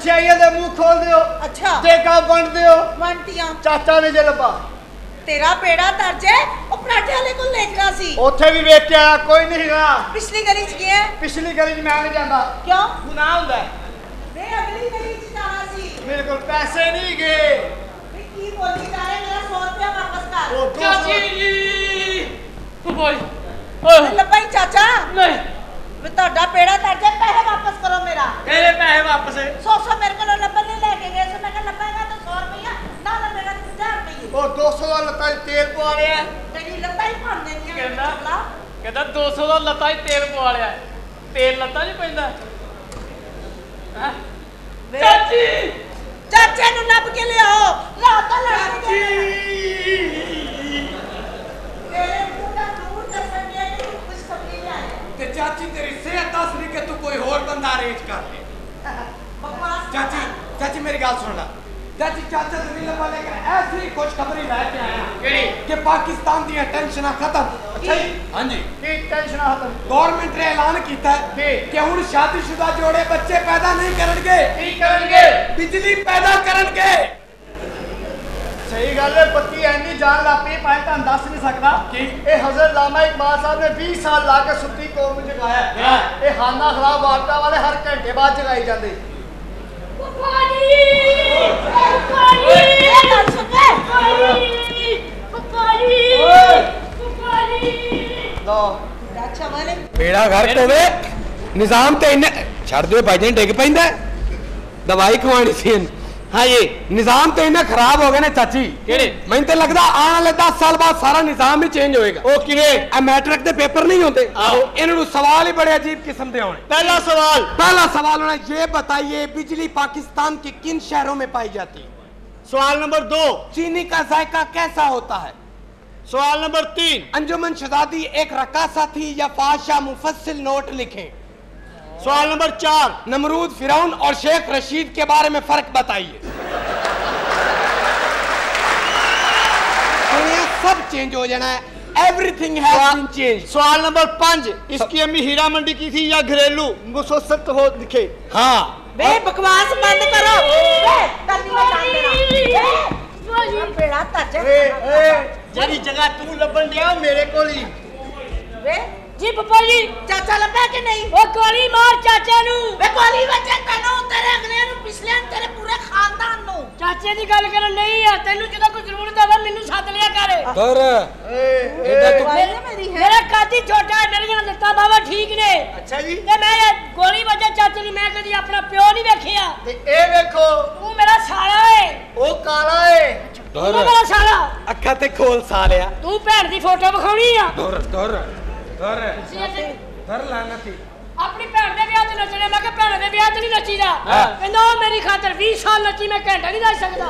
मछियाइया दे मुंह खोल दियो। अच्छा देखा बन दियो। बनतियां चाचा ने जे लबा तेरा पेड़ा तरजे ओ पराठे वाले को लेखना सी ओथे भी वेख के आया कोई नहीं गा। पिछली गली च गया पिछली गली च मैं नहीं जांदा। क्यों गुनाह हुंदा है। वे अगली गली च जाना सी मेरे को पैसे नहीं गए। वे की बोली जा रहे मेरा 100 रुपया वापस कर। चाची जी ओए लब्बा ही चाचा नहीं वे ਤੁਹਾਡਾ पेड़ा तरजे पैसे वापस करो मेरा। तेरे पैसे वापस 100 मेरे को लब्बा नहीं लेके गए सो मैं कहा लब्बेगा तो 100 रुपया ना लब्बेगा तो 1000 रुपये। ओ 200 ਦਾ ਲੱਤਾਂ 'ਚ ਤੇਲ ਪਵਾ ਲਿਆ। तेरी लब्बा ही भन देनी ਕਹਿੰਦਾ 200 ਦਾ ਲੱਤਾਂ 'ਚ ਤੇਲ ਪਵਾ ਲਿਆ। ਤੇਲ ਲੱਤਾਂ 'ਚ ਪੈਂਦਾ ਹੈ ਚਾਚੀ चाचे नु नप के ले आओ रात दा लड़ के तेरे मुंह दा दूर दसन दे कि कुछ खबरी है ते चाची तेरी सेहत दस नहीं कि तू कोई और बंदा अरेंज कर ले। बकवास चाची चाची मेरी गल सुन ला। चाची चाचा ते मिलने वाले का ऐसी खुशखबरी लेके आया ਕਿਹੜੀ कि पाकिस्तान दी टेंशन खत्म। अच्छा जी हां जी ਕੀ ਟੈਨਸ਼ਨ ਖਤਮ गवर्नमेंट ने ऐलान किया है कि हुण शादीशुदा जोड़े बच्चे पैदा नहीं करनगे। ਕੀ ਕਰਨਗੇ बिजली पैदा करनगे। सही गल है पत्ती ऐनी जान लापी पाए ਤਾਂ ਦੱਸ ਨਹੀਂ ਸਕਦਾ ਕਿ ਇਹ हजरत लामा इकबाल साहब ने 20 साल ला के सुत्ती कौम ਨੂੰ जगाया है। ਇਹ ਖਾਨਾ ਖਰਾਬ ਵਾਰਤਾ ਵਾਲੇ ਹਰ ਘੰਟੇ ਬਾਅਦ ਜਗਾਈ ਜਾਂਦੇ। बेड़ा गर्क होवे निजाम ते इन्ने छड़ दो भाईजान डिग पैंदा दवाई खवानी सी। हाँ ये निजाम तो इन्ना खराब हो गए ने चाची। मैं तो लगता आने वाले 10 साल बाद सारा निजाम ही चेंज होएगा। ओ किवे मैट्रिक के पेपर नहीं होते इन्होंने सवाल ही बड़े अजीब किस्म के होने। पहला सवाल होना ये बताइए बिजली पाकिस्तान के किन शहरों में पाई जाती है। सवाल नंबर 2 चीनी का जायका कैसा होता है। सवाल नंबर 3 अंजुमन शहजादी एक रकासा थी या फाशा मुफस्सिल नोट लिखें। सवाल नंबर 4 नमरूद फिरौन और शेख रशीद के बारे में फर्क बताइए। दुनिया सब चेंज हो जाना है। Everything has been change. सवाल नंबर 5 इसकी अम्मी हीरा मंडी की थी या घरेलू मुसलसल हो लिखे। हाँ बे बकवास बंद करो बे करनी मत मेरा पेड़ा तरजे जेडी जगह तू लबन दिया मेरे कोल ही बे जी पप्पा जी चाचा लब्बा कि नहीं ओ गोली मार चाचा नु बे गोली बच्चे तैनू तेरे अगले नु पिछले तेरे पूरे खानदान नु चाचे दी गल करन नहीं है तेनू जदा कोई जरूरत आवे मेनू सद लिया कर। कर एडा तू मेरी है मेरा कादी छोटा है मेरी लत्ता बाबा ठीक ने। अच्छा जी ते मैं गोली वजह चाचे दी मैं कदी अपना प्यो नहीं देखिया। ते ए देखो तू मेरा साला है ओ काला है तू मेरा साला अखा ते खोल सालिया तू भैन दी फोटो विखाउणी आ धर धर धर धर लाना थी अपनी भैन दे ब्याह च नचने मैं कि भैन दे ब्याह च नहीं नचीदा कहंदा ओ मेरी खातर 20 साल नची मैं घंटा नहीं नच सकदा।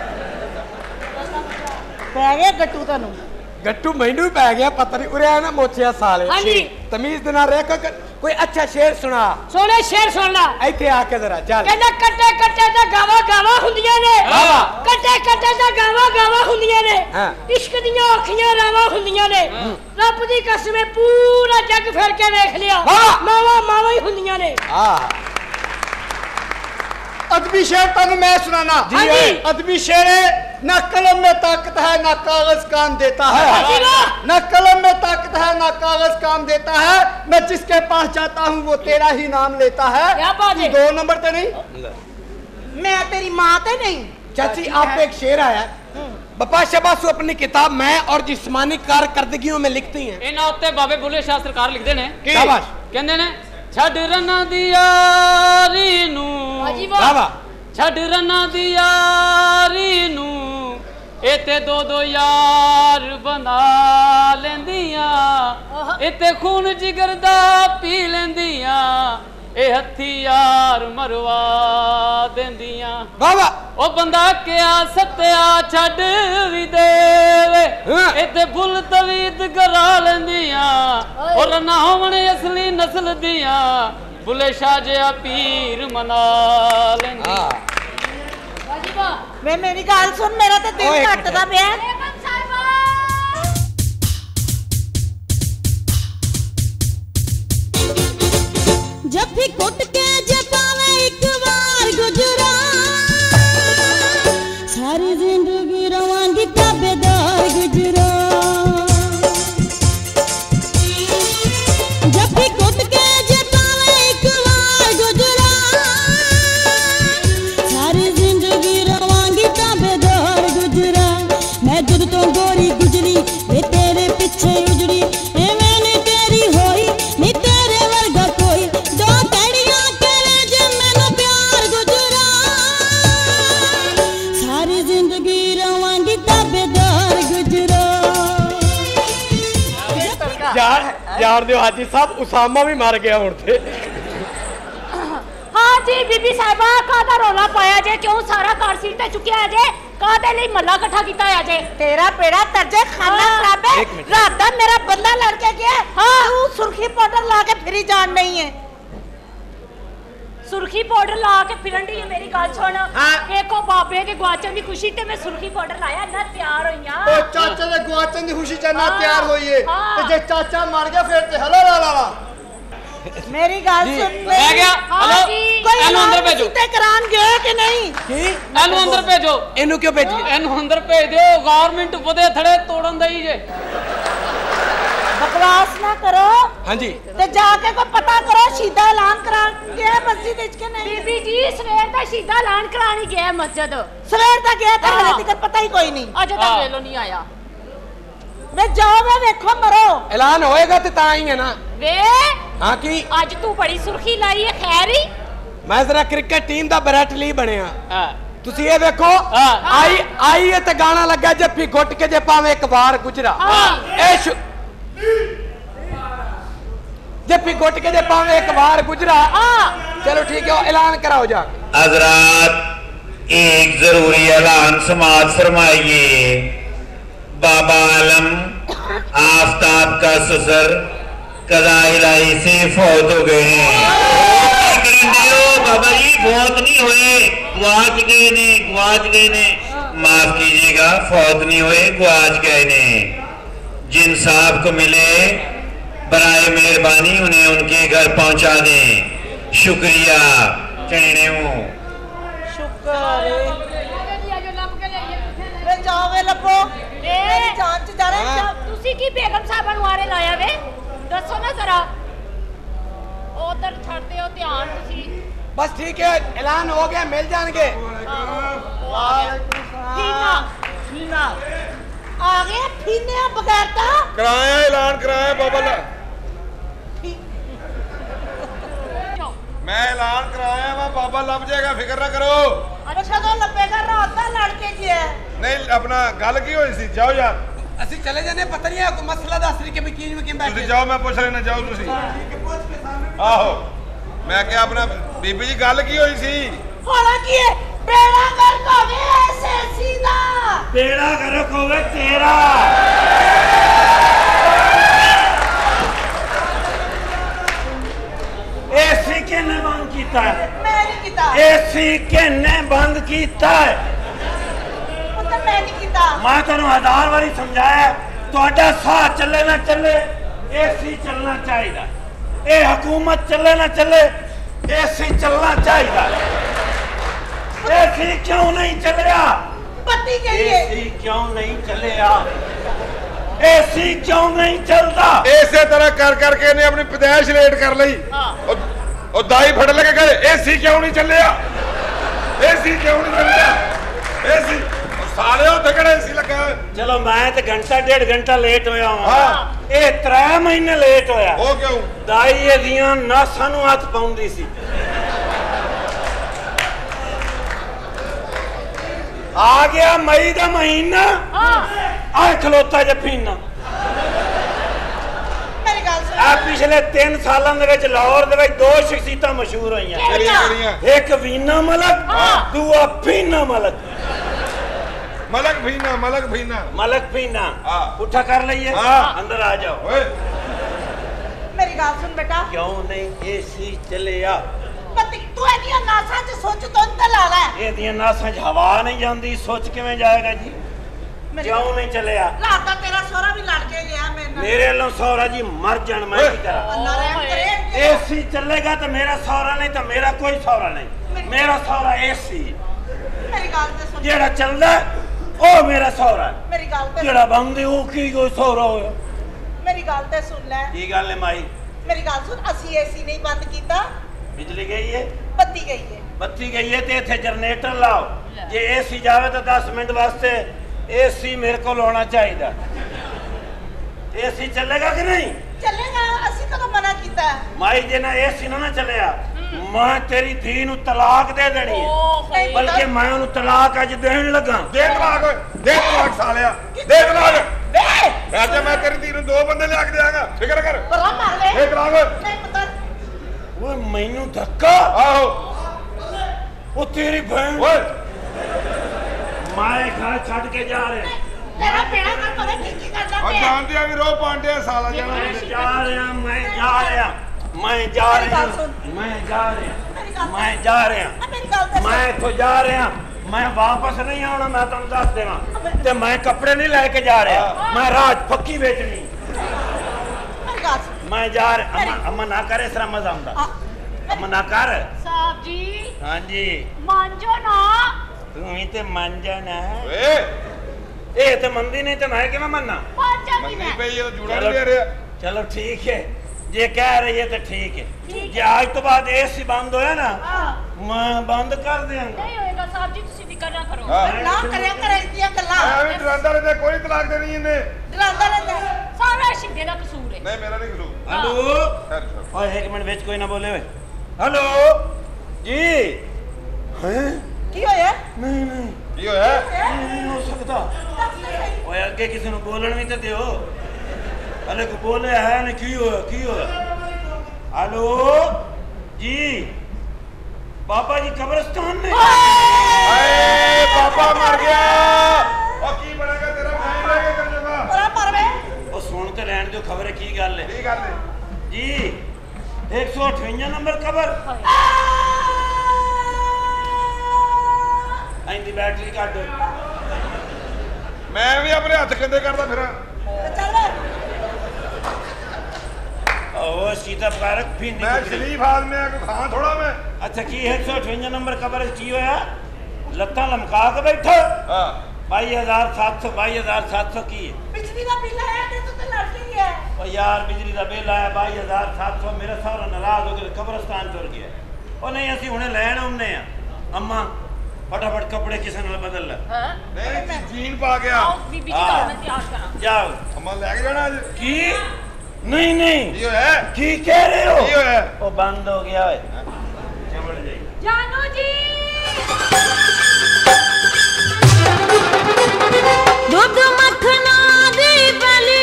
पै गया गट्टू तैनू गट्टू मैनू पै गया पता नहीं उरे ना मोचिया साले। हाँ जी तमीज दे नाल रह कोई अच्छा शेर सुना। सोने शेर सुन ला इथे आके जरा चल। कहंदा कट्टे कट्टे ते गावा गावा हुंदियां ने कट्टे कट्टे ते गावा गावा हुंदियां ने इश्क दियां अखियां रावा हुंदियां ने रब दी कसम पूरा जग फिर के देख लिया मावा मावा ही हुंदियां ने। अदबी शेर तनु मैं सुनाना। अदबी शेर है ना कलम में ताकत है ना कागज काम देता है। ना कलम में ताकत है ना कागज काम देता है। मैं जिसके पास जाता हूँ वो तेरा ही नाम लेता है। क्या बात है 2 नंबर ते नहीं मैं तेरी माँ ते नहीं। चाची आप पे एक शेर आया बपा शबासु अपनी किताब मैं और जिस्मानी कारकर्दगियों में लिखती हैं। इना उत्ते बाबे बुले शाह सरकार लिखदे ने शाबाश कहंदे ने छड़ रना दी यारी नू छड़ रना दी यारी नू इते 2-2 यार बना लेंदियां इते खून जिगर दा पी लेंदियां ए हथी यार मरवा देंदियां। बाबा ओ बंदा क्या सत्या छड़ भी देवे इते बुल तवीद करा लेंदियां और ना होवणे असली नस्ल दियां बुले शाह जिहा पीर मना लेंदियां। वे मेरी गल सुन मेरा ते दिल कटदा पिया। जब भी कुट के जतावे एक बार गुजरा ਜਾਣ ਦਿਓ ਹਾਜੀ ਸਾਹਿਬ, ਉਸਾਮਾ ਵੀ ਮਰ ਗਿਆ ਹੁਣ ਤੇ। हाँ जी बीबी साहिबा कादा रौला पाया जे, क्यों सारा कार सीट ते चुकिया है जे, कादे लिए मल्ला इकट्ठा किया है जे? तेरा बेड़ा तरजे खाना खराब है। रात दा मेरा बंदा लड़के गया। हाँ तू सुर्खी पाउडर ला के फिरी जान नहीं है। सुर्खी पाउडर ला के फिरन दी है मेरी गल सुन। एको बाबे के गुआचन दी खुशी ते मैं सुर्खी पाउडर लाया ना तैयार होईया। ओ चाचा दे गुआचन दी खुशी च ना तैयार होईए ते जे चाचा मर गया फिर ते हला ला ला। मेरी गल सुन ले। मैं गया हेलो एनु अंदर भेजो। ते करान गए कि नहीं? एनु अंदर भेजो। एनु क्यों भेजी? एनु अंदर भेज दियो, गवर्नमेंट वदे थड़े तोड़न दई जे। बकवास ना करो। हां जी ते जाके कोई पता करो सीधा ऐलान करा गया मस्जिद विच के नहीं? बीबी जी सवेर दा सीधा ऐलान करानी गया मस्जिद। सवेर दा गया ते हले तक पता ही कोई नहीं। अजे तक वेलो नहीं आया। वे जाओ वे देखो मरो। ऐलान होएगा ते तां ही है ना। वे हां की आज तू बड़ी सुर्खी लाई है खैर ही। मैं जरा क्रिकेट टीम दा बैट ली बनया। हां ਤੁਸੀਂ ਇਹ ਵੇਖੋ ਆਈ ਤੇ ਗਾਣਾ ਲੱਗਾ ਜੱਫੀ ਘੁੱਟ ਕੇ ਜੇ ਪਾਵੇਂ ਇੱਕ ਵਾਰ ਗੁਜਰਾ ਇਹ जप्पी घुट के जे पावे एक बार गुजरा। चलो ठीक है ऐलान कराओ जा। हजरात एक जरूरी ऐलान समाज फरमाइए। बाबा आलम आफ्ताब का ससुर कदाई से फौत हो गए हैं। बाबा जी फौत नहीं हुए, गुआच गए ने माफ कीजिएगा, फौत नहीं हुए, गुआच गए ने। जिन साहब को मिले बराए मेहरबानी उन्हें उनके घर पहुंचा दें। शुक्रिया। चने शुक्र वे जाओ वे लपो मेरी जान च जा रहे। तुसी की बेगम साहब अनुआरे लाया वे दसो ना जरा। उधर छड़ते हो ध्यान तुसी। बस ठीक है ऐलान हो गया, मिल जाएंगे। फीना आ गया फीने बगैर ता कराया ऐलान कराया बाबा ला। मैं ऐलान कराया वा बाबा लब जाएगा, फिक्र ना करो। अच्छा तो लपेगा रात दा लड़के गया नहीं अपना गल की होई सी। जाओ यार ਅਸੀਂ ਚਲੇ ਜਾਣੇ ਪਤਾ ਨਹੀਂ ਕੋਈ ਮਸਲਾ ਦੱਸ ਰਹੀ ਕਿ ਵਕੀਲ ਵਿੱਚ तुसी ਬੈਠੇ। जाओ मैं पूछ लेना। जाओ तुसी आहो मैं क्या अपना बीबी जी गल की होई सी? होना की है बेड़ा गर्क होवे ऐसे सीधा बेड़ा गर्क होवे तेरा। एसी किने बंद कीता है? मैं नहीं कीता। एसी किने बंद कीता है? पुत्र मैं नहीं कीता। मैं तेनू 1000 बारी समझाया ਤੁਹਾਡਾ ਸਾਹ ਚੱਲੇ ਨਾ ਚੱਲੇ एसी चलना चाहिए। ये हुकूमत चले ना चले एसी चलना चाहिए। एसी क्यों नहीं चलिया? पति गई है। एसी क्यों नहीं चलिया? एसी क्यों नहीं चलता? इसे तरह कर करके ने अपनी पैदाइश लेट कर ली। और दाई फड़ लगे गए एसी क्यों नहीं चलिया? एसी क्यों नहीं चलिया? एसी सारे होते कड़े एसी लगा। चलो मैं तो घंटा 1.5 घंटा लेट होया हूं। ये 3 महीने लेट होया। ओ क्यों? दाई ये दियां नासां नूं हथ पाउंदी सी। आ गया मई दा महीना आ खलोता जफीना। मेरी गल सुन। आ पिछले 3 सालां दे विच लाहौर दे विच 2 शख्सियतां मशहूर होईयां। एक वीना मलक दूआ फीना मलक। मलक भीना मलक भीना मलक फीना। उठा कर लइए अंदर आ जाओ। मेरी गल सुन बेटा। क्यों नहीं एसी चलिया? पति तू एदियां नासां च सोच तो अंदर ला ले। एदियां नासां च हवा नहीं जांदी, सोच किवें जाएगा जी? क्यों नहीं चलिया? रात दा तेरा सोहरा भी लड़ के गया मेरे नाल। मेरे लो सोहरा जी मर जान मैं की करा। अल्लाह रहम करे। एसी चलेगा तो मेरा सोहरा नहीं तो मेरा कोई सोहरा नहीं। मेरा सोहरा एसी मेरी गल ते सुन। जेड़ा चलदा ओ मेरा सोहरा। मेरी गल ते जेड़ा बंद ओ की कोई सोहरा होया। मेरी गल ते सुन ले। की गल है माई? मेरी गल सुन असी एसी नहीं बंद कीता। बिजली गई है, बत्ती गई है। बत्ती गई है ते इथे जनरेटर लाओ। जे एसी जावे तो 10 मिनट वास्ते एसी मेरे को होना चाहिए। एसी चलेगा कि नहीं? चलेगा असी कदों मना कीता? माई जे ना एसी ना चलिया मैं तेरी धी नू तलाक दे देनी है। बल्कि मैं उन्हें तलाक अज देन लगा। दे तलाक सालिया दे तलाक। ਅੱਜ ਮੈਂ ਤੇਰੀ ਧੀ ਨੂੰ 2 ਬੰਦੇ ਲਿਆ ਕੇ ਦਿਆਂਗਾ ਫਿਕਰ ਕਰ ਪਰਾਂ ਮਾਰ ਲੈ ਇਹ ਕਰਾਂਗੇ ਨਹੀਂ ਪਤਾ ਓਏ ਮੈਨੂੰ ਧੱਕਾ ਆਹੋ ਉਹ ਤੇਰੀ ਭੈਣ ਓਏ ਮੈਂ ਘਰ ਛੱਡ ਕੇ ਜਾ ਰਿਹਾ ਤੇਰਾ ਪੇੜਾ ਕਰ ਪਤਾ ਕੀ ਕਰਦਾ ਉਹ ਪਿਆ ਜਾਣਦੇ ਆ ਵੀ ਰੋ ਪਾਂਡੇ ਸਾਲਾ ਜਾਣਾ ਮੈਂ ਜਾ ਰਿਹਾ ਮੈਂ ਜਾ ਰਿਹਾ ਮੈਂ ਜਾ ਰਿਹਾ ਮੈਂ ਜਾ ਰਿਹਾ ਮੈਂ ਜਾ ਰਿਹਾ ਮੇਰੀ ਗੱਲ ਤੇ ਮੈਂ ਇੱਥੋਂ ਜਾ ਰਿਹਾ ਮੈਂ ਵਾਪਸ ਨਹੀਂ ਆਉਣਾ ਮੈਂ ਤੁਹਾਨੂੰ ਦੱਸ ਦੇਵਾਂ ਤੇ ਮੈਂ ਕੱਪੜੇ ਨਹੀਂ ਲੈ ਕੇ ਜਾ ਰਿਹਾ ਮੈਂ ਰਾਜ ਪੱਕੀ ਵੇਚਣੀ ਮੇਰੀ ਗੱਲ ਸੁਣ। ਮੈਂ ਜਾ ਰਿਹਾ ਅਮਾ ਨਾ ਕਰ ਇਸ ਤਰ੍ਹਾਂ ਮਜ਼ਾ ਆਉਂਦਾ ਅਮਾ ਨਾ ਕਰ ਸਾਹਿਬ ਜੀ ਹਾਂਜੀ ਮੰਜੋ ਨਾ ਤੂੰ ਹੀ ਤੇ ਮੰਨ ਜਾਣਾ ਓਏ ਇਹ ਤੇ ਮੰਦੀ ਨਹੀਂ ਤੇ ਮੈਂ ਕਿਵੇਂ ਮੰਨਾਂ ਪਾਚਾ ਕੀ ਮੰਨੀ ਮੈਂ ਪਈ ਉਹ ਜੂੜਾ ਨਹੀਂ ਦੇ ਰਿਹਾ ਚਲੋ ਠੀਕ ਹੈ ਜੇ ਕਹਿ ਰਹੀ ਹੈ ਤਾਂ ਠੀਕ ਹੈ ਜੇ ਅੱਜ ਤੋਂ ਬਾਅਦ ਏਸੀ ਬੰਦ ਹੋਇਆ ਨਾ ਮੈਂ ਬੰਦ ਕਰ ਦਿਆਂਗਾ ਨਹੀਂ ਹੋਏਗਾ ਸਾਹਿਬ ਜੀ ਤੁਸੀਂ ਫਿਕਰ ਨਾ ਕਰੋ ਨਾ ਕਰਿਆ ਕਰ ਇਹਦੀਆਂ ਗੱਲਾਂ ਐਵੇਂ ਡਰਾਂਦਾ ਰਹਿੰਦਾ ਕੋਈ ਤਲਾਕ ਦੇਣੀ ਇਹਨੇ ਡਰਾਉਂਦਾ ਰਹਿੰਦਾ ਸਾਰਾ ਸ਼ਿੰਦੇ ਦਾ ਕਸੂਰ ਹੈ ਨਹੀਂ ਮੇਰਾ ਨਹੀਂ ਕਸੂਰ ਹੈਲੋ ਓਏ ਇੱਕ ਮਿੰਟ ਵਿੱਚ ਕੋਈ ਨਾ ਬੋਲੇ ਓਏ ਹੈਲੋ ਜੀ ਹੈ ਕੀ ਹੋਇਆ ਨਹੀਂ ਨਹੀਂ ਕੀ ਹੋਇਆ ਨਹੀਂ ਹੋ ਸਕਦਾ ਓਏ ਅੱਗੇ ਕਿਸੇ ਨੂੰ ਬੋਲਣ ਵੀ ਤਾਂ ਦਿਓ ਹਲੇ ਕੋ ਬੋਲਿਆ ਹੈ ਨਹੀਂ ਕੀ ਹੋਇਆ ਹੈਲੋ ਜੀ ਬਾਬਾ ਜੀ ਕਬਰਸਤਾਨ ਨੇ ਹਾਏ ਬਾਬਾ ਮਰ ਗਿਆ ਉਹ ਕੀ ਬਣੇਗਾ ਤੇਰਾ ਫਾਈਨ ਲੈ ਕੇ ਕਰ ਜੂਗਾ ਪਰਾਂ ਮਾਰ ਵੇ ਉਹ ਸੁਣ ਤੇ ਲੈਣ ਦਿਓ ਖਬਰ ਕੀ ਗੱਲ ਹੈ ਕੀ ਗੱਲ ਹੈ ਜੀ 158 ਨੰਬਰ ਕਬਰ ਆਇੰਦੀ ਬੈਟਰੀ ਕੱਢ ਮੈਂ ਵੀ ਆਪਣੇ ਹੱਥ ਕੰਦੇ ਕਰਦਾ ਫਿਰਾਂ ਚੱਲ ਉਹ ਸੀਤਾ ਪਾਰਕ ਫਿੰਦੀ ਮੈਂ ਸ਼ਰੀਫ ਆਦਮੀ ਆ ਕੋਈ ਖਾਂ ਥੋੜਾ ਮੈਂ ਅੱਛਾ ਕੀ 158 ਨੰਬਰ ਕਬਰ ਚ ਕੀ ਹੋਇਆ ਲੱਤਾਂ ਲਮਕਾ ਕੇ ਬੈਠਾ ਹਾਂ 22700 ਕੀ ਹੈ ਬਿਜਲੀ ਦਾ ਬਿੱਲ ਆਇਆ ਤੇ ਤੂੰ ਤੇ ਲੜ ਗਈ ਹੈ ਉਹ ਯਾਰ ਬਿਜਲੀ ਦਾ ਬਿੱਲ ਆਇਆ 22700 ਮੇਰਾ ਸਾਰਾ ਨਾਰਾਜ਼ ਹੋ ਕੇ ਕਬਰਸਤਾਨ ਤੁਰ ਗਿਆ ਉਹ ਨਹੀਂ ਅਸੀਂ ਹੁਣੇ ਲੈਣ ਆਉਂਦੇ ਆ ਅੰਮਾ ਫਟਾਫਟ ਕੱਪੜੇ ਕਿਸੇ ਨਾਲ ਬਦਲ ਲੈ ਹਾਂ ਨਹੀਂ ਜੀਨ ਪਾ ਗਿਆ ਆਓ ਬੀਬੀ ਜੀ ਦਾ ਮੈਂ ਤਿਆਰ ਕਰਾਂ ਜਾਓ ਅਮਾ ਲੈ ਕੇ ਜਾਣਾ ਅੱਜ ਕੀ ਨਹੀਂ ਨਹੀਂ ਕੀ ਹੋਇਆ ਕੀ ਕਹਿ ਰਹੇ ਹੋ ਕੀ ਹੋਇਆ ਉਹ ਬੰਦ ਹੋ ਗਿਆ ਓਏ ਚਮੜ ਜਾਈ ਜਾਨੂ ਜੀ ਦੁੱਧ ਮੱਖਣਾ ਦੀ ਬਲੀ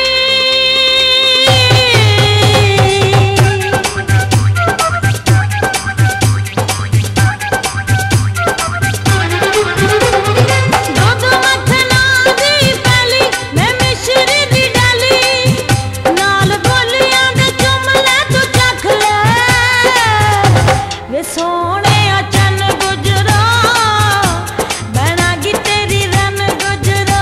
ਦੁੱਧ ਮੱਖਣਾ ਦੀ ਬਲੀ ਮੈਂ ਮਿਸ਼ਰੀ ਦੀ ਡਾਲੀ ਨਾਲ ਬੋਲੀਆਂ ਦੇ ਚੁੰਮਲੇ ਤੂੰ ਚੱਖ ਲੈ ਵੇ ਸੋਹਣਿਆ ਚੰਨ ਗੁਜਰਾ ਬਣਾਗੀ ਤੇਰੀ ਰਨ ਗੁਜਰਾ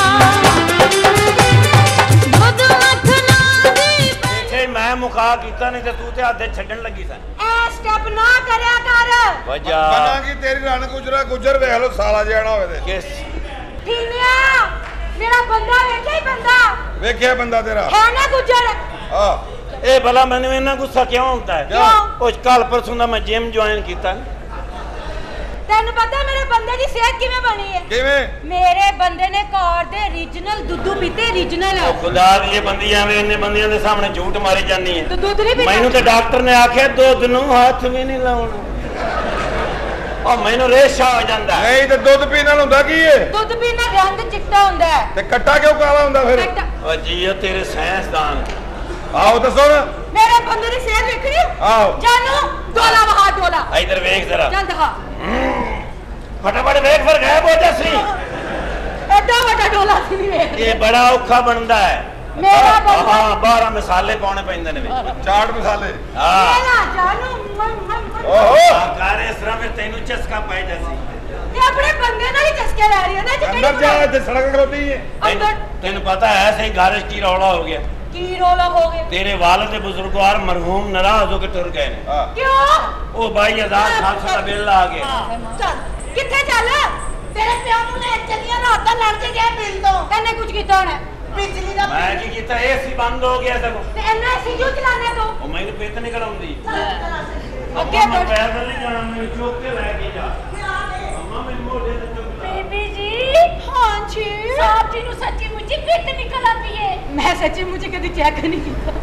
ਦੁੱਧ ਮੱਖਣਾ ਦੀ ਇੱਥੇ ਮੈਂ ਮੁਕਾ ਕੀਤਾ ਨਹੀਂ ਤੇ ਤੂੰ ਤੇ ਹੱਥ ਛੱਡਣ ਲੱਗੀ ਸਨ ਐ ਸਟੈਪ ਨਾ ਕਰਿਆ ਕਰ ਵਜਾ ਬਣਾਗੀ ਤੇਰੀ ਰਣ ਗੁਜਰ ਵੇਖ ਲੋ ਸਾਲਾ ਜਾਣਾ ਹੋਵੇ ਤੇ ਕਿਸ ਠੀਨਿਆ ਮੇਰਾ ਬੰਦਾ ਵੇਖਿਆ ਹੀ ਬੰਦਾ ਵੇਖਿਆ ਬੰਦਾ ਤੇਰਾ ਹੈ ਨਾ ਗੁਜਰ ਆ ਇਹ ਭਲਾ ਮੈਨੂੰ ਇੰਨਾ ਗੁੱਸਾ ਕਿਉਂ ਹੁੰਦਾ ਹੈ ਕਿਉਂ? ਉਹ ਕੱਲ ਪਰਸੋਂ ਦਾ ਮੈਂ ਜਿਮ ਜੁਆਇਨ ਕੀਤਾ ਤੈਨੂੰ ਪਤਾ ਮੇਰੇ ਬੰਦੇ ਦੀ ਸਿਹਤ ਕਿਵੇਂ ਬਣੀ ਹੈ ਕਿਵੇਂ ਮੇਰੇ ਬੰਦੇ ਨੇ ਕਾਰ ਦੇ ਰੀਜਨਲ ਦੁੱਧੂ ਪੀਤੇ ਰੀਜਨਲ ਉਹ ਖੁਦਾ ਦੀ ਇਹ ਬੰਦੀ ਐਵੇਂ ਇੰਨੇ ਬੰਦਿਆਂ ਦੇ ਸਾਹਮਣੇ ਝੂਠ ਮਾਰੀ ਜਾਂਦੀ ਹੈ ਤੂੰ ਦੁੱਧ ਨਹੀਂ ਪੀਤਾ ਮੈਨੂੰ ਤੇ ਡਾਕਟਰ ਨੇ ਆਖਿਆ ਦੁੱਧ ਨੂੰ ਹੱਥ ਵੀ ਨਹੀਂ ਲਾਉਣਾ ਉਹ ਮੈਨੂੰ ਰੇਸ਼ਾ ਹੋ ਜਾਂਦਾ ਹੈ। ਨਹੀਂ ਤੇ ਦੁੱਧ ਪੀਣ ਨਾਲ ਹੁੰਦਾ ਕੀ ਏ ਦੁੱਧ ਪੀਣ ਨਾਲ ਰੰਗ ਚਿੱਟਾ ਹੁੰਦਾ ਹੈ ਤੇ ਕੱਟਾ ਕਿਉਂ ਕਾਲਾ ਹੁੰਦਾ ਫਿਰ ਕੱਟਾ- ਉਹ ਜੀ ਉਹ ਤੇਰੇ ਸਾਇੰਸਦਾਨ ਆਓ ਦੱਸੋ ਨਾ ਮੇਰੇ ਬੰਦੇ ਦੀ ਸਿਹਤ ਵੇਖਣੀ ਆਓ ਜਾਨੂ ਡੋਲਾ ਵਹਾ ਡੋਲਾ ਇਧਰ ਵੇਖ ਜ਼ਰਾ ਚੱਲ ਦਿਖਾ ਫਟਾਫਟ ਵੇਖ ਫਿਰ ਗਾਇਬ ਹੋ ਜਾਸੀ ਐਡਾ ਵੱਡਾ ਡੋਲਾ ਸੀ ਨਹੀਂ ਵੇਖ ਇਹ ਬੜਾ ਔਖਾ ਬਣਦਾ ਹੈ ਮੇਰਾ ਬੰਦਾ ਹਾਂ 12 ਮਸਾਲੇ ਪਾਉਣੇ ਪੈਂਦੇ ਨੇ ਵਿੱਚ ਚਾਟ ਮਸਾਲੇ ਹਾਂ ਮੇਰਾ ਜਾਨੂ ਓਹੋ ਕਾਰ ਇਸ ਤਰ੍ਹਾਂ ਫਿਰ ਤੈਨੂੰ ਚਸਕਾ ਪਾਈ ਜਾਸੀ ਇਹ ਆਪਣੇ ਬੰਦੇ ਨਾਲ ਹੀ ਚਸਕੇ ਲੈ ਰਹੀ ਹੈ ਨਾ ਅੰਦਰ ਜਾ ਇੱਥੇ ਸੜਕ ਖਲੋਤੀ ਏ ਅੰਦਰ ਤੈਨੂੰ ਪਤਾ ਹੈ ਸਹੀ ਘਰ ਚ ਕੀ ਰੌਲਾ ਹੋ ਗਿਆ ਕੀ ਰੋਲਾ ਹੋ ਗਿਆ ਤੇਰੇ ਵਾਲਦ ਦੇ ਬਜ਼ੁਰਗਵਾਰ ਮਰਹੂਮ ਨਾਰਾਜ਼ ਹੋ ਕੇ ਟੁਰ ਗਏ ਨੇ ਹਾਂ ਕਿਉਂ ਉਹ 22700 ਦਾ ਬਿੱਲ ਆ ਗਿਆ ਚੱਲ ਕਿੱਥੇ ਚੱਲ ਤੇਰੇ ਪਿਓ ਨੂੰ ਲੈ ਚੱਲੀਆਂ ਰਾਤ ਦਾ ਲੜ ਕੇ ਗਿਆ ਬਿੱਲ ਤੋਂ ਤੈਨੇ ਕੁਝ ਕੀਤਾ ਹੋਣਾ ਬਿਜਲੀ ਦਾ ਮੈਂ ਕੀ ਕੀਤਾ ਏਸੀ ਬੰਦ ਹੋ ਗਿਆ ਸਗੋਂ ਤੇ ਇੰਨਾ ਸੀ ਜੋ ਚਲਾਣੇ ਤੂੰ ਉਹ ਮੈਨੂੰ ਪਿੱਤ ਨਹੀਂ ਕਰਾਉਂਦੀ ਅੱਗੇ ਮੈਂ ਬੈਠ ਪੈਦਲ ਨਹੀਂ ਜਾਣਾ ਮੈਨੂੰ ਚੁੱਕ ਕੇ ਲੈ ਕੇ ਜਾ ਅੰਮਾ ਮੈਨੂੰ ਮੋਢੇ ਤੇ ਚੁੱਕ ਲੈ ਬੀਬੀ ਜੀ ਹਾਂ ਜੀ ਸਾਹਿਬ ਜੀ ਨੂੰ ਸੱਚੀ ਮੁੱਚੀ ਪਿੱਤ ਨਿਕਲ ਆਤੀ ਹੈ ਮੈਂ ਸੱਚੀ ਮੁੱਚੀ ਕਦੀ ਚੈੱਕ ਨਹੀਂ ਕੀਤਾ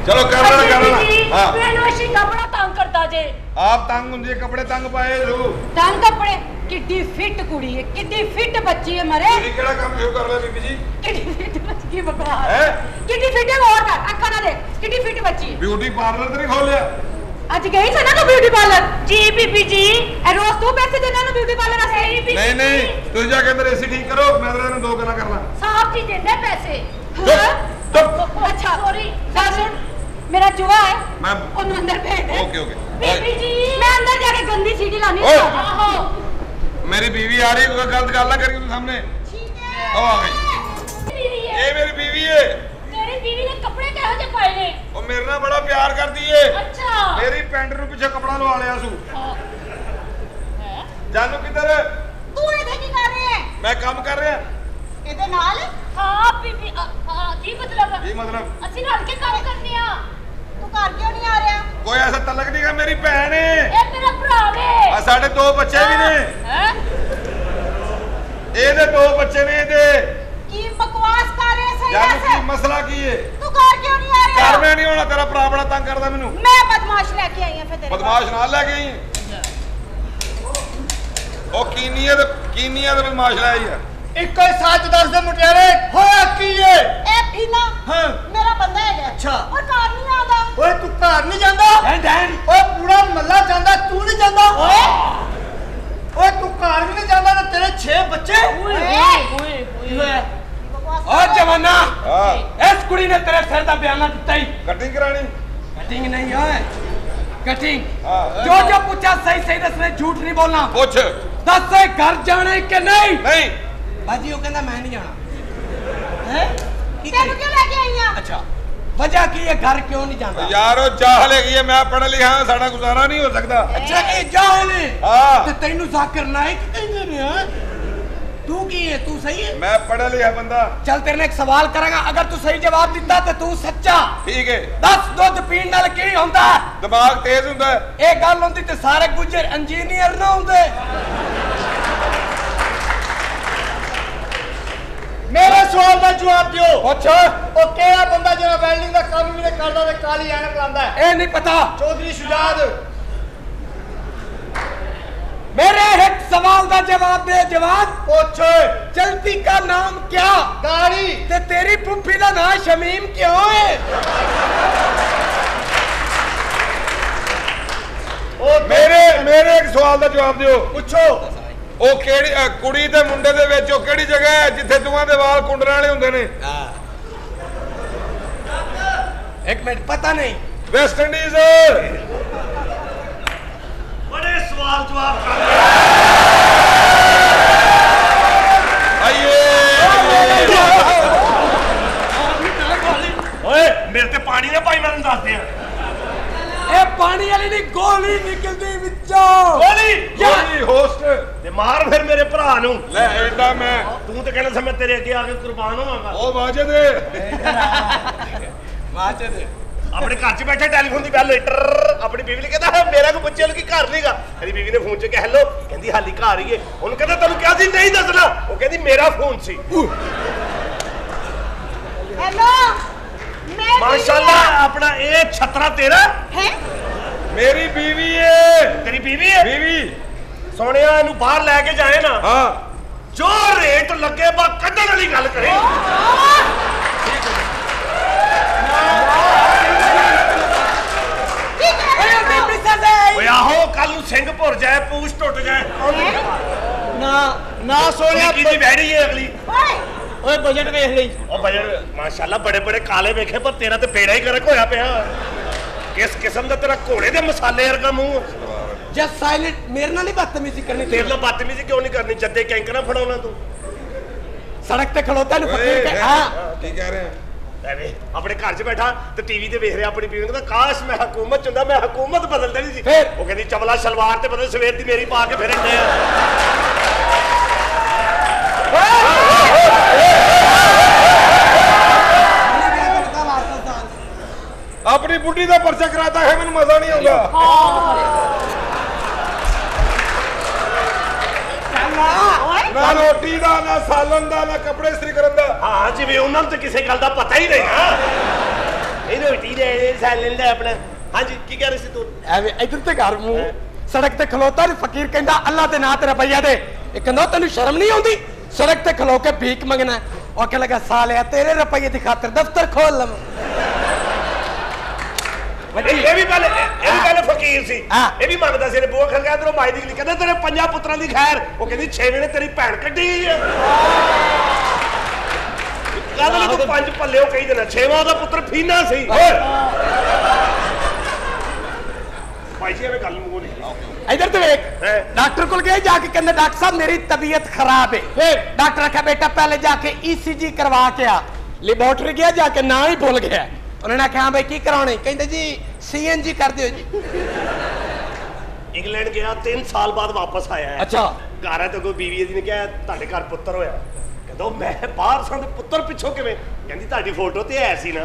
चलो कर लेना हां ਮੈਨੂੰ ਅਸੀਂ ਕਪੜਾ ਤੰਗ ਕਰਦਾ ਜੇ आप तंग ਹੁੰਦੀ कपड़े तंग पाए लो ਤੰਗ ਕੱਪੜੇ ਕਿੱਡੀ ਫਿੱਟ ਕੁੜੀ ਹੈ ਕਿੱਡੀ ਫਿੱਟ ਬੱਚੀ ਹੈ ਮਰੇ ਤੁਸੀਂ ਕਿਹੜਾ ਕੰਮ ਸ਼ੁਰੂ ਕਰ ਲਿਆ ਬੀਬੀ ਜੀ ਕਿੱਡੀ ਫਿੱਟ ਬੱਚੀ ਬਕਵਾਸ ਹੈ ਕਿੱਡੀ ਫਿੱਟ ਹੈ ਹੋਰ ਕਰ ਅੱਖਾਂ ਨਾ ਦੇ ਕਿੱਡੀ ਫਿੱਟ ਬੱਚੀ ਹੈ ਬਿਊਟੀ ਪਾਰਲਰ ਤੇ ਨਹੀਂ ਖੋਲਿਆ ਅੱਜ ਗਈ ਸੀ ਨਾ ਤੂੰ ਬਿਊਟੀ ਪਾਰਲਰ ਜੀ ਬੀਬੀ ਜੀ ਇਹ ਰੋਜ਼ ਤੂੰ ਪੈਸੇ ਦੇਣਾ ਨੂੰ ਬਿਊਟੀ ਪਾਰਲਰ ਵਾਸਤੇ ਨਹੀਂ ਨਹੀਂ ਤੁਸੀਂ ਜਾ ਕੇ ਅੰਦਰ ਏਸੀ ਠੀਕ ਕਰੋ ਮੈਂ ਤਾਂ ਇਹਨੂੰ 2 ਗੱਲਾਂ ਕਰਨਾ ਸਾਹਬ ਜੀ ਦਿੰਦੇ ਪੈਸੇ ਚੁੱਪ ਅੱਛਾ ਸੌਰੀ ਸੁਣ ਮੇਰਾ ਜੁਆ ਹੈ ਮੈਂ ਉਹਨੂੰ ਅੰਦਰ ਭੇਜ ਦੇ ओके ओके ਬੀਬੀ ਜੀ ਮੈਂ ਅੰਦਰ ਜਾ ਕੇ ਗੰਦੀ ਸੀਟੀ ਲਾਣੀ ਓਏ। ਆਹੋ मेरी बीवी आ रही है कोई गलत गल ना करियो तुम सामने ਠੀਕ ਹੈ ओ आ गई ਬੀਵੀ ਹੈ ये मेरी बीवी है ਤੇਰੀ ਬੀਵੀ ਨੇ ਕੱਪੜੇ ਕਿਹੋ ਜਿਹੇ ਪਾਏ ਨੇ ਉਹ ਮੇਰੇ ਨਾਲ ਬੜਾ ਪਿਆਰ ਕਰਦੀ ਏ ਅੱਛਾ ਮੇਰੀ ਪੈਂਟ ਨੂੰ ਪਿੱਛੇ ਕਪੜਾ ਲਵਾ ਲਿਆ ਸੂ ਹੈ ਜਾਨੂ ਕਿੱਧਰ ਤੂੰ ਇਹਦੇ ਕੀ ਕਰ ਰਿਹਾ ਹੈ ਮੈਂ ਕੰਮ ਕਰ ਰਿਹਾ ਇਹਦੇ ਨਾਲ ਹਾਂ ਬੀਬੀ ਹਾਂ ਕੀ ਮਤਲਬ ਕੀ ਮਤਲਬ ਅਸੀਂ ਰਲ ਕੇ ਕੰਮ ਕਰਨੇ ਆ ਤੂੰ ਘਰ ਕਿਉਂ ਨਹੀਂ ਆ ਰਿਹਾ ਕੋਈ ਐਸਾ ਤਲਕ ਨਹੀਂਗਾ ਮੇਰੀ ਭੈਣ ਏ ਇਹ ਮੇਰਾ ਭਰਾ ਵੇ ਆ ਸਾਡੇ 2 ਬੱਚੇ ਵੀ ਨੇ ਹੈ ਇਹਦੇ 2 ਬੱਚੇ ਨੇ ਇਹਦੇ ਕੀ ਬਕਵਾਸ ਕਰ ਰਿਹਾ ਸਹੀ ਜਾਨੂ ਕੀ ਦੱਸ ਮਸਲਾ ਕੀ ਏ ਤੂੰ ਘਰ ਕਿਉਂ ਨਹੀਂ ਆ ਘਰ ਰਿਹਾ ਮੈਂ ਨਹੀਂ ਹੋਣਾ ਤੇਰਾ ਭਰਾ ਬੜਾ ਤੰਗ ਕਰਦਾ ਮੈਨੂੰ ਮੈਂ ਬਦਮਾਸ਼ ਲੈ ਕੇ ਆਈ ਹਾਂ ਫਿਰ ਤੇਰੇ ਬਦਮਾਸ਼ ਨਾਲ ਲੈ ਗਈ ਉਹ ਕੀਨੀਆ ਦੇ ਬਦਮਾਸ਼ ਲੈ ਆਈ ਆ ਇੱਕੋ ਹੀ ਸੱਚ ਦੱਸ ਦੇ ਮੁਟਿਆਰੇ ਹੋਇਆ ਕੀ ਏ ਇਹ ਫੀਨਾ ਹਾਂ ਮੇਰਾ ਬੰਦਾ ਹੈਗਾ ਅੱਛਾ। ਉਹ ਘਰ ਨਹੀਂ ਆਉਂਦਾ ਓਏ ਤੂੰ ਘਰ ਨਹੀਂ ਜਾਂਦਾ ਡੈਨ ਓਏ ਪੂਰਾ ਮੱਲਾ ਜਾਂਦਾ ਤੂੰ ਨਹੀਂ ਜਾਂਦਾ ਓਏ ਓਏ ਤੂੰ ਘਰ ਵੀ ਨਹੀਂ ਜਾਂਦਾ ਤੇ ਤੇਰੇ 6 ਬੱਚੇ ਓਏ ਕੀ ਹੋਇਆ ਬਕਵਾਸ ਓ ਜਵਾਨਾ ਹਾਂ ਇਸ ਕੁੜੀ ਨੇ ਤੇਰੇ ਸਿਰ ਦਾ ਬਿਆਨਾ ਦਿੱਤਾ ਹੀ ਕਟਿੰਗ ਕਰਾਣੀ कटिंग नहीं है कटिंग हाँ। जो जो पूछा सही सही दसने झूठ नहीं बोलना ਪੁੱਛ दस से घर जाने के नहीं ਨਹੀਂ बाजी वो कहना मैं नहीं जाना है ਤੈਨੂੰ ਕਿਉਂ ਲੈ ਕੇ ਆਈ ਹਾਂ अच्छा वजह की ये घर क्यों नहीं जाना ਯਾਰ ਉਹ ਜਾਹਲ ਹੈਗੀ ਹੈ ਮੈਂ ਪੜ੍ਹ ਲਿਆ ਸਾਡਾ ਗੁਜ਼ਾਰਾ ਨਹੀਂ ਹੋ ਸਕਦਾ अच्छा ये जाहल है ਹਾਂ ते तेनू जाकिर नाइक कहंदे ने हां तू की है तू सही है ਮੈਂ ਪੜ੍ਹ ਲਿਆ ਬੰਦਾ चल तेरे ने एक सवाल करेगा अगर तू सही जवाब दिता तो तू सच्चा ਠੀਕ ਹੈ 10 दूध पीण नाल की हुंदा ਦਿਮਾਗ ਤੇਜ਼ ਹੁੰਦਾ ਹੈ ਇਹ ਗੱਲ ਹੁੰਦੀ ਤੇ ਸਾਰੇ ਗੁੱਜਰ ਇੰਜੀਨੀਅਰ ਨਾ ਹੁੰਦੇ ਮੇਰੇ ਸਵਾਲ ਦਾ ਜਵਾਬ ਦਿਓ ਪੁੱਛ ਉਹ ਕਿਹੜਾ ਬੰਦਾ ਜਿਹੜਾ ਵੈਲਡਿੰਗ ਦਾ ਕੰਮ ਵੀ ਨਹੀਂ ਕਰਦਾ ਤੇ ਕਾਲੀ ਐਨਕ ਲਾਉਂਦਾ ਹੈ ਇਹ ਨਹੀਂ ਪਤਾ ਚੌਧਰੀ ਸ਼ੁਜਾਦ मेरे एक सवाल का जवाब दे जवाब ਪੁੱਛ चलती का नाम क्या ਗਾੜੀ ते तेरी पुप्पी का नाम शमीम क्यों है ਉਹ ਮੇਰੇ ਇੱਕ ਸਵਾਲ ਦਾ ਜਵਾਬ ਦਿਓ ਪੁੱਛੋ ਉਹ ਕਿਹੜੀ ਕੁੜੀ ਤੇ ਮੁੰਡੇ ਦੇ ਵਿੱਚ ਉਹ ਕਿਹੜੀ ਜਗ੍ਹਾ ਹੈ ਜਿੱਥੇ ਦੋਵਾਂ ਦੇ ਵਾਲ ਕੁੰਡਰਾਂ ਵਾਲੇ ਹੁੰਦੇ ਨੇ एक मिनट पता नहीं ਵੈਸਟ ਇੰਡੀਜ਼ ਬੜੇ ਸਵਾਲ ਜਵਾਬ ਕਰ ਆਈਏ ਓਏ ਮੇਰੇ ਤੇ ਪਾਣੀ ਨਾ ਭਾਈ ਮੈਨੂੰ ਦੱਸ ਦੇ ए पानी वाली नहीं गोली निकलती विचों ਗੋਲੀ ਹੋਸਟ ਤੇ ਮਾਰ ਫਿਰ ਮੇਰੇ ਭਰਾ ਨੂੰ ਲੈ ਐਡਾ ਮੈਂ ਤੂੰ ਤੇ ਕਹਿੰਦਾ ਸੀ ਮੈਂ ਤੇਰੇ ਅੱਗੇ ਆ ਕੇ ਕੁਰਬਾਨ ਹੋਵਾਂਗਾ ਉਹ ਵਾਜਦ माचे दे ਆਪਣੇ ਘਰ 'ਚ ਬੈਠੇ ਟੈਲੀਫੋਨ ਦੀ ਬੈਲ ਟਰ ਆਪਣੀ ਬੀਵੀ ਨੂੰ ਕਹਿੰਦਾ ਮੇਰਾ ਕੋਈ ਬੱਚੇ ਲੋਕੀ ਘਰ ਨਹੀਂਗਾ ਕਹਿੰਦੀ ਬੀਵੀ ਨੇ ਫੋਨ 'ਚ ਕਿਹਾ ਹੈਲੋ ਕਹਿੰਦੀ ਹਾਲੀ ਘਰ ਹੀ ਏ ਉਹਨੂੰ ਕਹਿੰਦਾ ਤੈਨੂੰ ਕਿਹਾ ਸੀ ਨਹੀਂ ਦੱਸਣਾ ਉਹ ਕਹਿੰਦੀ ਮੇਰਾ ਫੋਨ ਸੀ ਹੈਲੋ ਮੈਂ ਮਾਸ਼ਾਅੱਲਾ ਆਪਣਾ ਇਹ ਛਤਰਾ ਤੇਰਾ ਹੈ ਮੇਰੀ ਬੀਵੀ ਏ ਤੇਰੀ ਬੀਵੀ ਹੈ ਬੀਵੀ ਸੋਹਣਿਆ ਇਹਨੂੰ ਬਾਹਰ ਲੈ ਕੇ ਜਾਏ ਨਾ ਹਾਂ ਜੋ ਰੇਟ ਲੱਗੇ ਬਾ ਕੱਢਣ ਵਾਲੀ ਗੱਲ ਕਰੇ ਓਏ ਆਹੋ ਕੱਲ ਨੂੰ ਸਿੰਘ ਭੁਰ ਜਾਏ ਪੂਛ ਟੁੱਟ ਜਾਏ ਨਾ ਸੋਹਣਿਆ ਕੀ ਦੀ ਵੈੜੀ ਹੈ ਅਗਲੀ ਓਏ ਓਏ ਬਜਟ ਵੇਖ ਲਈ ਉਹ ਬਜਟ ਮਾਸ਼ਾਅੱਲਾ ਬੜੇ ਬੜੇ ਕਾਲੇ ਵੇਖੇ ਪਰ ਤੇਰਾ ਤੇ ਬੇੜਾ ਹੀ ਗਰਕ ਹੋਇਆ ਪਿਆ ਕਿਸ ਕਿਸਮ ਦਾ ਤੇਰਾ ਘੋੜੇ ਦੇ ਮਸਾਲੇ ਵਰਗਾ ਮੂੰਹ जस्ट साइलेंट मेरे नाल ही बदतमीजी करनी ਤੇਰੇ ਨਾਲ ਬਦਤਮੀਜ਼ੀ ਕਿਉਂ ਨਹੀਂ ਕਰਨੀ ਜੱਦੇ ਕੈਂਕਰਾਂ ਫੜਾਉਣਾ ਤੂੰ सड़क पे खड़ोता है ਓਏ फकीर के हां ਕੀ ਕਹਿ ਰਹੇ ਐਵੇਂ ਆਪਣੇ ਘਰ 'ਚ ਬੈਠਾ ਤੇ ਟੀਵੀ ਤੇ ਵੇਖ ਰਿਹਾ ਆਪਣੀ ਬੀਵੀ ਨੂੰ ਕਹਿੰਦਾ ਕਾਸ਼ ਮੈਂ ਹਕੂਮਤ 'ਚ ਹੁੰਦਾ ਮੈਂ ਹਕੂਮਤ ਬਦਲ ਦੇਣੀ ਸੀ ਫਿਰ? ਉਹ ਕਹਿੰਦੀ ਚਵਲਾ ਸਲਵਾਰ ਤੇ ਬਦਲ ਸਵੇਰ ਦੀ ਮੇਰੀ ਪਾ ਕੇ ਫਿਰਨ ਡਿਆ ਆਪਣੀ ਬੁੱਢੀ ਦਾ ਪਰਚਾ ਕਰਾਤਾ ਹੈ ਮੈਨੂੰ ਮਜ਼ਾ ਨਹੀਂ ਆਉਂਦਾ ਨਾ ਰੋਟੀ ਦਾ ਨਾ ਸਾਲਨ ਦਾ ਨਾ ਕੱਪੜੇ ਇਸਤਰੀ ਕਰਨ ਦਾ ਹਾਂ ਜਿਵੇਂ ਉਹਨਾਂ ਨੂੰ ਤਾਂ ਕਿਸੇ ਗੱਲ ਦਾ ਪਤਾ ਹੀ ਨਹੀਂ ਨਾ भाई रोटी दे सैलन ले अपना। हाँ जी की कह रहे सी तू? ਐਵੇਂ ਇਧਰ ਤੇ ਘਰ ਮੂੰਹ ਸੜਕ ਤੇ ਖਲੋਤਾ ਤੇ ਫਕੀਰ ਕਹਿੰਦਾ ਅੱਲਾ ਦੇ ਨਾਂ ਤੇ ਰੁਪਈਆ ਦੇ। ਇਹ ਕਹਿੰਦਾ ਤੈਨੂੰ ਸ਼ਰਮ ਨਹੀਂ ਆਉਂਦੀ ਸੜਕ ਤੇ ਖਲੋ ਕੇ ਭੀਖ ਮੰਗਣਾ। ਉਹ ਕਹਿ ਲਗਾ ਸਾਲਿਆ ਤੇਰੇ ਰੁਪਈਏ ਦੀ ਖਾਤਰ ਦਫ਼ਤਰ ਖੋਲ ਲਵਾਂ। ਇਹ ਵੀ ਪਹਿਲੇ ਫਕੀਰ ਸੀ ਇਹ ਵੀ ਮੰਗਦਾ ਸੀ ਬੂਹਾ ਖੜਕਾ ਇਧਰੋਂ ਮਾਈ ਦੀ ਕਹਿੰਦਾ ਤੇਰੇ 5 ਪੁੱਤਰਾਂ ਦੀ ਖੈਰ ਉਹ ਕਹਿੰਦੀ 6ਵੇਂ ਨੇ ਤੇਰੀ ਭੈਣ ਕੱਢੀ ਹੈ ਕਹਿੰਦਾ ਤੂੰ 5 ਪੱਲੇ ਉਹ ਕਹੀ ਦੇਣਾ 6ਵਾਂ ਉਹਦਾ ਪੁੱਤਰ ਫੀਨਾ ਸੀ ਭਾਈ ਜੀ ਐਵੇਂ ਗੱਲ ਨੂੰ ਨਹੀਂ इधर तो देख डॉक्टर को गए जाके कहने डॉक्टर साहब मेरी तबीयत खराब है। फिर डॉक्टर आखा बेटा पहले जाके ECG करवा के आ। लेबोरेटरी गया जाके ना ही भूल गया। उन्होंने आखा हाँ भाई की कराने कहते जी CNG कर दियो जी। इंग्लैंड गया 3 साल बाद वापस आया है। अच्छा घर है तो कोई बीवी जी ने कहा ਤੁਹਾਡੇ ਘਰ ਪੁੱਤਰ ਹੋਇਆ ਕਹਿੰਦਾ ਮੈਂ ਬਾਹਰ ਸਾਂ ਤੇ ਪੁੱਤਰ ਪਿੱਛੋਂ ਕਿਵੇਂ ਕਹਿੰਦੀ ਤੁਹਾਡੀ ਫੋਟੋ ਤੇ ਐ ਸੀ ਨਾ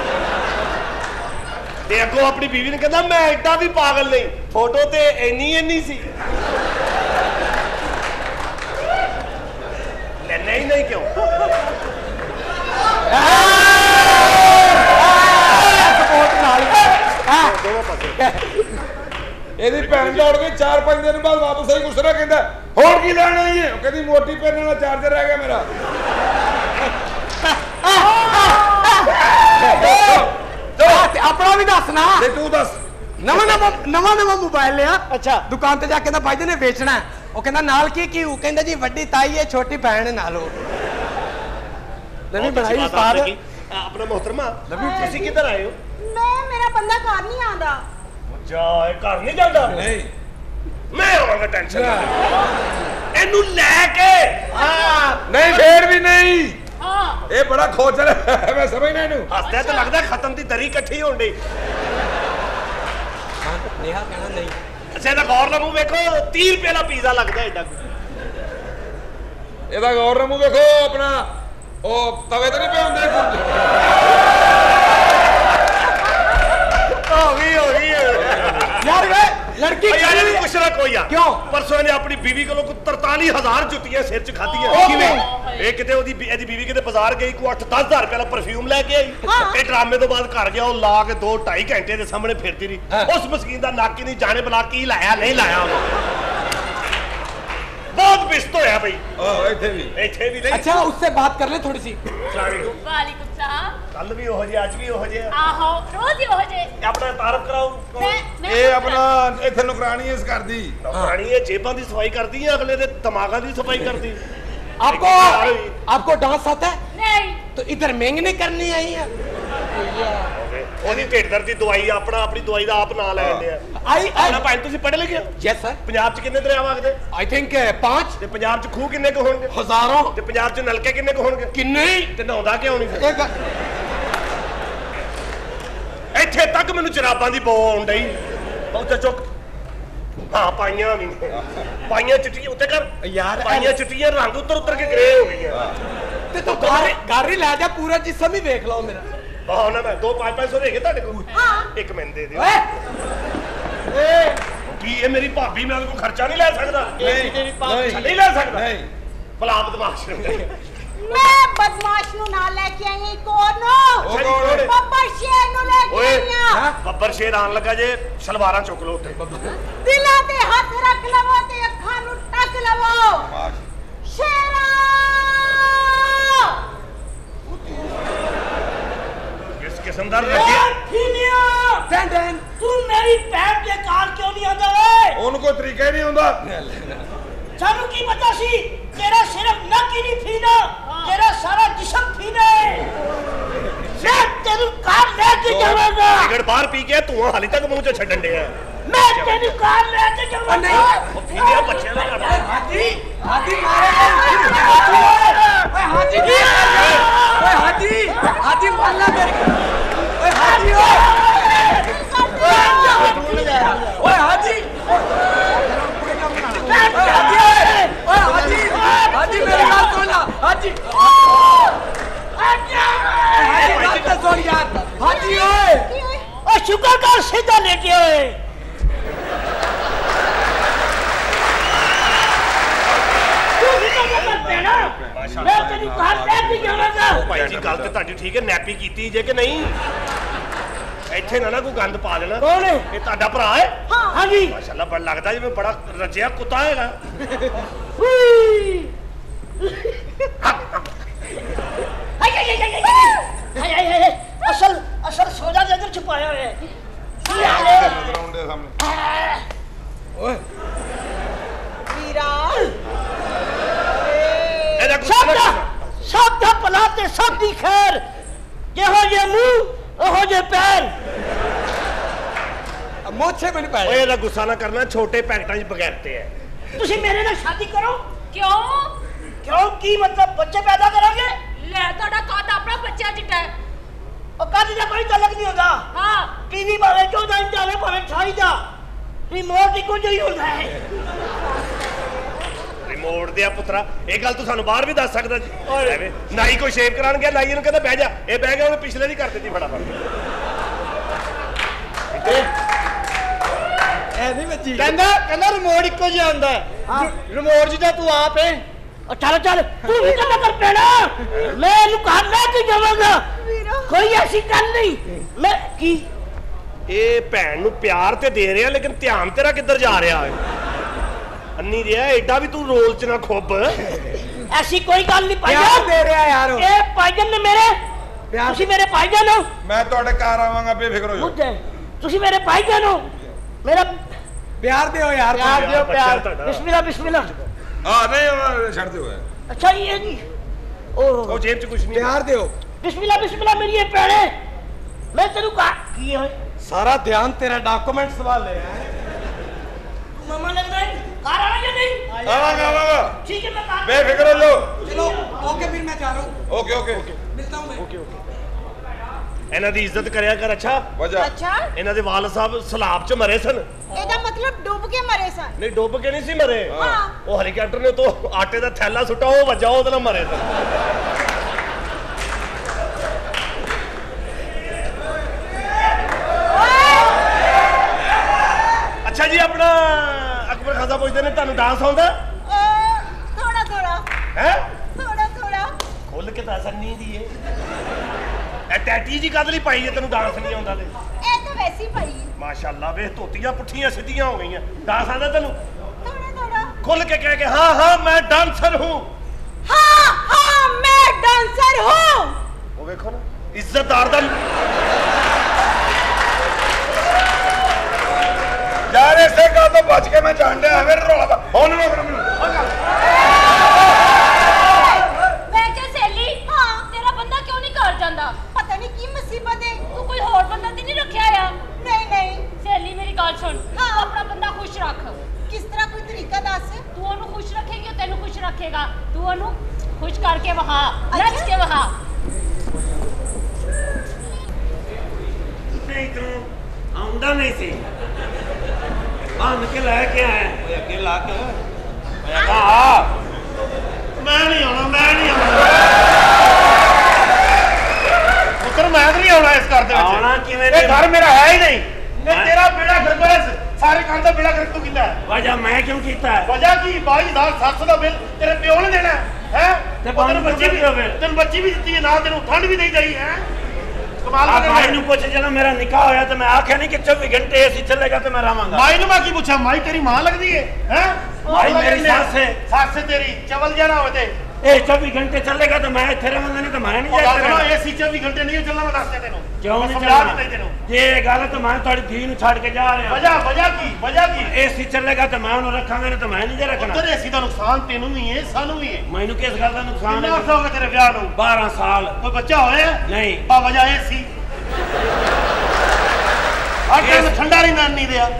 ਤੇ ਅੱਗੋਂ ਆਪਣੀ ਬੀਵੀ ਨੇ ਕਹਿੰਦਾ ਮੈਂ ਐਡਾ ਵੀ ਪਾਗਲ ਨਹੀਂ ਫੋਟੋ ਤੇ ਇੰਨੀ ਸੀ ਲੈ ਨਹੀਂ ਕਿਉਂ ਸਪੋਰਟ ਨਾਲ ਦੋਵਾਂ ਪਾਸੇ ਇਹਦੀ ਭੈਣ ਦੌੜ ਗਈ 4-5 ਦਿਨ ਬਾਅਦ ਵਾਪਸ ਆਈ ਗੁੱਸਰਾ ਕਹਿੰਦਾ ਹੋਰ ਕੀ ਲੈਣਾ ਹੈ ਉਹ ਕਹਿੰਦੀ ਮੋਟੀ ਪੈਨ ਵਾਲਾ ਚਾਰਜਰ ਰਹਿ ਗਿਆ ਮੇਰਾ अपना भी दसना तू दस नवा मोबाइल लिया। अच्छा दुकान ते जाके भाई जी ने बेचना है वो कहंदा नाल की कहंदा जी वड्डी ताई है छोटी बहन है नाल नवी बनाई उस्ताद अपना मोहतरमा ਤੁਸੀਂ ਕਿੱਧਰ ਆਏ ਹੋ मैं मेरा बंदा घर नहीं आंदा ਜਾ ਇਹ ਘਰ ਨਹੀਂ ਜਾਂਦਾ नहीं मैं आवांगा टेंशन ना ਇਹਨੂੰ ਲੈ ਕੇ नहीं फिर भी नहीं ये बड़ा खोचर है मैं समझना इनू हसदा तो लगदा खत्म दी दरी इकट्ठी होण दी नेहा कहना नहीं अच्छा ਇਹਦਾ ਗੌਰ ਨਾਲ ਮੂੰਹ ਵੇਖੋ 30 ਰੁਪਏ ਦਾ ਪੀਜ਼ਾ ਲੱਗਦਾ ਐਡਾ ਇਹਦਾ ਗੌਰ ਨਾਲ ਮੂੰਹ ਵੇਖੋ ਆਪਣਾ ਉਹ ਤਵੇ ਤੇ ਨਹੀਂ ਪਿਆਉਂਦੇ ਹੋ ਗਈ यार वे लड़की यार ये कुछ ना कोई यार क्यों परसों ने अपनी बीवी कोलों को 43,000 जुतियां सिर च खाधी है किवें ਇਹ ਕਿਤੇ ਉਹਦੀ ਇਹਦੀ ਬੀਵੀ ਕਿਤੇ ਬਾਜ਼ਾਰ ਗਈ ਕੋ 8-10 ਹਜ਼ਾਰ ਰੁਪਏ ਦਾ ਪਰਫਿਊਮ ਲੈ ਕੇ ਆਈ ਇਹ ਡਰਾਮੇ ਤੋਂ ਬਾਅਦ ਘਰ ਗਿਆ ਉਹ ਲਾ ਕੇ 2-2.5 ਘੰਟੇ ਦੇ ਸਾਹਮਣੇ ਫਿਰਦੀ ਰਹੀ ਉਸ ਮਸਕੀਨ ਦਾ ਨੱਕ ਹੀ ਨਹੀਂ ਜਾਣੇ ਬਲਾ ਕੀ ਲਾਇਆ ਨਹੀਂ ਲਾਇਆ ਉਹਨੇ बहुत पिस्त होया भाई ਇੱਥੇ ਵੀ नहीं अच्छा उससे बात कर ले थोड़ी सी वालेकुम सलाम कल भी हो जे आज भी हो जे आहो रोज ही हो जे अपना तारफ कराओ ਇਹ ਆਪਣਾ ਇੱਥੇ ਨੁਕਰਾਨੀ ਇਸ ਕਰਦੀ नौकरानी है जेबां दी सफाई करदी है अगले दे दिमागां दी सफाई करदी आपको डांस आता है नहीं तो इधर मेंगने करनी आई है ਉਹਦੀ ਢਿੱਡ ਦਰਦ ਦੀ ਦਵਾਈ ਆਪਣੀ ਦਵਾਈ ਦਾ ਆਪ ਨਾਂ ਲੈ ਲੈਂਦੇ ਆ ਆਪਣਾ ਭਾਈ ਤੁਸੀਂ ਪੜ੍ਹੇ ਲਿਖੇ ਹੋ यस सर ਪੰਜਾਬ 'ਚ ਕਿੰਨੇ ਦਰਿਆ ਵਗਦੇ आई थिंक 5 ਤੇ ਪੰਜਾਬ 'ਚ ਖੂਹ ਕਿੰਨੇ ਕੁ ਹੋਣਗੇ हजारों ਤੇ ਪੰਜਾਬ 'ਚ ਨਲਕੇ ਕਿੰਨੇ ਕੁ ਹੋਣਗੇ किन्ने ਤੇ ਨਹਾਉਂਦਾ ਕਿਉਂ ਨਹੀਂ ਫਿਰ एक ਇੱਥੇ ਤੱਕ ਮੈਨੂੰ ਜਰਾਬਾਂ ਦੀ ਬੋ ਆਉਣ ਡਈ ਬਹੁਤਾ ਚੁੱਕ ਹਾਂ ਪਾਈਆਂ ਵੀ ਪਾਈਆਂ ਚਿੱਟੀਆਂ ਉੱਤੇ ਕਰ यार ਪਾਈਆਂ ਚਿੱਟੀਆਂ ਰੰਗ ਉੱਤਰ ਕੇ ਗ੍ਰੇ ਹੋ ਗਈਆਂ ते तो गाड़ी ले जा पूरा जिस्म ही देख लो मेरा ਬਹੁਤ ਨਾ ਮੈਂ 2-500 ਦੇ ਕੇ ਤੁਹਾਡੇ ਕੋਲ ਇੱਕ ਮੈਨੂੰ ਦੇ ਦਿਓ ਕੀ ਇਹ ਮੇਰੀ ਭਾਬੀ ਮੈਂ ਉਹਦੇ ਕੋਲ ਖਰਚਾ ਨਹੀਂ ਲੈ ਸਕਦਾ ਨਹੀਂ ਲੈ ਸਕਦਾ ਨਹੀਂ ਭਲਾ ਬਦਮਾਸ਼ मैं बदमाश नु ना लेके आई कौन बब्बर शेर नु लेके आई ਬੱਬਰ ਸ਼ੇਰ ਆਣ ਲੱਗਾ ਜੇ ਸਲਵਾਰਾਂ ਚੁੱਕ ਲੋ ਉੱਤੇ दिला ते हाथ रख लवो ते अखां नु टक लवो शेरा किस किस्म दा रखिया तू मेरी पैर के कार क्यों नहीं आंदा वे ਉਹਨੂੰ ਕੋਈ ਤਰੀਕਾ ਹੀ ਨਹੀਂ ਹੁੰਦਾ सानू की पता सी तेरा सिर्फ नक ही नहीं फीना तेरा सारा जिस्म फीना है मैं तेरू कार लेके जावांगा सिगरेट बाहर पी के तू हाली तक मुंह च छड्डन दे मैं तेरू कार लेके जावांगा ओ फीने बच्चे दा हाथी मारे ओए हाथी मारना मेरे ओए हाथी हाथी मेरी बात सुनना हाथी सुन यार हाथी ओए ओ शुक्र कर सीधा लेके ओए तू सीधा कर पेना मैं तेरी कार लेके जावांगा भाई जी गल ते ਤੁਹਾਡੀ ठीक है नैपी कीती जे कि नहीं ਇੱਥੇ ਨਾ ਕੋਈ ਗੰਦ ਪਾ ਦੇਣਾ। ਕੌਣ ਹੈ? ਇਹ ਤੁਹਾਡਾ ਭਰਾ ਹੈ? ਹਾਂ ਜੀ। ਮਾਸ਼ਾਅੱਲਾ ਬੜਾ ਲੱਗਦਾ ਜਿਵੇਂ ਬੜਾ ਰੱਜਿਆ ਕੁੱਤਾ ਹੈਗਾ। ਅਸਲ ਸੋਡਾ ਦੇ ਅੰਦਰ ਛੁਪਾਇਆ ਹੋਇਆ ਹੈ। ਗਰਾਊਂਡ ਦੇ ਸਾਹਮਣੇ ਓਏ ਵੀਰਾ ਇਹਦਾ ਗੁੱਸਾ ਸਭ ਦਾ ਭਲਾ ਤੇ ਸਭ ਦੀ ਖੈਰ। ਜਿਹੋ ਜੇ ਮੂੰਹ ਉਹੋ ਜੇ ਪੈਰ। ਮੋਛੇ ਮੈਨੂੰ ਪੈ ਓਏ ਇਹਦਾ ਗੁੱਸਾ ਨਾ ਕਰਨਾ, ਛੋਟੇ ਪੈਕਟਾਂ 'ਚ ਬਗੈਰਤੇ ਐ। ਤੁਸੀਂ ਮੇਰੇ ਨਾਲ ਸ਼ਾਦੀ ਕਰੋ। ਕਿਉਂ? ਕਿਉਂ ਕੀ ਮਤਲਬ? ਬੱਚੇ ਪੈਦਾ ਕਰਾਂਗੇ। ਲੈ ਤੁਹਾਡਾ ਕੱਦ ਆਪਣਾ ਬੱਚਾ ਜਿੱਡਾ ਹੈ। ਉਹ ਕੱਦ ਦਾ ਕੋਈ ਤਲਕ ਨਹੀਂ ਹੁੰਦਾ। ਹਾਂ ਟੀਵੀ ਭਾਵੇਂ 14 ਇੰਚ ਆਵੇ ਭਾਵੇਂ 28 ਦਾ, ਰਿਮੋਟ ਇੱਕੋ ਜਿਹਾ ਹੀ ਹੁੰਦਾ ਹੈ। ਰਿਮੋਟ ਦੇ ਆ ਪੁੱਤਰਾ, ਇਹ ਗੱਲ ਤੂੰ ਸਾਨੂੰ ਬਾਹਰ ਵੀ ਦੱਸ ਸਕਦਾ ਜੀ। ਐਵੇਂ ਨਾਈ ਕੋਈ ਸ਼ੇਵ ਕਰਾਉਣ ਗਿਆ, ਨਾਈ ਇਹਨੂੰ ਕਹਿੰਦਾ ਬਹਿ ਜਾ, ਇਹ ਬਹਿ ਗਿਆ, ਉਹਨੇ ਪਿਛਲੇ ਦੀ ਕਰ ਦਿੱਤੀ ਫਟਾਫਟ। ਐ ਨਹੀਂ ਵੱਜੀ। ਕਹਿੰਦਾ ਰਿਮੋਟ ਇੱਕੋ ਜਿਹਾ ਹੁੰਦਾ ਹੈ। ਰਿਮੋਟ ਜਿਹਾ ਤੂੰ ਆਪ ਹੈ। ਚੱਲ ਤੂੰ ਵੀ ਤਾਂ ਕਰ ਪੈਣਾ। ਮੈਂ ਇਹਨੂੰ ਘਰ ਲੈ ਕੇ ਜਾਵਾਂਗਾ। ਕੋਈ ਐਸੀ ਗੱਲ ਨਹੀਂ। ਮੈਂ ਕੀ ਇਹ ਭੈਣ ਨੂੰ ਪਿਆਰ ਤੇ ਦੇ ਰਿਹਾ, ਲੇਕਿਨ ਧਿਆਨ ਤੇਰਾ ਕਿੱਧਰ ਜਾ ਰਿਹਾ ਹੈ? ਅੰਨੀ ਰਿਹਾ ਐਡਾ ਵੀ ਤੂੰ ਰੋਲ 'ਚ ਨਾ ਖੁੱਬ। ਐਸੀ ਕੋਈ ਗੱਲ ਨਹੀਂ ਪਿਆਰ ਭਾਈਜਾਨ। ਦੇ ਰਿਹਾ ਯਾਰ ਉਹ। ਇਹ ਭਾਈਜਾਨ ਨੇ ਮੇਰੇ ਪਿਆਰ ਤੁਸੀਂ ਮੇਰੇ ਭਾਈਜਾਨ ਹੋ। ਮੈਂ ਤੁਹਾਡੇ ਘਰ ਆਵਾਂਗਾ, ਬੇਫਿਕਰ ਹੋ ਜਾਓ। ਮੁੱਦੇ ਤੁਸੀਂ ਮੇਰੇ ਭਾਈਜਾਨ ਹੋ। ਮੇਰਾ ਪਿਆਰ ਦਿਓ ਯਾਰ। ਪਿਆਰ ਦਿਓ ਪਿਆਰ। ਬਿਸਮਿल्लाह ਬਿਸਮਿल्लाह। ਹਾਂ ਨਹੀਂ ਛੱਡ ਦਿਓ। ਅੱਛਾ ਇਹ ਜੀ ਉਹ ਜੇਬ 'ਚ ਕੁਝ ਨਹੀਂ। ਪਿਆਰ ਦਿਓ। ਬਿਸਮਿल्लाह ਬਿਸਮਿल्लाह ਮੇਰੀ ਇਹ ਭੈਣੇ। ਮੈਂ ਤੈਨੂੰ ਕਹਾ ਕੀ ਹੋਏ ਸਾਰਾ ਧਿਆਨ ਤੇਰਾ ਡਾਕੂਮੈਂਟਸ ਵਾਲੇ ਹੈ। ਤੂੰ ਮਾਮਾ ਲੱਗਦਾ ਹੈ। ਘਰ ਆਣਾ ਜਾਂ ਨਹੀਂ? ਆਵਾਂਗਾ। ठीक है मैं काम ਬੇਫਿਕਰ ਹੋ ਜਾਓ। ਚਲੋ ਓਕੇ ਫਿਰ ਮੈਂ ਜਾ ਰਹਾ ਹੂੰ। ਓਕੇ ਓਕੇ ਮਿਲਤਾ ਹੂੰ ਮੈਂ। ਇਹਨਾਂ ਦੀ ਇੱਜ਼ਤ ਕਰਿਆ ਕਰ। ਅੱਛਾ ਵਜਾ ਅੱਛਾ ਇਹਨਾਂ ਦੇ ਵਾਲ ਸਾਹਿਬ ਸਲਾਬ 'ਚ ਮਰੇ ਸਨ। ਇਹਦਾ ਮਤਲਬ ਡੁੱਬ ਕੇ ਮਰੇ ਸਨ। ਨਹੀਂ ਡੁੱਬ ਕੇ ਨਹੀਂ ਸੀ ਮਰੇ। ਹਾਂ। ਉਹ ਹੈਲੀਕਾਪਟਰ ਨੇ ਤੋਂ ਆਟੇ ਦਾ ਥੈਲਾ ਸੁੱਟਾ, ਉਹ ਵੱਜਾ, ਉਹਦੇ ਨਾਲ ਮਰੇ ਸਨ। ਅੱਛਾ ਜੀ ਆਪਣਾ ਅਕਬਰ ਖਾਜ਼ਾ ਪੁੱਛਦੇ ਨੇ ਤੁਹਾਨੂੰ ਡਾਂਸ ਆਉਂਦਾ ਥੋੜਾ ਥੋੜਾ ਹੈ? ਥੋੜਾ ਥੋੜਾ ਖੁੱਲ ਕੇ ਦੱਸ ਨਹੀਂ ਦੀ ਇਹ ਟੈਟੀ ਜੀ ਕਦ ਲਈ ਪਾਈ ਜੇ ਤੈਨੂੰ ਡਾਂਸ ਨਹੀਂ ਆਉਂਦਾ ਤੇ? ਇਹ ਤਾਂ ਵੈਸੀ ਪਈ ਮਾਸ਼ਾਅੱਲਾ ਵੇ ਧੋਤੀਆਂ ਪੁੱਠੀਆਂ ਸਿੱਧੀਆਂ ਹੋ ਗਈਆਂ। ਡਾਂਸ ਆਉਂਦਾ ਤੈਨੂੰ? ਥੋੜਾ ਥੋੜਾ ਖੁੱਲ ਕੇ ਕਹਿ ਕੇ ਹਾਂ ਹਾਂ ਮੈਂ ਡਾਂਸਰ ਹੂੰ। हाँ हाँ मैं डांसर हूँ। ਉਹ ਵੇਖੋ ਨਾ ਇੱਜ਼ਤਦਾਰ ਦਾ यार ऐसे का तो बच के मैं जान रहा है रोला होने ना कर मैं क्या सहेली? हाँ तेरा बंदा क्यों नहीं घर जाता? पता नहीं की मुसीबत है। तू कोई और बंदा तो नहीं रखा या? नहीं नहीं सहेली मेरी गल सुन। हाँ अपना बंदा खुश रख। किस तरह कोई तरीका दस? तू ओनू खुश रखेगी तेनू खुश रखेगा। तू ओनू खुश करके वहा नच के वहा। नहीं तू आउंदा नहीं सी बांध के लेके आए अगे ला के ਮੈਂ ਨਹੀਂ ਆਉਣਾ ਪੁੱਤਰ। ਮੈਂ ਨਹੀਂ ਆਉਣਾ ਇਸ ਘਰ ਦੇ ਵਿੱਚ। ਆਉਣਾ ਕਿਵੇਂ ਇਹ ਘਰ ਮੇਰਾ ਹੈ ਹੀ ਨਹੀਂ। ਇਹ ਤੇਰਾ ਬੇੜਾ ਗਰਕ ਸਾਰੇ ਕੰਮ ਦਾ ਬੇੜਾ ਗਰਕ ਤੂੰ ਕੀਤਾ ਹੈ। वजह मैं क्यों कीता है? ਵਜ੍ਹਾ ਕੀ 22,700 ਦਾ ਬਿੱਲ ਤੇਰੇ ਪਿਓ ਨੇ ਦੇਣਾ ਹੈ। ਤੇ ਤੈਨੂੰ ਬੱਚੀ ਵੀ ਹੋਵੇ। ਤੈਨੂੰ ਬੱਚੀ ਵੀ ਦਿੱਤੀ ਹੈ ਨਾਲ, ਤੈਨੂੰ ਠੰਡ ਵੀ ਦੇਈ ਜਾਈ ਹੈ। ਕਮਾਲ आप ਕਰ भाई नु पूछ जब मेरा निकाह होया तो मैं आख्या नहीं कि 24 घंटे ऐसी चलेगा तो मैं रहांगा। ਮਾਈ ਨੂੰ ਮੈਂ ਕੀ ਪੁੱਛਾਂ? ਮਾਈ ਤੇਰੀ ਮਾਂ ਲੱਗਦੀ ਹੈ ਹੈ? माई मेरी सास है। ਸੱਸ ਤੇਰੀ ਚਵਲ ਜਿਹਾ ਨਾ ਹੋਵੇ ਤੇ ए 24 घंटे चलेगा तो मैं इथे रहांगा नहीं तो मैं नहीं जा सकता। ਏਸੀ 24 ਘੰਟੇ ਨਹੀਂ ਚੱਲਣਾ। ਮੈਂ ਦੱਸਦੇ ਤੈਨੂੰ क्यों नहीं ਸਮਝਾ चलना? ਦਿੱਤਾ ਤੈਨੂੰ। ये गल तो मैं थोड़ी धी नु छाड़ के जा रहा ਵਜ੍ਹਾ ਕੀ एसी चलेगा तो मैं उन्हें रखांगा नहीं तो मैं नहीं जा रखना। ਤੇਰੇ ਏਸੀ ਦਾ ਨੁਕਸਾਨ ਤੈਨੂੰ ਵੀ ਹੈ ਸਾਨੂੰ ਵੀ ਹੈ। मैनू किस गल का नुकसान ਕਿੰਨਾ है? ਅਰਸਾ ਹੋ ਗਿਆ ਤੇਰੇ ਵਿਆਹ ਨੂੰ? 12 साल ਕੋਈ ਬੱਚਾ ਹੋਇਆ? नहीं। ਬਾ ਵਜ੍ਹਾ ਏਸੀ ਹਰ ਟਾਈਮ ਠੰਡਾ ਨਹੀਂ ਮੈਂ ਨਹੀਂ ਦਿਆ।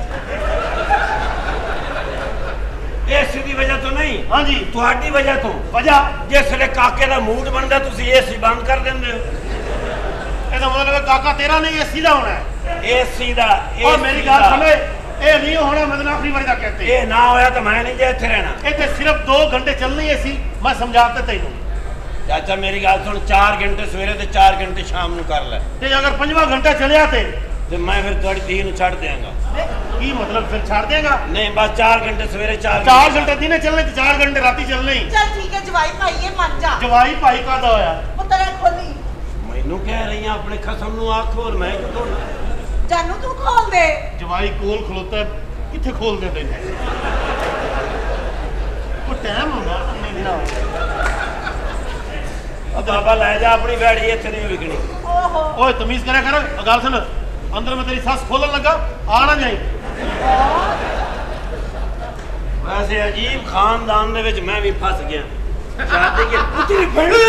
एसी की वजह तो नहीं ਹਾਂਜੀ ਤੁਹਾਡੀ वजह तो ਵਜ੍ਹਾ जिस वे काके का मूड बनता तुसी एसी बंद कर देंगे हो। ਇਹਦਾ ਮਤਲਬ ਹੈ ਕਾਕਾ ਤੇਰਾ ਨਹੀਂ ਏਸੀ ਦਾ ਹੋਣਾ ਹੈ। एसी दा ਔਰ ਮੇਰੀ ਗੱਲ ਸੁਣ, ਇਹ ਨਹੀਂ ਹੋਣਾ। ਮਦਨ ਆਖਰੀ ਵਾਰੀ ਦਾ कहते ये ना होया तो मैं नहीं जा इथे रहना। ਇਹ ਤੇ ਸਿਰਫ 2 ਘੰਟੇ ਚੱਲਣੀ ਏਸੀ। ਮੈਂ ਸਮਝਾਤਾ ਤੈਨੂੰ। चाचा मेरी गल सुन 4 घंटे सवेरे ते 4 घंटे शाम ਨੂੰ कर ले ਤੇ ਅਗਰ 5ਵਾਂ ਘੰਟਾ ਚੱਲਿਆ ਤੇ मैं फिर थोड़ी धी ਨੂੰ ਛੱਡ देंगा। ਕੀ ਮਤਲਬ? ਫਿਰ ਛੱਡ ਦੇਗਾ? नहीं बस 4 घंटे सवेरे 4 ਘੰਟੇ ਦਿਨੇ ਚੱਲਣੇ ਤੇ 4 ਘੰਟੇ ਰਾਤੀ ਚੱਲਣੇ ਹੀ। ਚੱਲ ਠੀਕ ਹੈ ਜਵਾਈ ਭਾਈ ਇਹ ਮੰਨ ਜਾ। ਜਵਾਈ ਭਾਈ ਕਾਹਦਾ ਹੋਇਆ? ਪੁੱਤਰ ਖੋਲੀ मैनू कह रही हैं अपने खसम ਨੂੰ आख और मैं क्यों तोड़ना? जानू तू खोल दे जवाई कोल खलोता है किथे खोल दे तेन को टाइम होगा ना अब बाबा ले जा अपनी बैड़ी इत्थे नहीं विकनी ओहो ओए तमीज करे कर गल सुन अंदर में तेरी सस खोलन लगा आ ना जाई वैसे अजीब खानदान दे विच मैं भी फस गया शादी के तेरी बड़ी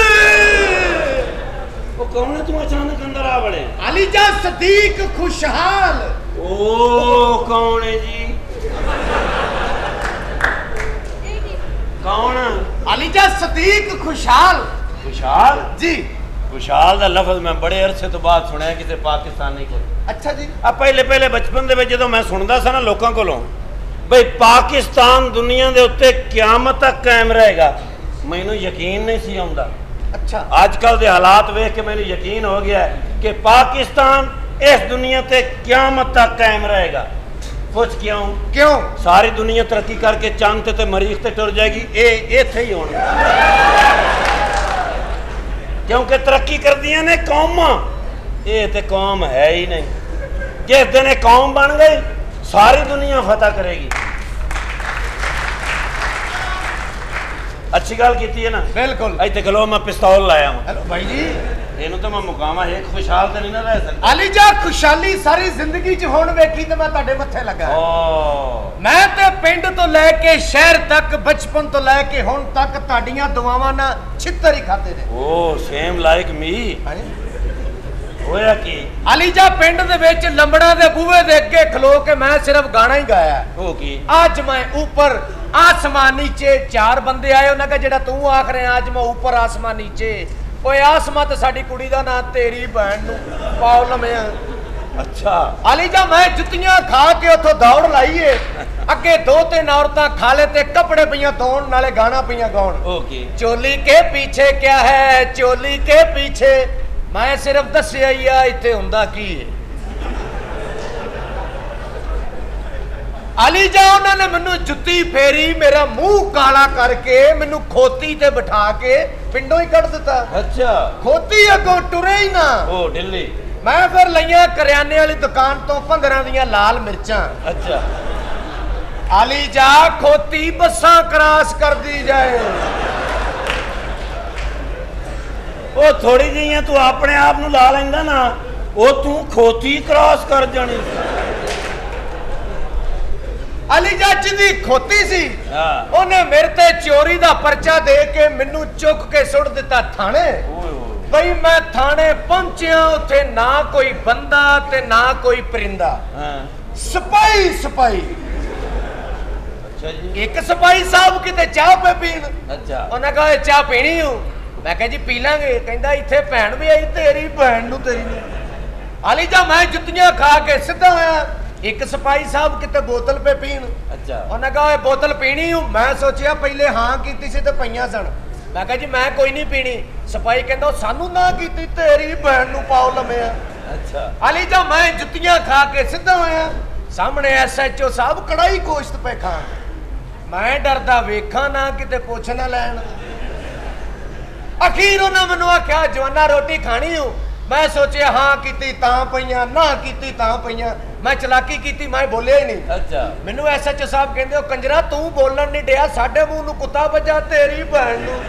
वो कौन है तू अचानक अंदर आ बड़े अलीजा सदीक खुशहाल ओ कौन है जी कौन अलीजा सदीक खुशहाल खुशहाल जी खुशहाल दा लफ्ज मैं बड़े अरसे तो बाद सुनया किसी पाकिस्तानी को अच्छा जी आ पहले बचपन दे विच जदों मैं सुनदा सा ना लोकां कोलों भाई पाकिस्तान दुनिया दे उत्ते क़यामत तक कायम रहेगा मैनू यकीन नहीं सी आउंदा अच्छा आजकल दे हालात वेख के मैनू यकीन हो गया कि पाकिस्तान इस दुनिया ते क़यामत तक कायम रहेगा पूछ क्यों सारी दुनिया तरक्की करके चंद ते मरीख ते टुर जाएगी ये इत्थे ही होना क्योंकि तरक्की कर दिया ने कौमां ये ते कौम है ही नहीं जिस दिन कौम बन गई सारी दुनिया फतह करेगी अच्छी गल की है ना बिल्कुल इतने खलो मैं पिस्तौल लाया हूं हेलो भाई जी ਇਹਨੂੰ ਤਾਂ ਮੈਂ ਮੁਕਾਮਾ ਇੱਕ ਖੁਸ਼ਹਾਲ ਤੇ ਨਹੀਂ ਨਾ ਰਹਿ ਸਕਦਾ ਅਲੀਜਾ ਖੁਸ਼ਹਾਲੀ ਸਾਰੀ ਜ਼ਿੰਦਗੀ 'ਚ ਹੁਣ ਵੇਖੀ ਤੇ ਮੈਂ ਤੁਹਾਡੇ ਮੱਥੇ ਲੱਗਾ ਓ ਮੈਂ ਤੇ ਪਿੰਡ ਤੋਂ ਲੈ ਕੇ ਸ਼ਹਿਰ ਤੱਕ ਬਚਪਨ ਤੋਂ ਲੈ ਕੇ ਹੁਣ ਤੱਕ ਤੁਹਾਡੀਆਂ ਦੁਆਵਾਂ ਨਾਲ ਛਿੱਤਰ ਹੀ ਖਾਦੇ ਨੇ ਓ ਸੇਮ ਲਾਈਕ ਮੀ ਹੋਇਆ ਕੀ ਅਲੀਜਾ ਪਿੰਡ ਦੇ ਵਿੱਚ ਲੰਬੜਾਂ ਦੇ ਬੂਹੇ ਦੇ ਅੱਗੇ ਖਲੋ ਕੇ ਮੈਂ ਸਿਰਫ ਗਾਣਾ ਹੀ ਗਾਇਆ ਉਹ ਕੀ ਅੱਜ ਮੈਂ ਉੱਪਰ आसमान नीचे चार बंदे आए उन्हें कहा जेड़ा तू आख रहे आज मैं ऊपर आसमान नीचे ओए आसमान तो साडी कुड़ी दा नाम तेरी बहन नू पाओ लम्या अच्छा अलीजा मैं जुत्तियां खा के उथों दौड़ लाईए अगे दो तीन औरतां खाले ते कपड़े पईयां धोण नाले गाना पईयां गाउण ओके चोली के पीछे क्या है चोली के पीछे मैं सिर्फ दस्सिया ही आ इत्थे हुंदा की है अलीजा उन्होंने मैनू जुत्ती फेरी मेरा मुंह काला करके मैनू खोती ते बिठा के पिंडों ही कट दिता अच्छा खोती अगों टुरे ही ना ओ ढिल्ली मैं फिर लईया करियाने वाली दुकान तो 15 दियां लाल मिर्चां अच्छा अलीजा खोती बसां क्रॉस कर दी जाए ओ थोड़ी जिहियां तू अपने आप नू ला लैंदा ना ओ तू खोती क्रॉस कर जानी अलीजा जी खोती सी उन्हें मेरे ते चोरी दा पर्चा दे के मैनू चुक के सुट दिता थाने भाई मैं थाने पहुंचिया उथे ना कोई बंदा ते ना कोई परिंदा सिपाही सिपाही अच्छा जी एक सिपाही साहब किते चाह पे पीन अच्छा उन्हें कहा चाह पीनी हूं मैं कहा जी पी लांगे कहंदा इथे भैन भी आई तेरी भैन नू तेरी नू अलीजा मैं जुत्तियां खा के सीधा होया एक सिपाही साहब किते बोतल पे पीन अच्छा उन्हें कहा बोतल पीनी हूं मैं सोचिया पहले हाँ कीती सी ते पईयां सन मैं कहा जी मैं कोई नहीं पीनी सिपाही कहंदा सानू ना कीती तेरी भैन नू पाओ लम्या अच्छा अलीजा मैं जुत्तियां खा के सीधा होया सामने SHO साहब कड़ाई गोश्त पे खान मैं डरदा वेखा ना किते पुछ ना लैन अखीर उन्हें मैनू आख्या जवाना रोटी खानी हूं मैं सोचिया हाँ कीती तां पईयां ना कीती तां पईयां मैं चलाकी कीती मैं बोलिया ही नहीं अच्छा मैनू SHO साहब कहंदे ओ कंजरा तू बोलन नहीं दिया साडे मुंह नू कुत्ता बजा तेरी भैन नू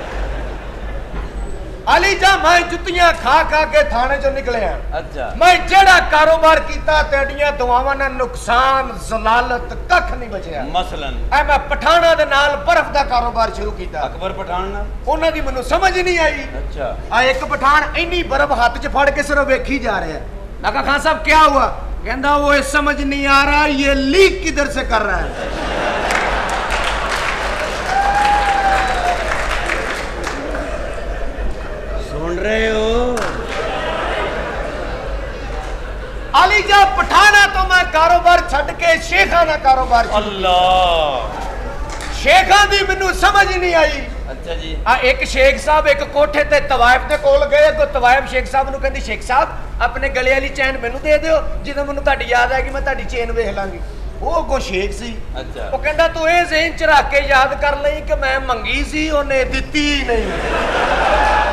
अलीजा मैं जुत्तियां खा खा के थाने चो निकलिया अच्छा मैं जेड़ा कारोबार कीता तेडियां दुआवां नाल नुकसान जलालत कख नहीं बचया मसलन ऐ मैं पठाना दे नाल बर्फ दा कारोबार शुरू कीता अकबर पठान ना उन्हां दी मैनू समझ नहीं आई अच्छा आ एक पठान इन्नी बर्फ हाथ च फड़ के सिर्फ वेखी जा रहा है मैं कहा खान साहब क्या हुआ कहंदा वो समझ नहीं आ रहा ये लीक किधर से कर रहा है सुन रहे हो अलीजा पठाना तो मैं कारोबार छड़ के शेखाना कारोबार अल्लाह शेखा दी मैनू समझ नहीं आई अच्छा जी आ एक शेख साहब एक कोठे ते तवायफ दे कोल गए को तवायफ शेख साहब नू कहंदी शेख साहब अपने गले वाली चैन मैनू दे दियो जिदों मैनू तुहाडी याद आएगी मैं तुहाडी चैन वेख लांगी वो अगों शेख सी अच्छा वो कहंदा तू ये ज़हन च रख के याद कर लई कि मैं मंगी सी ओने दित्ती नहीं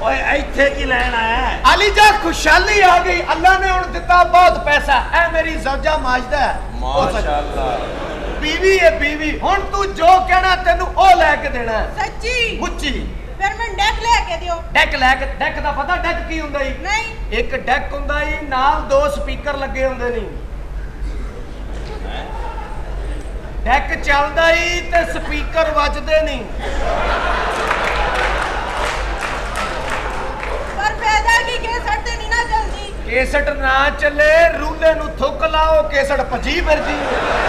ओए ਇੱਥੇ ਕੀ ਲੈਣ ਆਇਆ ਹੈ? अली जा खुशहाली आ गई, अल्लाह ने हुन दिता बहुत पैसा। ए मेरी ज़ौजा माजदा है, माशाअल्लाह बीवी है बीवी। हुन तू जो कहना तेनू ओ लेके देना है। सच्ची मुच्ची फिर मैं डेक लेके दियो। डेक लेके, डेक दा पता डेक की हुंदा ही? नहीं। एक डेक हुंदा ही, नाल 2 स्पीकर लगे हुंदे नहीं। डेक चलदा ही ते स्पीकर वजदे नहीं। पर पैदा की केसट ते नहीं ना जल्दी। केसट ना चले, रूले नु थुक लाओ, केसट भजी फिरदी।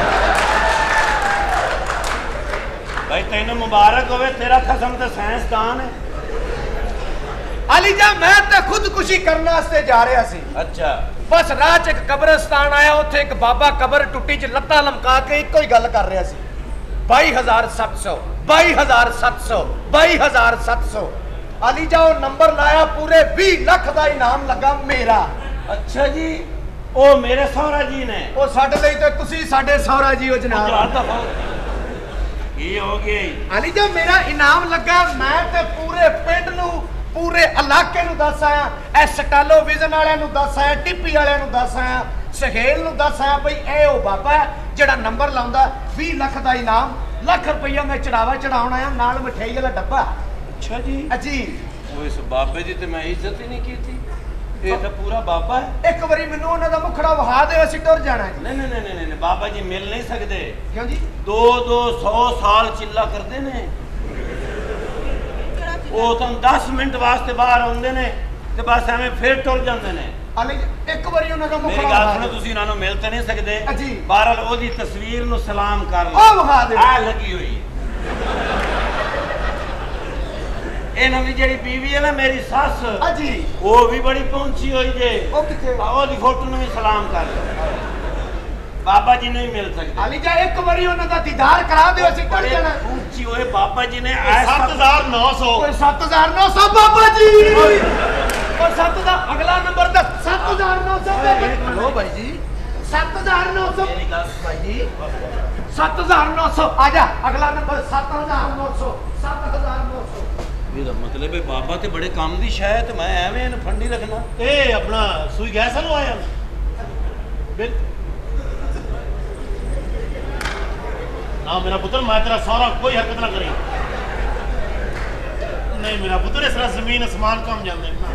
भाई तेन मुबारक होवे, तेरा खसम तो साइंसदान है। अली जा मैं तो खुदकुशी करने वास्ते जा रहा सी। अच्छा बस राह च एक कब्रिस्तान आया, उत्थे एक बाबा कबर टुट्टी च लत्तां लमका के इको ही गल कर रहा सी। 22,700 22,700 22,700। अली जा वो नंबर लाया, पूरे 20 लाख का इनाम लगा मेरा। अच्छा जी, ओ मेरे सौरा जी ने वो साडे लई ते तुसी साडे सौरा जी हो जनाब। ये हो गई अली जा मेरा इनाम लगा, मैं ते पूरे पिंड नू पूरे इलाके नू दस आया, ए सटालो विजन वाले नू दस आया, टिप्पी वाले नू दस आया, सहेल नू दस आया भाई ए ओ बाबा है जेड़ा नंबर लाउंदा 20 लाख दा इनाम, लाख रुपया मैं चढ़ावा चढ़ाउण आया, नाल मिठाई वाला डब्बा। अच्छा जी अजी वो इस बाबे दी ते मैं इज्जत ही नहीं की थी। ये तो पूरा बाबा है। एक बारी मैनू उन्हां दा मुखड़ा वहा दे, ਅਸੀਂ टुर जाना है। नहीं नहीं नहीं नहीं बाबा जी मिल नहीं सकते। क्यों जी? 200 साल चिल्ला करते ने, वो तो 10 मिनट वास्ते बाहर आउंदे ने ते बस एवें फिर टुर जांदे ने। अली एक बारी उन्हां दा मेरी मुखड़ा गल वहा सुनो, दे। तुसी इन्हां नूं मिल ते नहीं सकदे। अजी बहरहाल ओदी तस्वीर नूं सलाम कर लो, ओ वहा दे आ लगी हुई ਇਹਨਾਂ ਦੀ ਜਿਹੜੀ बीवी है ना मेरी सस, अजी वो भी बड़ी पहुंची हुई जे। ओ किथे? ओदी फोटो ਨੂੰ ਵੀ सलाम कर लो। बाबा जी नहीं मिल सकते। अली जा एक बारी उन्हां दा दीदार करा दियो, ਅਸੀਂ टुर जाना। ऊंची होए बाबा जी ने 7,900 ओए 7,900 बाबा जी। और 7 दा अगला नंबर दा 7,900 लो भाई जी 7,900 मेरी गल भाई जी 7,900 आजा अगला नंबर 7,900 7,900। ਇਹਦਾ ਮਤਲਬ ਹੈ ਬਾਬਾ ਤੇ ਬੜੇ ਕੰਮ ਦੀ ਸ਼ਾਇਦ ਮੈਂ ਐਵੇਂ ਇਹਨੂੰ ਫੰਡੀ ਰੱਖਣਾ। ਇਹ ਆਪਣਾ ਸੂਈ ਗੈਸ ਵਾਲੋ ਆਇਆ ਬਿਲ ਨਾ ਮੇਰਾ ਪੁੱਤਰ, ਮੈਂ ਤੇਰਾ ਸਾਰਾ ਕੋਈ ਹਰਕਤ ਨਾ ਕਰੀ। ਨਹੀਂ ਮੇਰਾ ਪੁੱਤਰ, ਇਸ ਤਰ੍ਹਾਂ ਜ਼ਮੀਨ ਅਸਮਾਨ ਕੰਮ ਜਾਂਦੇ ਨਾ,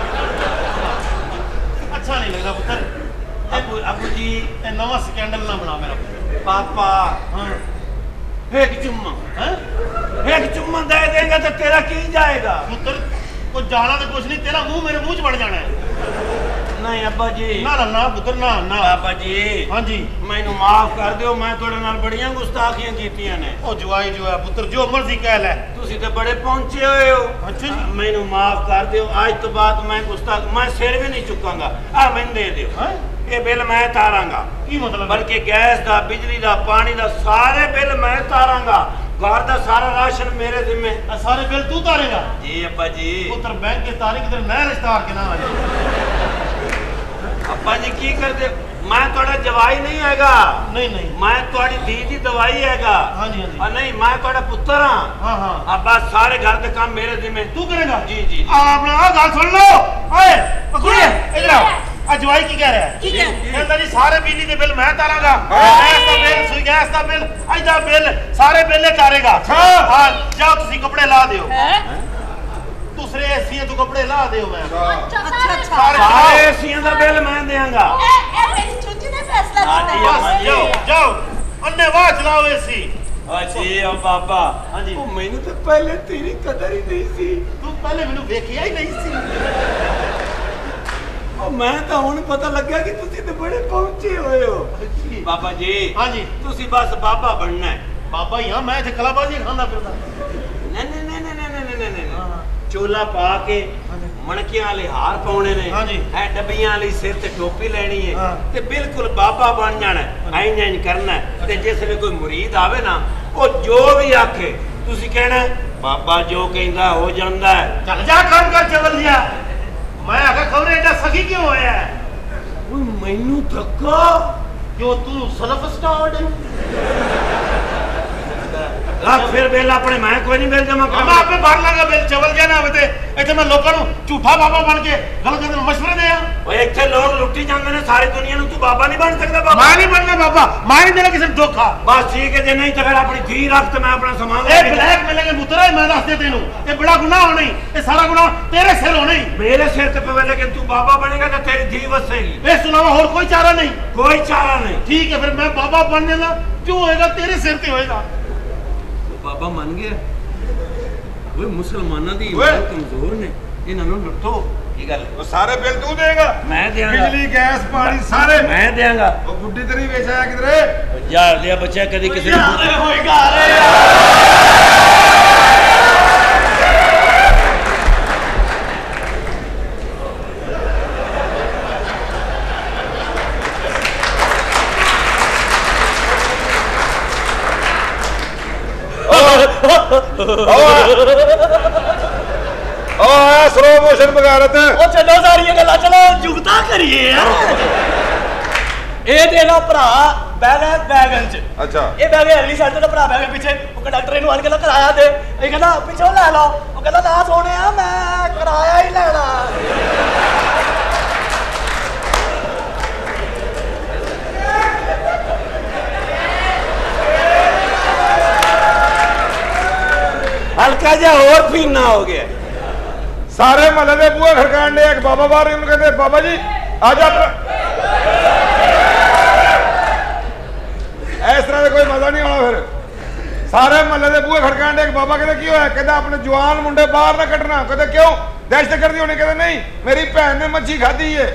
ਅੱਛਾ ਨਹੀਂ ਲੱਗਦਾ ਪੁੱਤਰ। ਅਬੂ ਜੀ ਇਹ ਨਵਾਂ ਸਕੈਂਡਲ ਨਾ ਬਣਾ ਮੇਰਾ ਪੁੱਤਰ। ਪਾਪਾ ਹਾਂ एक चुम्मा है, एक चुम्मा दे देगा तो तेरा की जाएगा। पुत्र को जाना तो कुछ नहीं, तेरा मुंह मेरे मुंह च बढ़ जाना है। नहीं अब्बा जी ना ना ना पुत्र ना ना। बाबा जी हाँ जी मैनू माफ कर दियो, मैं थोड़े नाल बड़ियां गुस्ताखियां कीतियां ने। ओ जवाई जो है पुत्र, जो मर्जी कह ले। तुसी तो बड़े पहुंचे हुए हो। अच्छा जी मैनू माफ कर दियो, आज तो बाद मैं गुस्ताख मैं सिर भी नहीं चुकांगा। आ मैनू दे दियो, ये बिल मैं तारांगा। की मतलब? बल्कि गैस दा, बिजली दा, पानी दा सारे बिल मैं तारांगा। घर दा सारा राशन मेरे जिम्मे। सारे बिल तू तारेगा? जी अब्बा जी। पुत्र बैंक की तारीख तेरे मैं रिश्तेदार के नाम है। अब्बा जी की करते, मैं थोड़ा जवाई नहीं हैगा। नहीं नहीं मैं थोड़ी धी दी दवाई हैगा। हाँ जी हाँ जी। और नहीं मैं थोड़ा पुत्र हाँ। हाँ हाँ अब्बा सारे घर के काम मेरे जिम्मे। तू करेगा? जी जी। अपना गल सुन लो। ओए कुड़िए इधर आओ। अजवाई की कह रहा है? ठीक है। कहता जी सारे बिजली के बिल मैं तारांगा, गैस का बिल, सुई गैस का बिल, अज दा बिल सारे बिल तारेगा। हां जाओ तुसी कपड़े ला दियो। दूसरे एसी तू कपड़े ला दियो। मैं अच्छा अच्छा सारे एसियां दा बिल मैं देंगा। ए मेरी चुची ने फैसला हाँ करना जी, है। जाओ जाओ अन्ने वाह चलाओ एसी। जी ओ बाबा। हाँ जी। मैनू तो पहले तेरी कदर ही नहीं सी। तू पहले मैनू देखिया ही नहीं सी। मैं तो हुण पता लगा कि तुसी तो बड़े पहुंचे हुए हो। बाबा जी हाँ जी तुसी बस बाबा बनना है। बाबा ही हाँ, मैं इत्थे कलाबाजी खांदा फिरदा। नहीं नहीं नहीं नहीं नहीं नहीं नहीं चोला पा के मणकियां वाले हार पाउणे ने। हाँ जी। ऐ डब्बियां वाली सिर ते टोपी लेनी है। हाँ। ते बिल्कुल बाबा बन जाना है। इंज इंज करना है ते जिसले कोई मुरीद आवे ना, वो जो भी आखे तुसी कहना बाबा जो कहंदा हो जांदा है। चल जा काम कर चवल दिया। मैं आखा खबरे एडा सखी क्यों होया है? ओए मैनू धक्का क्यों तू सलफ स्टार्ट है? फिर बिल अपने मैं कोई नहीं बिल जमा मैं आपे भर लांगा बिल। चवल जाना होवे ते ਇੱਥੇ ਮੈਂ ਲੋਕਾਂ ਨੂੰ ਝੂਠਾ ਬਾਬਾ ਬਣ ਕੇ ਗਲਤ ਗਲਤ ਮਸ਼ਵਰੇ ਦੇ ਆ। ਓਏ ਇੱਥੇ ਲੋਕ ਲੁੱਟੀ ਜਾਂਦੇ ਨੇ ਸਾਰੀ ਦੁਨੀਆ ਨੂੰ, ਤੂੰ ਬਾਬਾ ਨਹੀਂ ਬਣ ਸਕਦਾ। ਬਾਬਾ ਮੈਂ ਨਹੀਂ ਬਣਨਾ ਬਾਬਾ, ਮੈਂ ਨਹੀਂ ਦੇਣਾ ਕਿਸੇ ਨੂੰ ਧੋਖਾ। ਬਸ ਠੀਕ ਹੈ, ਜੇ ਨਹੀਂ ਤਾਂ ਫਿਰ ਆਪਣੀ ਧੀ ਰੱਖ ਤੇ ਮੈਂ ਆਪਣਾ ਸਮਾਨ ਇਹ ਬਲੈਕ ਮਿਲੇਗੇ ਪੁੱਤਰਾ, ਮੈਂ ਦੱਸ ਦੇ ਤੈਨੂੰ, ਇਹ ਬੜਾ ਗੁਨਾਹ ਹੋਣਾ ਹੀ, ਇਹ ਸਾਰਾ ਗੁਨਾਹ ਤੇਰੇ ਸਿਰ ਹੋਣਾ ਹੀ। ਮੇਰੇ ਸਿਰ ਤੇ ਪਵੇ, ਲੇਕਿਨ ਤੂੰ ਬਾਬਾ ਬਣੇਗਾ ਤਾਂ ਤੇਰੀ ਧੀ ਵਸੇਗੀ। ਇਸ ਤੋਂ ਇਲਾਵਾ ਹੋਰ ਕੋਈ ਚਾਰਾ ਨਹੀਂ। ਕੋਈ ਚਾਰਾ ਨਹੀਂ। ਠੀਕ ਹੈ, ਫਿਰ ਮੈਂ ਬਾਬਾ ਬਣ ਜਾਣਾ, ਜੋ ਹੋਏਗਾ ਤੇਰੇ ਸਿਰ ਤੇ ਹੋਏਗਾ। ਬਾਬਾ ਮੰਨ ਗਿਆ। ਓਏ ਮੁਸਲਮਾਨਾਂ ਦੀ ਓਏ। ਇਮਾਨ ਕਮਜ਼ੋਰ ਨੇ, ਇਹਨਾਂ ਨੂੰ ਲੁੱਟੋ। ਕੀ ਗੱਲ? ਉਹ ਸਾਰੇ ਬਿੱਲ ਤੂੰ ਦੇਗਾ? ਮੈਂ ਦਿਆਂਗਾ। ਬਿਜਲੀ ਗੈਸ ਪਾਣੀ ਸਾਰੇ ਮੈਂ ਦਿਆਂਗਾ। ਉਹ ਬੁੱਢੀ ਤੇ ਨਹੀਂ ਵੇਚਿਆ ਕਿਧਰੇ? ਯਾਰ ਲਿਆ ਬੱਚਾ ਕਦੀ ਕਿਸੇ ਨੂੰ ਹੋਏਗਾ स्लो मोशन बगारत ਉਹ ਚਲੋ ਸਾਰੀਆਂ ਗੱਲਾਂ ਚਲੋ ਜੁਗਤਾ ਕਰੀਏ ਯਾਰ। ਇਹ ਤੇਰਾ ਭਰਾ ਬਹਿ ਗਿਆ ਵੈਗਨ 'ਚ। अच्छा ਇਹ ਬਹਿ ਗਿਆ ਅਗਲੀ ਸਾਈਡ ਤੇ, ਭਰਾ ਬਹਿ ਗਿਆ ਪਿੱਛੇ। ਉਹ ਕੰਡਕਟਰ ਇਹਨੂੰ ਆਣ ਕੇ ਕਹਿੰਦਾ ਕਿਰਾਇਆ ਦੇ। ਇਹ ਕਹਿੰਦਾ ਪਿੱਛੋਂ ਲੈ ਲਓ। ਉਹ ਕਹਿੰਦਾ ਨਾ ਸੋਹਣਿਆ, ਮੈਂ ਕਿਰਾਇਆ ਹੀ ਲੈਣਾ। ਹਲਕਾ ਜਿਹਾ ਹੋਰ ਪੀਣਾ ਹੋ ਗਿਆ। सारे महल्ले के बूहे खड़कान दे, एक बाबा बाहर उन्होंने कहते बाबा जी आज आप इस तरह का कोई मजा नहीं आना। फिर सारे महल्ले के बूहे खड़कान दे, एक बाबा कहते की होया? कहते अपने जवान मुंडे बाहर ना कटना। कहते क्यों? दहशतगर्दी होने। कहते नहीं, मेरी भैन ने मच्छी खाधी है।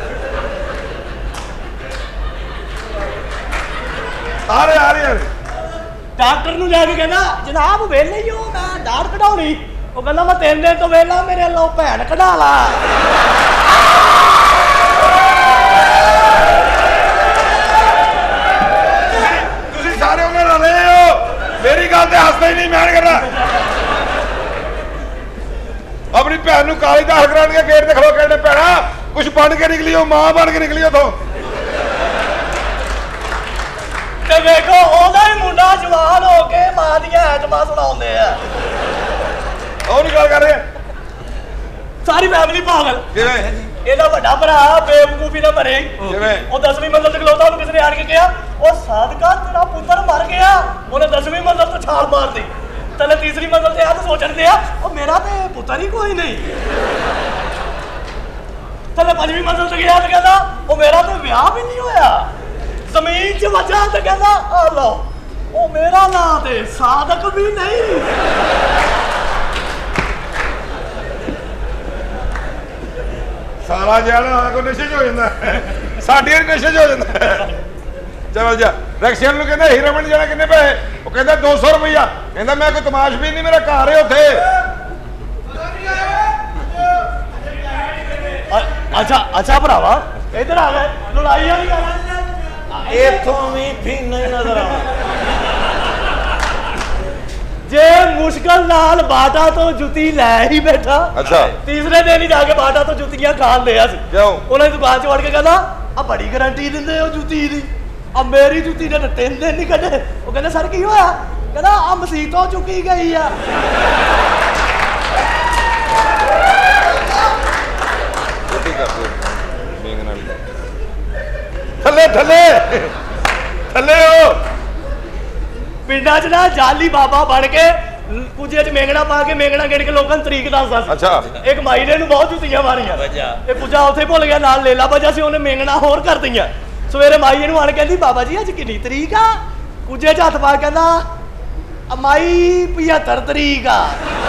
सारे आ रहे हैं। ਡਾਕਟਰ ਨੂੰ ਜਾ ਕੇ ਕਹਿੰਦਾ ਜਨਾਬ ਵੇਲੇ ਹੀ ਹੋ, ਮੈਂ ਦਾੜ ਕਢਾਉਣੀ। ਉਹ ਕਹਿੰਦਾ ਮੈਂ 3 ਦਿਨ ਤੋਂ ਵੇਲਾ, ਮੇਰੇ ਲੋ ਭੈਣ ਕਢਾ ਲਾ। ਤੁਸੀਂ ਸਾਰੇ ਉਹਨਾਂ ਨਾਲ ਰਹੇ ਹੋ, ਮੇਰੀ ਗੱਲ ਤੇ ਹੱਸਦਾ ਹੀ ਨਹੀਂ। ਮੈਂ ਨਹੀਂ ਕਰਨਾ। ਆਪਣੀ ਭੈਣ ਨੂੰ ਕਾਲੀ ਦਾ ਹਕਰਾਣ ਕੇ ਗੇਟ ਤੇ ਖਲੋ ਕੇ ਭੈਣਾ ਕੁਝ ਬਣ ਕੇ ਨਿਕਲੀ ਹੋ, ਮਾਂ ਬਣ ਕੇ ਨਿਕਲੀ ਉਥੋਂ। ਤੇ ਵੇਖੋ ਉਹਦਾ ਹੀ ਮੁੰਡਾ ਜਵਾਨ ਹੋ ਕੇ ਮਾਂ ਦੀਆਂ ਐਟਮਾਂ ਸੁਣਾਉਂਦੇ ਆ। ਉਹ ਨਹੀਂ ਗੱਲ ਕਰ ਰਹੇ। ਸਾਰੀ ਫੈਮਿਲੀ ਪਾਗਲ। ਕਿਵੇਂ? ਇਹਦਾ ਵੱਡਾ ਭਰਾ ਬੇਵਕੂਫੀ ਨਾਲ ਮਰੇ। ਕਿਵੇਂ? ਉਹ 10ਵੀਂ ਮੰਜ਼ਲ ਤੇ ਖਲੋਤਾ, ਉਹਨੂੰ ਕਿਸੇ ਨੇ ਆਣ ਕੇ ਕਿਹਾ ਉਹ ਸਾਦਕਾ ਤੇਰਾ ਪੁੱਤਰ ਮਰ ਗਿਆ। ਉਹਨੇ 10ਵੀਂ ਮੰਜ਼ਲ ਤੋਂ ਛਾਲ ਮਾਰਦੀ। ਤਲੇ ਤੀਸਰੀ ਮੰਜ਼ਲ ਤੇ ਆ ਤੇ ਸੋਚਣ ਦਿਆ ਉਹ ਮੇਰਾ ਤੇ ਪੁੱਤਰ ਹੀ ਕੋਈ ਨਹੀਂ। ਤਲੇ 5ਵੀਂ ਮੰਜ਼ਲ ਤੇ ਗਿਆ ਤੇ ਕਹਿੰਦਾ ਉਹ ਮੇਰਾ ਤੇ ਵਿਆਹ ਵੀ ਨਹੀਂ ਹੋਇਆ। ਜ਼ਮੀਨ 'ਚ ਵੱਜਾ ਤੇ ਕਹਿੰਦਾ ਆ ਲਓ ਉਹ ਮੇਰਾ ਨਾਂ ਤੇ ਸਾਦਕ ਵੀ ਨਹੀਂ। ਸਾਲਾ ਜਿਹੜਾ ਕੋ ਨਸ਼ੇ 'ਚ ਹੋ ਜਾਂਦਾ, ਸਾਡੇ ਨਸ਼ੇ 'ਚ ਹੋ ਜਾਂਦਾ। ਚਲੋ ਜਾ ਰਕਸ਼ਣ ਨੂੰ ਕਹਿੰਦਾ ਹੀਰਾਮਨ ਜਾਣਾ ਕਿੰਨੇ ਪੈਸੇ? ਉਹ ਕਹਿੰਦਾ 200 ਰੁਪਈਆ। ਕਹਿੰਦਾ ਮੈਂ ਕੋਈ ਤਮਾਸ਼ਬੀਨ ਨਹੀਂ, ਮੇਰਾ ਘਰ ਹੈ ਉੱਥੇ। ਅੱਛਾ ਭਰਾਵਾ ਇੱਧਰ ਆ ਗਏ, ਲੜਾਈ ਵਾਲੀ ਗੱਲ। ਇੱਥੋਂ ਵੀ ਫੀਨਾ ਹੀ ਨਜ਼ਰ ਆਉਣਾ। ਜੇ ਮੁਸ਼ਕਲ ਨਾਲ ਬਾਟਾ ਤੋਂ ਜੁੱਤੀ ਲੈ ਹੀ ਬੈਠਾ। ਅੱਛਾ ਤੀਸਰੇ ਦਿਨ ਹੀ ਜਾ ਕੇ ਬਾਟਾ ਤੋਂ ਜੁੱਤੀਆਂ ਖਾਣ ਲਿਆ ਸੀ। ਕਿਉਂ? ਉਹਨੇ ਦੁਕਾਨ 'ਚ ਵੜ ਕੇ ਕਹਿੰਦਾ ਆ ਬੜੀ ਗਾਰੰਟੀ ਦਿੰਦੇ ਹੋ ਜੁੱਤੀ ਦੀ, ਆ ਮੇਰੀ ਜੁੱਤੀ ਨੇ 3 ਦਿਨ ਨਹੀਂ ਕੱਢੇ। ਉਹ ਕਹਿੰਦਾ ਸਰ ਕੀ ਹੋਇਆ? ਕਹਿੰਦਾ ਆ ਮਸੀਤੋਂ ਚੁੱਕੀ ਗਈ ਆ। ਥੱਲੇ ਥੱਲੇ ਥੱਲੇ ਹੋ। ਪਿੰਡਾਂ 'ਚ ਨਾ ਜਾਲੀ ਬਾਬਾ ਬਣ ਕੇ ਕੁਝੇ 'ਚ ਮੇਂਗਣਾ ਪਾ ਕੇ ਮੇਂਗਣਾ ਗਿਣ ਕੇ ਲੋਕਾਂ ਨੂੰ ਤਰੀਕ ਦੱਸਦਾ ਸੀ। ਅੱਛਾ ਇੱਕ ਮਾਈ ਨੇ ਇਹਨੂੰ ਬਹੁਤ ਜੁੱਤੀਆਂ ਮਾਰੀਆਂ। ਇਹ ਕੁਝਾ ਉੱਥੇ ਭੁੱਲ ਗਿਆ, ਨਾਲ ਲੇਲਾ ਵਜਾ ਸੀ, ਉਹਨੇ ਮੇਂਗਣਾ ਹੋਰ ਕਰ ਦਈਆਂ। ਸਵੇਰੇ ਮਾਈ ਇਹਨੂੰ ਆਣ ਕਹਿੰਦੀ ਬਾਬਾ ਜੀ ਅੱਜ ਕਿੰਨੀ ਤਰੀਕ ਆ? ਕੁਝੇ 'ਚ ਹੱਥ ਪਾ ਕਹਿੰਦਾ ਮਾਈ 75 ਤਰੀਕ ਆ।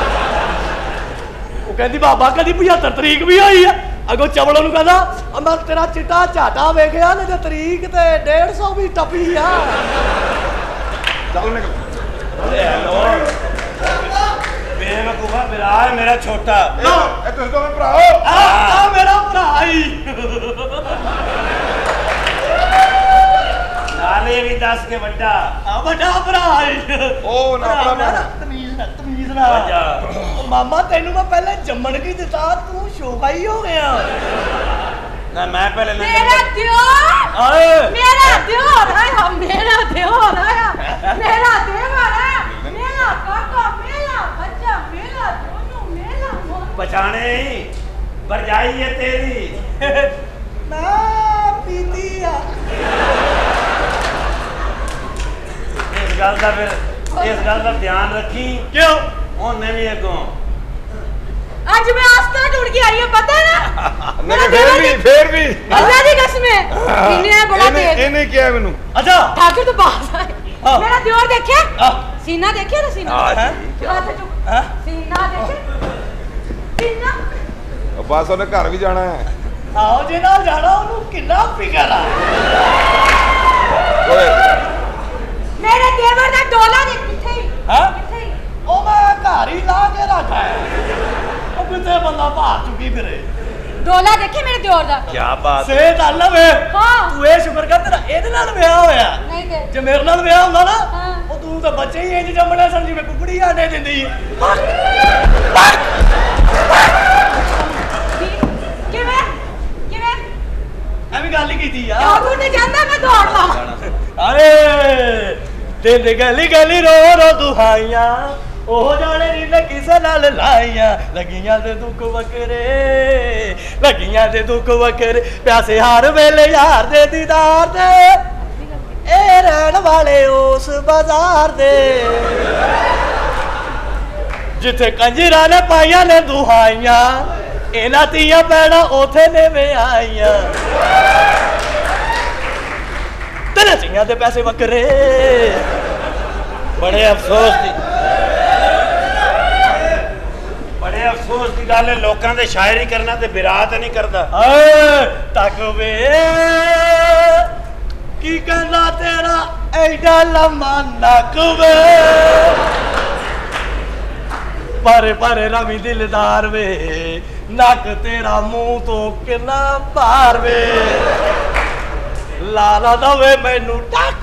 ਉਹ ਕਹਿੰਦੀ ਬਾਬਾ ਕਦੀ 75 ਤਰੀਕ ਵੀ ਹੋਈ ਆ? ਅੱਗੋਂ ਚਵਲ ਨੂੰ ਕਹਿੰਦਾ ਮੈਂ ਤੇਰਾ ਚਿੱਟਾ ਝਾਟਾ ਵੇਖਿਆ ਨਾ, ਜੇ ਤਰੀਕ ਤੇ 150 ਵੀ ਟੱਪੀ ਆ। ਚੱਲ ਨਿਕਲ। ਬੇਵਕੂਫਾ ਬਿਰਾ ਮੇਰਾ ਛੋਟਾ। ਇਹ ਤੁਸੀਂ ਦੋਵੇਂ ਭਰਾ ਹੋ? ਆ ਮੇਰਾ ਭਰਾ ਹੀ। ਨਾਲੇ ਵੀ ਦੱਸ ਕੇ ਵੱਡਾ। ਆ ਵੱਡਾ ਭਰਾ ਹੀ। ਉਹ ਨਾ ਆਪਣਾ ਤਮੀਜ਼ ਨਾਲ। ਉਹ ਮਾਮਾ ਤੈਨੂੰ ਮੈਂ ਪਹਿਲੇ ਜੰਮਣ ਕੀ ਦਿੱਤਾ, ਤੂੰ ਸ਼ੋਕਾਈ ਹੋ ਗਿਆ। ਨਾ ਮੈਂ ਪਹਿਲੇ ਮੇਰਾ ਦਿਓਰ ਆਏ ਮੇਰਾ ਦਿਓਰ ਆਇਆ, ਮੇਰਾ ਦਿਓਰ ਆਇਆ, ਮੇਰਾ ਦੇਵਰ ਆਇਆ, ਮੇਰਾ ਕਾਕਾ, ਮੇਰਾ ਬੱਚਾ, ਮੇਰਾ ਦੋਨੋਂ, ਮੇਰਾ ਮੋਨੂ। बचाने भरजाई है तेरी ना पीती आ इस गल का फिर इस गल का ध्यान रखी क्यों उन्हें भी अगों आज मैं आस्था टूट के आई हूं पता है ना फिर भी अल्लाह की कसम है इन्हें बड़ा तेज इन्हें क्या है मैनू अच्छा ठाकुर तो बाहर आए मेरा दियोर देखे सीना देखे ना सीना हाथ चुक सीना देखे सीना बस उन्हें घर भी जाना है आओ जे ना जाना ओनू किन्ना फिकर आ मेरे देवर दा डोला ने किथे हां किथे ओ मैं घर ही ला के रखा है ओ किथे बंदा बाहर चुकी फिरे डोला देखे मेरे दियोर दा क्या बात से दल वे हां तू ए शुक्र कर तेरा एदे नाल विआह होया नहीं ते जे मेरे नाल विआह हुंदा ना हां ओ तू तो बच्चे ही इंज जम्मणे सन जिवें कुकड़ी आंडे दिंदी किवें किवें ਐਵੇਂ ਗੱਲ ਹੀ ਕੀਤੀ ਆ ठाकुर ने जानदा मैं दौड़ ला अरे दिन गली गली रो रो दुहाइयां ओह जाने नी लगी से नाल लाइयां लगियां दे दुख वकरे लगियां दे दुख वकरे प्यासे हार वेले यार दे दीदार दे ए रहन वाले उस बाजार दे जिथे कंजरा ने पाइया ने दुहाइयां इना तिया पैना ओथे ने वे आइयां तेरे सिंह दे पैसे वकरे बड़े अफसोस की गल है लोकां दे शायरी करना ते बिरात नहीं करदा तक वे की कहना तेरा ऐडा लम्मा नक वे परे परे रवि दिलदार वे नक तेरा मुंह तो कितना पार वे लाला दवे मैनू टक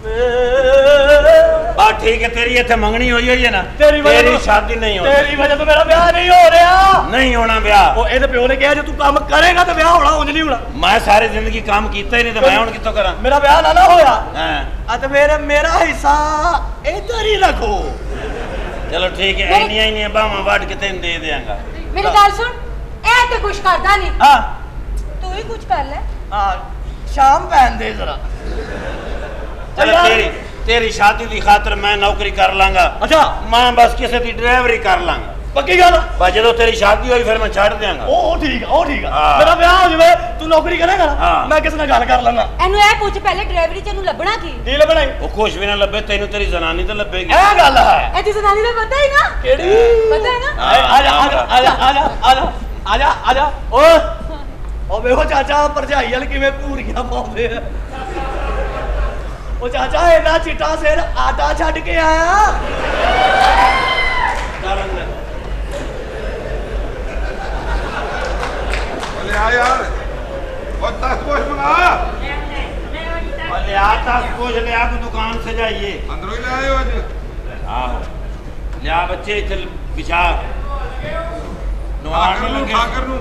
और ठीक है तेरी इत्थे मंगनी होई है ना तेरी शादी नहीं होनी तेरी वजह तो मेरा ब्याह नहीं हो रहा नहीं होना ब्याह ओ एदे प्यो ने कहा जे तू काम करेगा तो ब्याह होना उंज नहीं होना मैं सारी जिंदगी काम कीता ही नहीं तो मैं हुन कित्थों करा मेरा ब्याह ना होया हां तो फिर मेरा हिस्सा इधर ही रखो चलो ठीक है इन्नी बामा वाट के तेन दे देंगा मेरी गल सुन ए ते कुछ करदा नहीं हां तू ही कुछ कर ले हां शाम पहन दे जरा चलो तेरी शादी की खातर मैं नौकरी कर लांगा अच्छा मैं बस किसी की ड्राइवरी कर लांगा पक्की गल बस जो तेरी शादी हुई फिर मैं छड़ देंगा ओ ठीक मेरा ब्याह हो जावे तू नौकरी करेगा ना मैं किस नाल गल कर लांगा एनु ए पूछ पहले ड्राइवरी च नु लभना की लभना वो कुछ भी ना लभे तेनू तेरी जनानी तो लभेगी ए गल है ए ती जनानी दा पता ही ना केड़ी पता है ना आजा ओ वेखो चाचा भरजाई वाल किवें पूरियां पाउंदे आ ओ चाचा इना चिट्टा सिर आटा छड्ड के आया यार और तखपोश बना लिया तखपोश लिया को दुकान से जाइए अंदरों ही ले आए हो आज आहो लिया बच्चे इधर बिछा नवान नहीं लगे ठाकर नू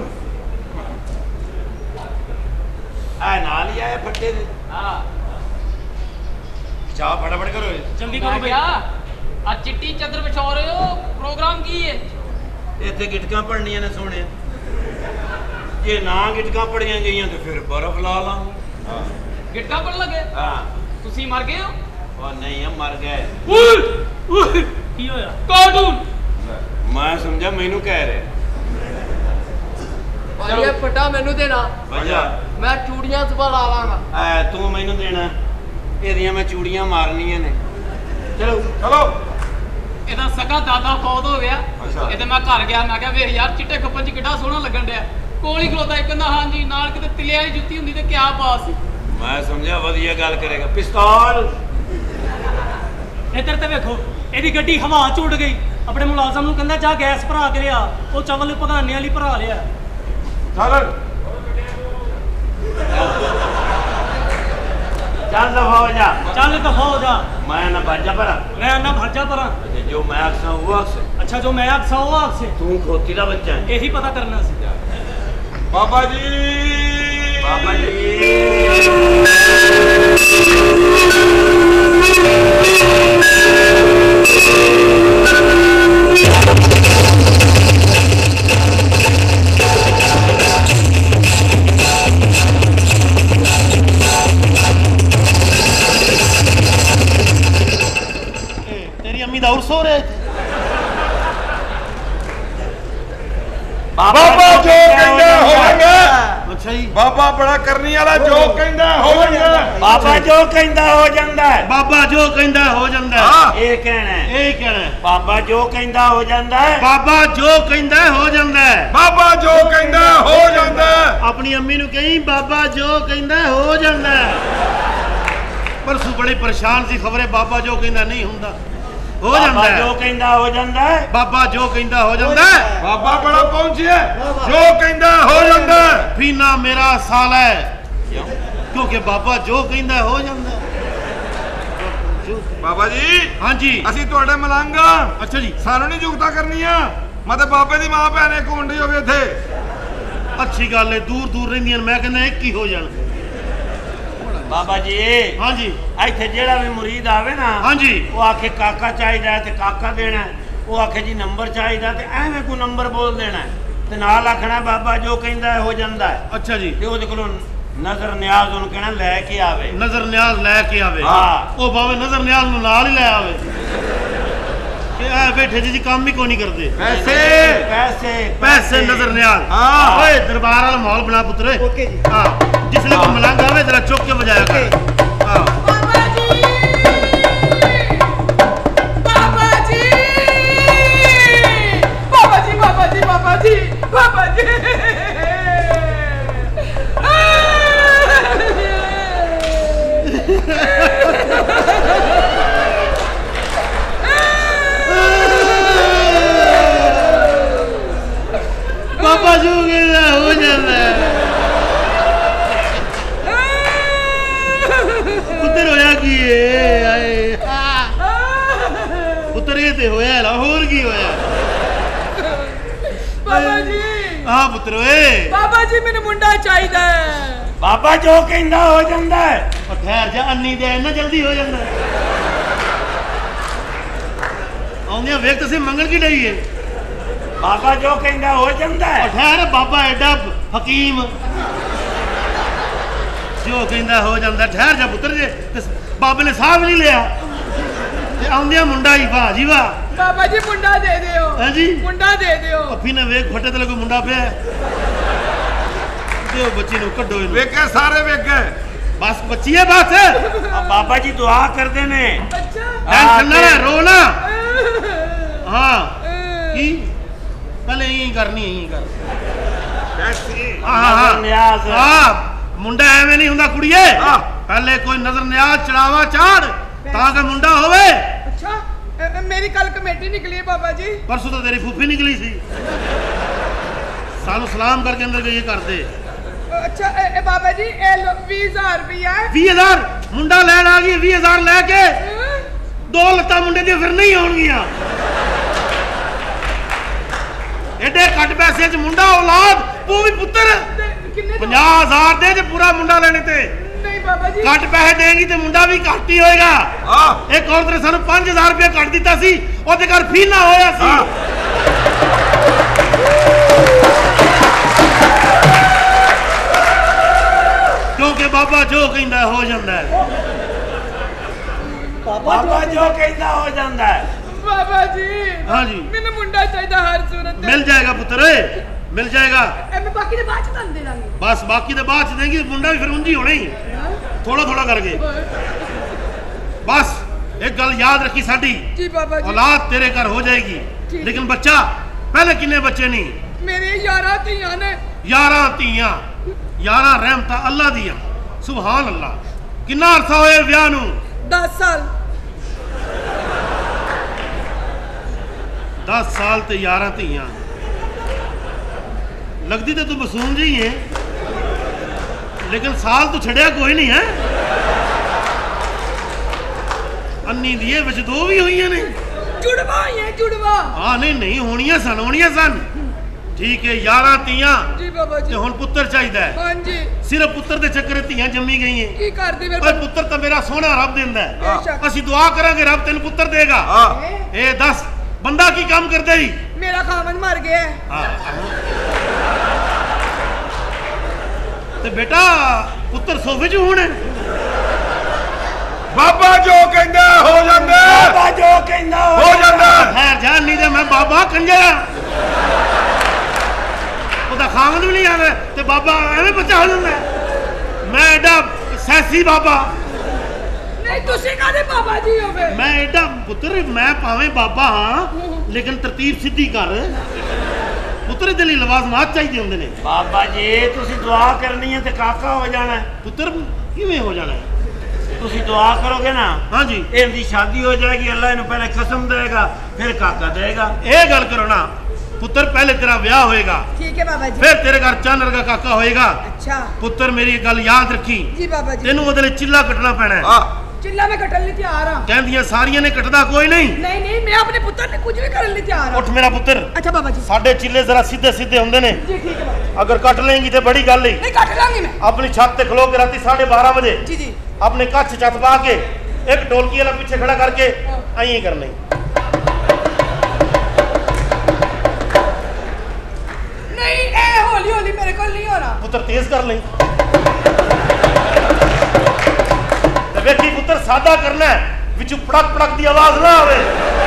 आ नाल ही आए फट्टे दे हां चाह फटाफट करो जल्दी करो भैया आज चिट्टी चादर बिछा रहे हो प्रोग्राम की है इतने गिटकां पड़नियां ने सोने जे ना गिटकां पड़ियां गईयां तो फिर बर्फ ला लांगे गिटका पड़ लगे हां तुसी मर गए हो और नहीं हम मर गए की होया कार्टून मैं समझा मैनू कह रहे भाई फटा मैनू देना भैया मैं चूड़ियां संभाला लांगा तू मैनू देना ਇਹਦੀਆਂ ਮੈਂ ਚੂੜੀਆਂ ਮਾਰਨੀਆਂ ਨੇ ਚਲੋ ਇਹਦਾ ਸਗਾ ਦਾਦਾ ਫੌਤ ਹੋ ਗਿਆ ਇਹਦੇ ਮੈਂ ਘਰ ਗਿਆ ਮੈਂ ਕਿਹਾ ਵੇਖ ਯਾਰ ਚਿੱਟੇ ਕੱਪੜ ਚ ਕਿੱਡਾ ਸੋਹਣਾ ਲੱਗਣ ਡਿਆ ਕੋਲ ਹੀ ਖਲੋਤਾ ਇੱਕ ਕਹਿੰਦਾ ਹਾਂਜੀ ਨਾਲ ਕਿਤੇ ਤਿਲੇ ਵਾਲੀ ਜੁੱਤੀ ਹੁੰਦੀ ਤੇ ਕਿਆ ਬਾਤ ਸੀ ਮੈਂ ਸਮਝਿਆ ਵਧੀਆ ਗੱਲ ਕਰੇਗਾ ਪਿਸਤੌਲ ਇੱਧਰ ਤੇ ਵੇਖੋ ਇਹਦੀ ਗੱਡੀ ਹਵਾ ਚ ਉੱਡ ਗਈ ਆਪਣੇ ਮੁਲਾਜ਼ਮ ਨੂੰ ਕਹਿੰਦਾ ਜਾ ਗੈਸ ਭਰਾ ਕੇ ਲਿਆ ਉਹ ਚਾਵਲ ਭਗਾਨੇ ਵਾਲੀ ਭਰਾ ਲਿਆ ਚੱਲ ਦਫਾ ਹੋ ਜਾ मैं ना भाजा परा जो मैं अक्सा वो अक्से अच्छा जो मैं अक्सा वो अक्से तू खोती का बच्चा है यही पता करना सी बाबा जी ਬਾਬਾ ਜੋ ਕਹਿੰਦਾ ਹੋ ਜਾਂਦਾ। ਅੱਛਾ ਜੀ ਬਾਬਾ ਬੜਾ ਕਰਨੀ ਵਾਲਾ, ਜੋ ਕਹਿੰਦਾ ਹੋ ਜਾਂਦਾ। ਬਾਬਾ ਜੋ ਕਹਿੰਦਾ ਹੋ ਜਾਂਦਾ। ਬਾਬਾ ਜੋ ਕਹਿੰਦਾ ਹੋ ਜਾਂਦਾ। ਇਹ ਕਹਿਣਾ, ਇਹ ਕਹਿਣਾ ਬਾਬਾ ਜੋ ਕਹਿੰਦਾ ਹੋ ਜਾਂਦਾ। ਬਾਬਾ ਜੋ ਕਹਿੰਦਾ ਹੋ ਜਾਂਦਾ। ਬਾਬਾ ਜੋ ਕਹਿੰਦਾ ਹੋ ਜਾਂਦਾ। ਆਪਣੀ ਅੰਮੀ ਨੂੰ ਕਹੀਂ ਬਾਬਾ ਜੋ ਕਹਿੰਦਾ ਹੋ ਜਾਂਦਾ। ਪਰਸੂ ਬੜੀ ਪਰੇਸ਼ਾਨ ਸੀ, ਖਬਰੇ ਬਾਬਾ ਜੋ ਕਹਿੰਦਾ ਨਹੀਂ ਹੁੰਦਾ, ਹੋ ਜਾਂਦਾ। ਬਾਬਾ ਜੋ ਕਹਿੰਦਾ ਹੋ ਜਾਂਦਾ। ਬਾਬਾ ਜੋ ਕਹਿੰਦਾ ਹੋ ਜਾਂਦਾ। ਬਾਬਾ ਬੜਾ ਪਹੁੰਚਿਆ, ਜੋ ਕਹਿੰਦਾ ਹੋ ਜਾਂਦਾ। ਫੀਨਾ ਮੇਰਾ ਸਾਲ ਹੈ, ਕਿਉਂਕਿ ਬਾਬਾ ਜੋ ਕਹਿੰਦਾ ਹੋ ਜਾਂਦਾ। ਬਾਬਾ ਜੀ ਹਾਂਜੀ ਅਸੀਂ ਤੁਹਾਡੇ ਮਲੰਗ। ਅੱਛਾ ਜੀ ਸਾਨੂੰ ਨਹੀਂ ਜੁਗਤਾ ਕਰਨੀਆਂ। ਮੈਂ ਤੇ ਬਾਬੇ ਦੀ ਮਾਂ ਭੈਣ ਇੱਕ ਹੁੰਦੀ ਹੋਵੇ ਇੱਥੇ। ਅੱਛੀ ਗੱਲ ਹੈ, ਦੂਰ ਦੂਰ ਰਹਿੰਦੀਆਂ, ਮੈਂ ਕਹਿੰਦਾ ਇੱਕ ਹੀ ਹੋ ਜਾਣ। ਬਾਬਾ ਜੀ ਹਾਂਜੀ ਇੱਥੇ ਜਿਹੜਾ ਵੀ ਮੁਰੀਦ ਆਵੇ ਨਾ, ਹਾਂਜੀ ਉਹ ਆਖੇ ਕਾਕਾ ਚਾਹੀਦਾ ਤੇ ਕਾਕਾ ਦੇਣਾ, ਉਹ ਆਖੇ ਜੀ ਨੰਬਰ ਚਾਹੀਦਾ ਤੇ ਐਵੇਂ ਕੋਈ ਨੰਬਰ ਬੋਲ ਦੇਣਾ ਤੇ ਨਾਲ ਆਖਣਾ ਬਾਬਾ ਜੋ ਕਹਿੰਦਾ ਹੋ ਜਾਂਦਾ। ਅੱਛਾ ਜੀ ਤੇ ਉਹਦੇ ਕੋਲੋਂ ਨਜ਼ਰ ਨਿਆਜ਼ ਉਹਨੂੰ ਕਹਿਣਾ ਲੈ ਕੇ ਆਵੇ। ਨਜ਼ਰ ਨਿਆਜ਼ ਲੈ ਕੇ ਆਵੇ। ਹਾਂ ਉਹ ਭਾਵੇਂ ਨਜ਼ਰ ਨਿਆਜ਼ ਨੂੰ ਨਾਲ ਹੀ ਲੈ ਆਵੇ ਕਿ ਆ ਬੈਠੇ ਜੀ ਕੰਮ ਹੀ ਕੋਈ ਨਹੀਂ ਕਰਦੇ। ਪੈਸੇ ਪੈਸੇ ਪੈਸੇ ਨਜ਼ਰ ਨਿਆਜ਼। ਹਾਂ ਓਏ ਦਰਬਾਰ ਵਾਲਾ ਮਾਹੌਲ ਬਣਾ ਪੁੱਤਰੇ। ਓਕੇ ਜੀ ਹਾਂ, ਜਿਸਲੇ ਕੋਈ ਮਲੰਗ ਆਵੇ ਜਰਾ ਚੁੱਕ ਕੇ ਵਜਾਇਆ ਕਰ। ਹਾਂ ਬਾਬਾ ਜੀ, ਬਾਬਾ ਜੀ, ਬਾਬਾ ਜੀ, ਬਾਬਾ ਜੀ, ਬਾਬਾ ਜੀ, ਬਾਬਾ ਜੀ। ਬਾਬਾ ਜੋ ਕਹਿੰਦਾ ਹੋ ਜਾਂਦਾ। ਪੁੱਤਰ ਹੋਇਆ ਕੀ ਏ? ਆਏ ਪੁੱਤਰ ਇਹ ਤੇ ਹੋਇਆ ਲਾਹੌਰ ਕੀ ਹੋਇਆ? ਬਾਬਾ ਜੀ, ਹਾਂ ਪੁੱਤਰ ਓਏ। ਬਾਬਾ ਜੀ ਮੈਨੂੰ ਮੁੰਡਾ ਚਾਹੀਦਾ ਹੈ। ਬਾਬਾ ਜੋ ਕਹਿੰਦਾ ਹੋ ਜਾਂਦਾ। ਉਹ ਠਹਿਰ ਜਾ, ਅੰਨੀ ਦੇ ਇੰਨਾ ਜਲਦੀ ਹੋ ਜਾਂਦਾ? ਆਉਂਦਿਆਂ ਵੇਖ ਤੁਸੀਂ ਮੰਗਣ ਕੀ ਡਈ ਏ? ਬਾਬਾ ਜੋ ਕਹਿੰਦਾ ਹੋ ਜਾਂਦਾ। ਉਹ ਠਹਿਰ, ਬਾਬਾ ਐਡਾ ਹਕੀਮ ਜੋ ਕਹਿੰਦਾ ਹੋ ਜਾਂਦਾ। ਠਹਿਰ ਜਾ ਪੁੱਤਰ ਜੇ ਤੇ ਬਾਬੇ ਨੇ ਸਾਹ ਵੀ ਨਹੀਂ ਲਿਆ ਤੇ ਆਉਂਦਿਆਂ ਮੁੰਡਾ ਹੀ, ਵਾਹ ਜੀ ਵਾਹ। ਬਾਬਾ ਜੀ ਮੁੰਡਾ ਦੇ ਦਿਓ। ਹਾਂਜੀ ਮੁੰਡਾ ਦੇ ਦਿਓ। ਅੱਫੀ ਨੇ ਵੇਖ ਫੱਟੇ ਤੇ ਕੋਈ ਮੁੰਡਾ ਪਿਆ। ਦਿਓ ਬੱਚੀ ਨੂੰ, ਕੱਢੋ ਇਹਨੂੰ। ਵੇਖੇ ਸਾਰੇ ਵੇਖੇ, ਬਸ ਬੱਚੀ ਹੈ ਬਸ। ਬਾਬਾ ਜੀ ਦੁਆ ਕਰਦੇ ਨੇ। ਅੱਛਾ ਟੈਨਸ਼ਨ ਨਾ ਲੈ, ਰੋ ਨਾ। ਹਾਂ ਕੀ ਪਹਿਲੇ ਇਹੀ ਕਰਨੀ, ਇਹੀ ਕਰ। ਨਜ਼ਰ ਨਿਆਜ਼। ਹਾਂ ਮੁੰਡਾ ਐਵੇਂ ਨਹੀਂ ਹੁੰਦਾ ਕੁੜੀਏ। ਪਹਿਲੇ ਕੋਈ ਨਜ਼ਰ ਨਿਆਜ਼ ਚੜਾਵਾ ਚਾੜ ਤਾਂ ਕਿ ਮੁੰਡਾ ਹੋਵੇ। ਅੱਛਾ ਮੇਰੀ ਕੱਲ ਕਮੇਟੀ ਨਿਕਲੀ ਹੈ ਬਾਬਾ ਜੀ। ਪਰਸੋਂ ਤਾਂ ਤੇਰੀ ਫੁੱਫੀ ਨਿਕਲੀ ਸੀ, ਸਾਨੂੰ ਸਲਾਮ ਕਰਕੇ ਅੰਦਰ ਗਏ ਕਰਦੇ। ਅੱਛਾ ਇਹ ਬਾਬਾ ਜੀ ਇਹ 20,000 ਰੁਪਇਆ ਹੈ। 20,000 ਮੁੰਡਾ ਲੈਣ ਆ ਗਈ। 20,000 ਲੈ ਕੇ ਦੋ ਲੱਤਾਂ ਮੁੰਡੇ ਦੀਆਂ ਫਿਰ ਨਹੀਂ ਆਉਣਗੀਆਂ। ਐਡੇ ਘੱਟ ਪੈਸੇ 'ਚ ਮੁੰਡਾ ਔਲਾਦ, ਉਹ ਵੀ ਪੁੱਤਰ। 50,000 ਦੇ ਜੇ ਪੂਰਾ ਮੁੰਡਾ ਲੈਣੇ ਤੇ। ਨਹੀਂ ਬਾਬਾ ਜੀ ਘੱਟ ਪੈਸੇ ਦੇਂਗੀ ਤੇ ਮੁੰਡਾ ਵੀ ਘੱਟ ਹੀ ਹੋਏਗਾ। ਇੱਕ ਔਰਤ ਨੇ ਸਾਨੂੰ 5,000 ਰੁਪਏ ਘੱਟ ਦਿੱਤਾ ਸੀ, ਉਹਦੇ ਘਰ ਫੀਨਾ ਹੋਇਆ ਸੀ। ਕਿਉਂਕਿ ਬਾਬਾ ਜੋ ਕਹਿੰਦਾ ਹੋ ਜਾਂਦਾ ਹੈ। ਬਾਬਾ ਜੋ ਕਹਿੰਦਾ ਹੋ ਜਾਂਦਾ। ਬਾਬਾ ਜੀ ਹਾਂਜੀ ਮੈਨੂੰ ਮੁੰਡਾ ਚਾਹੀਦਾ ਹਰ ਸੂਰਤ। ਮਿਲ ਜਾਏਗਾ ਪੁੱਤਰ, ਮਿਲ ਜਾਏਗਾ। ਮੈਂ ਬਾਕੀ ਦੇ ਬਾਅਦ ਚ ਤੁਹਾਨੂੰ ਦੇ ਦਾਂਗੀ। ਬਸ ਬਾਕੀ ਦੇ ਬਾਅਦ ਚ ਦੇਂਗੀ, ਮੁੰਡਾ ਵੀ ਫਿਰ ਉਂਝ ਹੀ ਹੋਣਾ ਹੀ, ਥੋੜਾ ਥੋੜਾ ਕਰਕੇ। ਬਸ ਇੱਕ ਗੱਲ ਯਾਦ ਰੱਖੀ ਸਾਡੀ, ਜੀ ਬਾਬਾ ਜੀ, औलाद तेरे घर हो जाएगी, लेकिन बच्चा पहले किन्ने बच्चे नहीं? मेरे 11 ਧੀਆਂ ਨੇ। 11 ਧੀਆਂ, 11 ਰਹਿਮਤਾਂ ਅੱਲਾ ਦੀਆਂ। ਸੁਭਾਨ ਅੱਲਾ। ਕਿੰਨਾ ਅਰਸਾ ਹੋਇਆ ਵਿਆਹ ਨੂੰ? 10 ਸਾਲ। 10 ਸਾਲ ਤੇ 11 ਧੀਆਂ। लगती तो तू मासूम जी है, लेकिन साल तो छड़िया कोई नहीं है। अन्नी दिए विच दो भी हुई ने। जुड़वा है जुड़वा। हाँ नहीं नहीं होनियां सन। ठीक है 11 ਧੀਆਂ जी बाबा जी। ते हुण पुत्र चाहिदा है। हां जी। सिर्फ पुत्र दे चक्कर ਧੀਆਂ जम्मी गई हैं। की करदी फिर? ओए पुत्र तो मेरा सोना रब देंदा है। बेशक। ਅਸੀਂ दुआ करांगे रब तेन पुत्र देगा। ए दस बंदा की काम करदा ही? मेरा खामन मर गया है। ते बेटा पुत्र सोफे च होने। बाबा जो कहंदा हो जांदा। बाबा जो कहंदा हो जांदा। खैर जान नहीं दे, मैं बाबा कंजरा। ओ ਉਹਦਾ ਖਾਮਦ ਵੀ ਨਹੀਂ ਆਵੇ ਤੇ ਬਾਬਾ ਐਵੇਂ ਬੱਚਾ ਹੋ ਜਾਂਦਾ ਮੈਂ ਐਡਾ ਸੈਸੀ ਬਾਬਾ ਨਹੀਂ ਤੁਸੀਂ ਕਾਹਦੇ ਬਾਬਾ ਜੀ ਹੋ ਫਿਰ ਮੈਂ ਐਡਾ ਪੁੱਤਰ ਮੈਂ ਭਾਵੇਂ ਬਾਬਾ ਹਾਂ ਲੇਕਿਨ ਤਰਤੀਬ ਸਿੱਧੀ ਕਰ ਪੁੱਤਰ ਦੇ ਲਈ ਲਵਾਜ਼ਮਾਤ ਚਾਹੀਦੇ ਹੁੰਦੇ ਨੇ ਬਾਬਾ ਜੀ ਤੁਸੀਂ ਦੁਆ ਕਰਨੀ ਹੈ ਤੇ ਕਾਕਾ ਹੋ ਜਾਣਾ ਪੁੱਤਰ ਕਿਵੇਂ ਹੋ ਜਾਣਾ ਤੁਸੀਂ ਦੁਆ ਕਰੋਗੇ ਨਾ ਹਾਂਜੀ ਇਹਦੀ ਸ਼ਾਦੀ ਹੋ ਜਾਏਗੀ ਅੱਲਾ ਇਹਨੂੰ ਪਹਿਲੇ ਕਸਮ ਦੇਗਾ ਫਿਰ ਕਾਕਾ ਦੇਗਾ ਇਹ ਗੱਲ ਕਰੋ ਨਾ ਪੁੱਤਰ ਪਹਿਲੇ ਤੇਰਾ ਵਿਆਹ ਹੋਏਗਾ ਠੀਕ ਹੈ ਬਾਬਾ ਜੀ ਫਿਰ ਤੇਰੇ ਘਰ ਚੰਨ ਵਰਗਾ ਕਾਕਾ ਹੋਏਗਾ ਅੱਛਾ ਪੁੱਤਰ ਮੇਰੀ ਗੱਲ ਯਾਦ ਰੱਖੀ ਜੀ ਬਾਬਾ ਜੀ ਤੈਨੂੰ ਉਹਦੇ ਲਈ ਚਿੱਲਾ ਕੱਟਣਾ ਪੈਣਾ ਹੈ ਚਿੱਲਾ ਮੈਂ ਕੱਟਣ ਲਈ ਤਿਆਰ ਹਾਂ ਕਹਿੰਦੀਆਂ ਸਾਰੀਆਂ ਨੇ ਕੱਟਦਾ ਕੋਈ ਨਹੀਂ ਨਹੀਂ ਮੈਂ ਆਪਣੇ ਪੁੱਤਰ ਨੇ ਕੁਝ ਵੀ ਕਰਨ ਲਈ ਤਿਆਰ ਹਾਂ ਉੱਠ ਮੇਰਾ ਪੁੱਤਰ ਅੱਛਾ ਬਾਬਾ ਜੀ ਸਾਡੇ ਚਿੱਲੇ ਜ਼ਰਾ ਸਿੱਧੇ ਸਿੱਧੇ ਹੁੰਦੇ ਨੇ ਜੀ ਠੀਕ ਹੈ ਬਾਬਾ ਅਗਰ ਕੱਟ ਲੇਂਗੀ ਤੇ ਬੜੀ ਗੱਲ ਨਹੀਂ ਕੱਟ ਲਾਂਗੀ ਮੈਂ ਆਪਣੀ ਛੱਤ ਤੇ ਖਲੋ ਕੇ ਰਾਤੀ 12:30 ਵਜੇ ਜੀ अपने कच्छ छत पा के एक ढोलकी वाला पीछे खड़ा करके आई करनी नहीं ए हौली हौली मेरे को नहीं होना पुत्र तेज कर ले वेखी पुत्र सादा करना है विचू पड़क पड़क दी आवाज ना आवे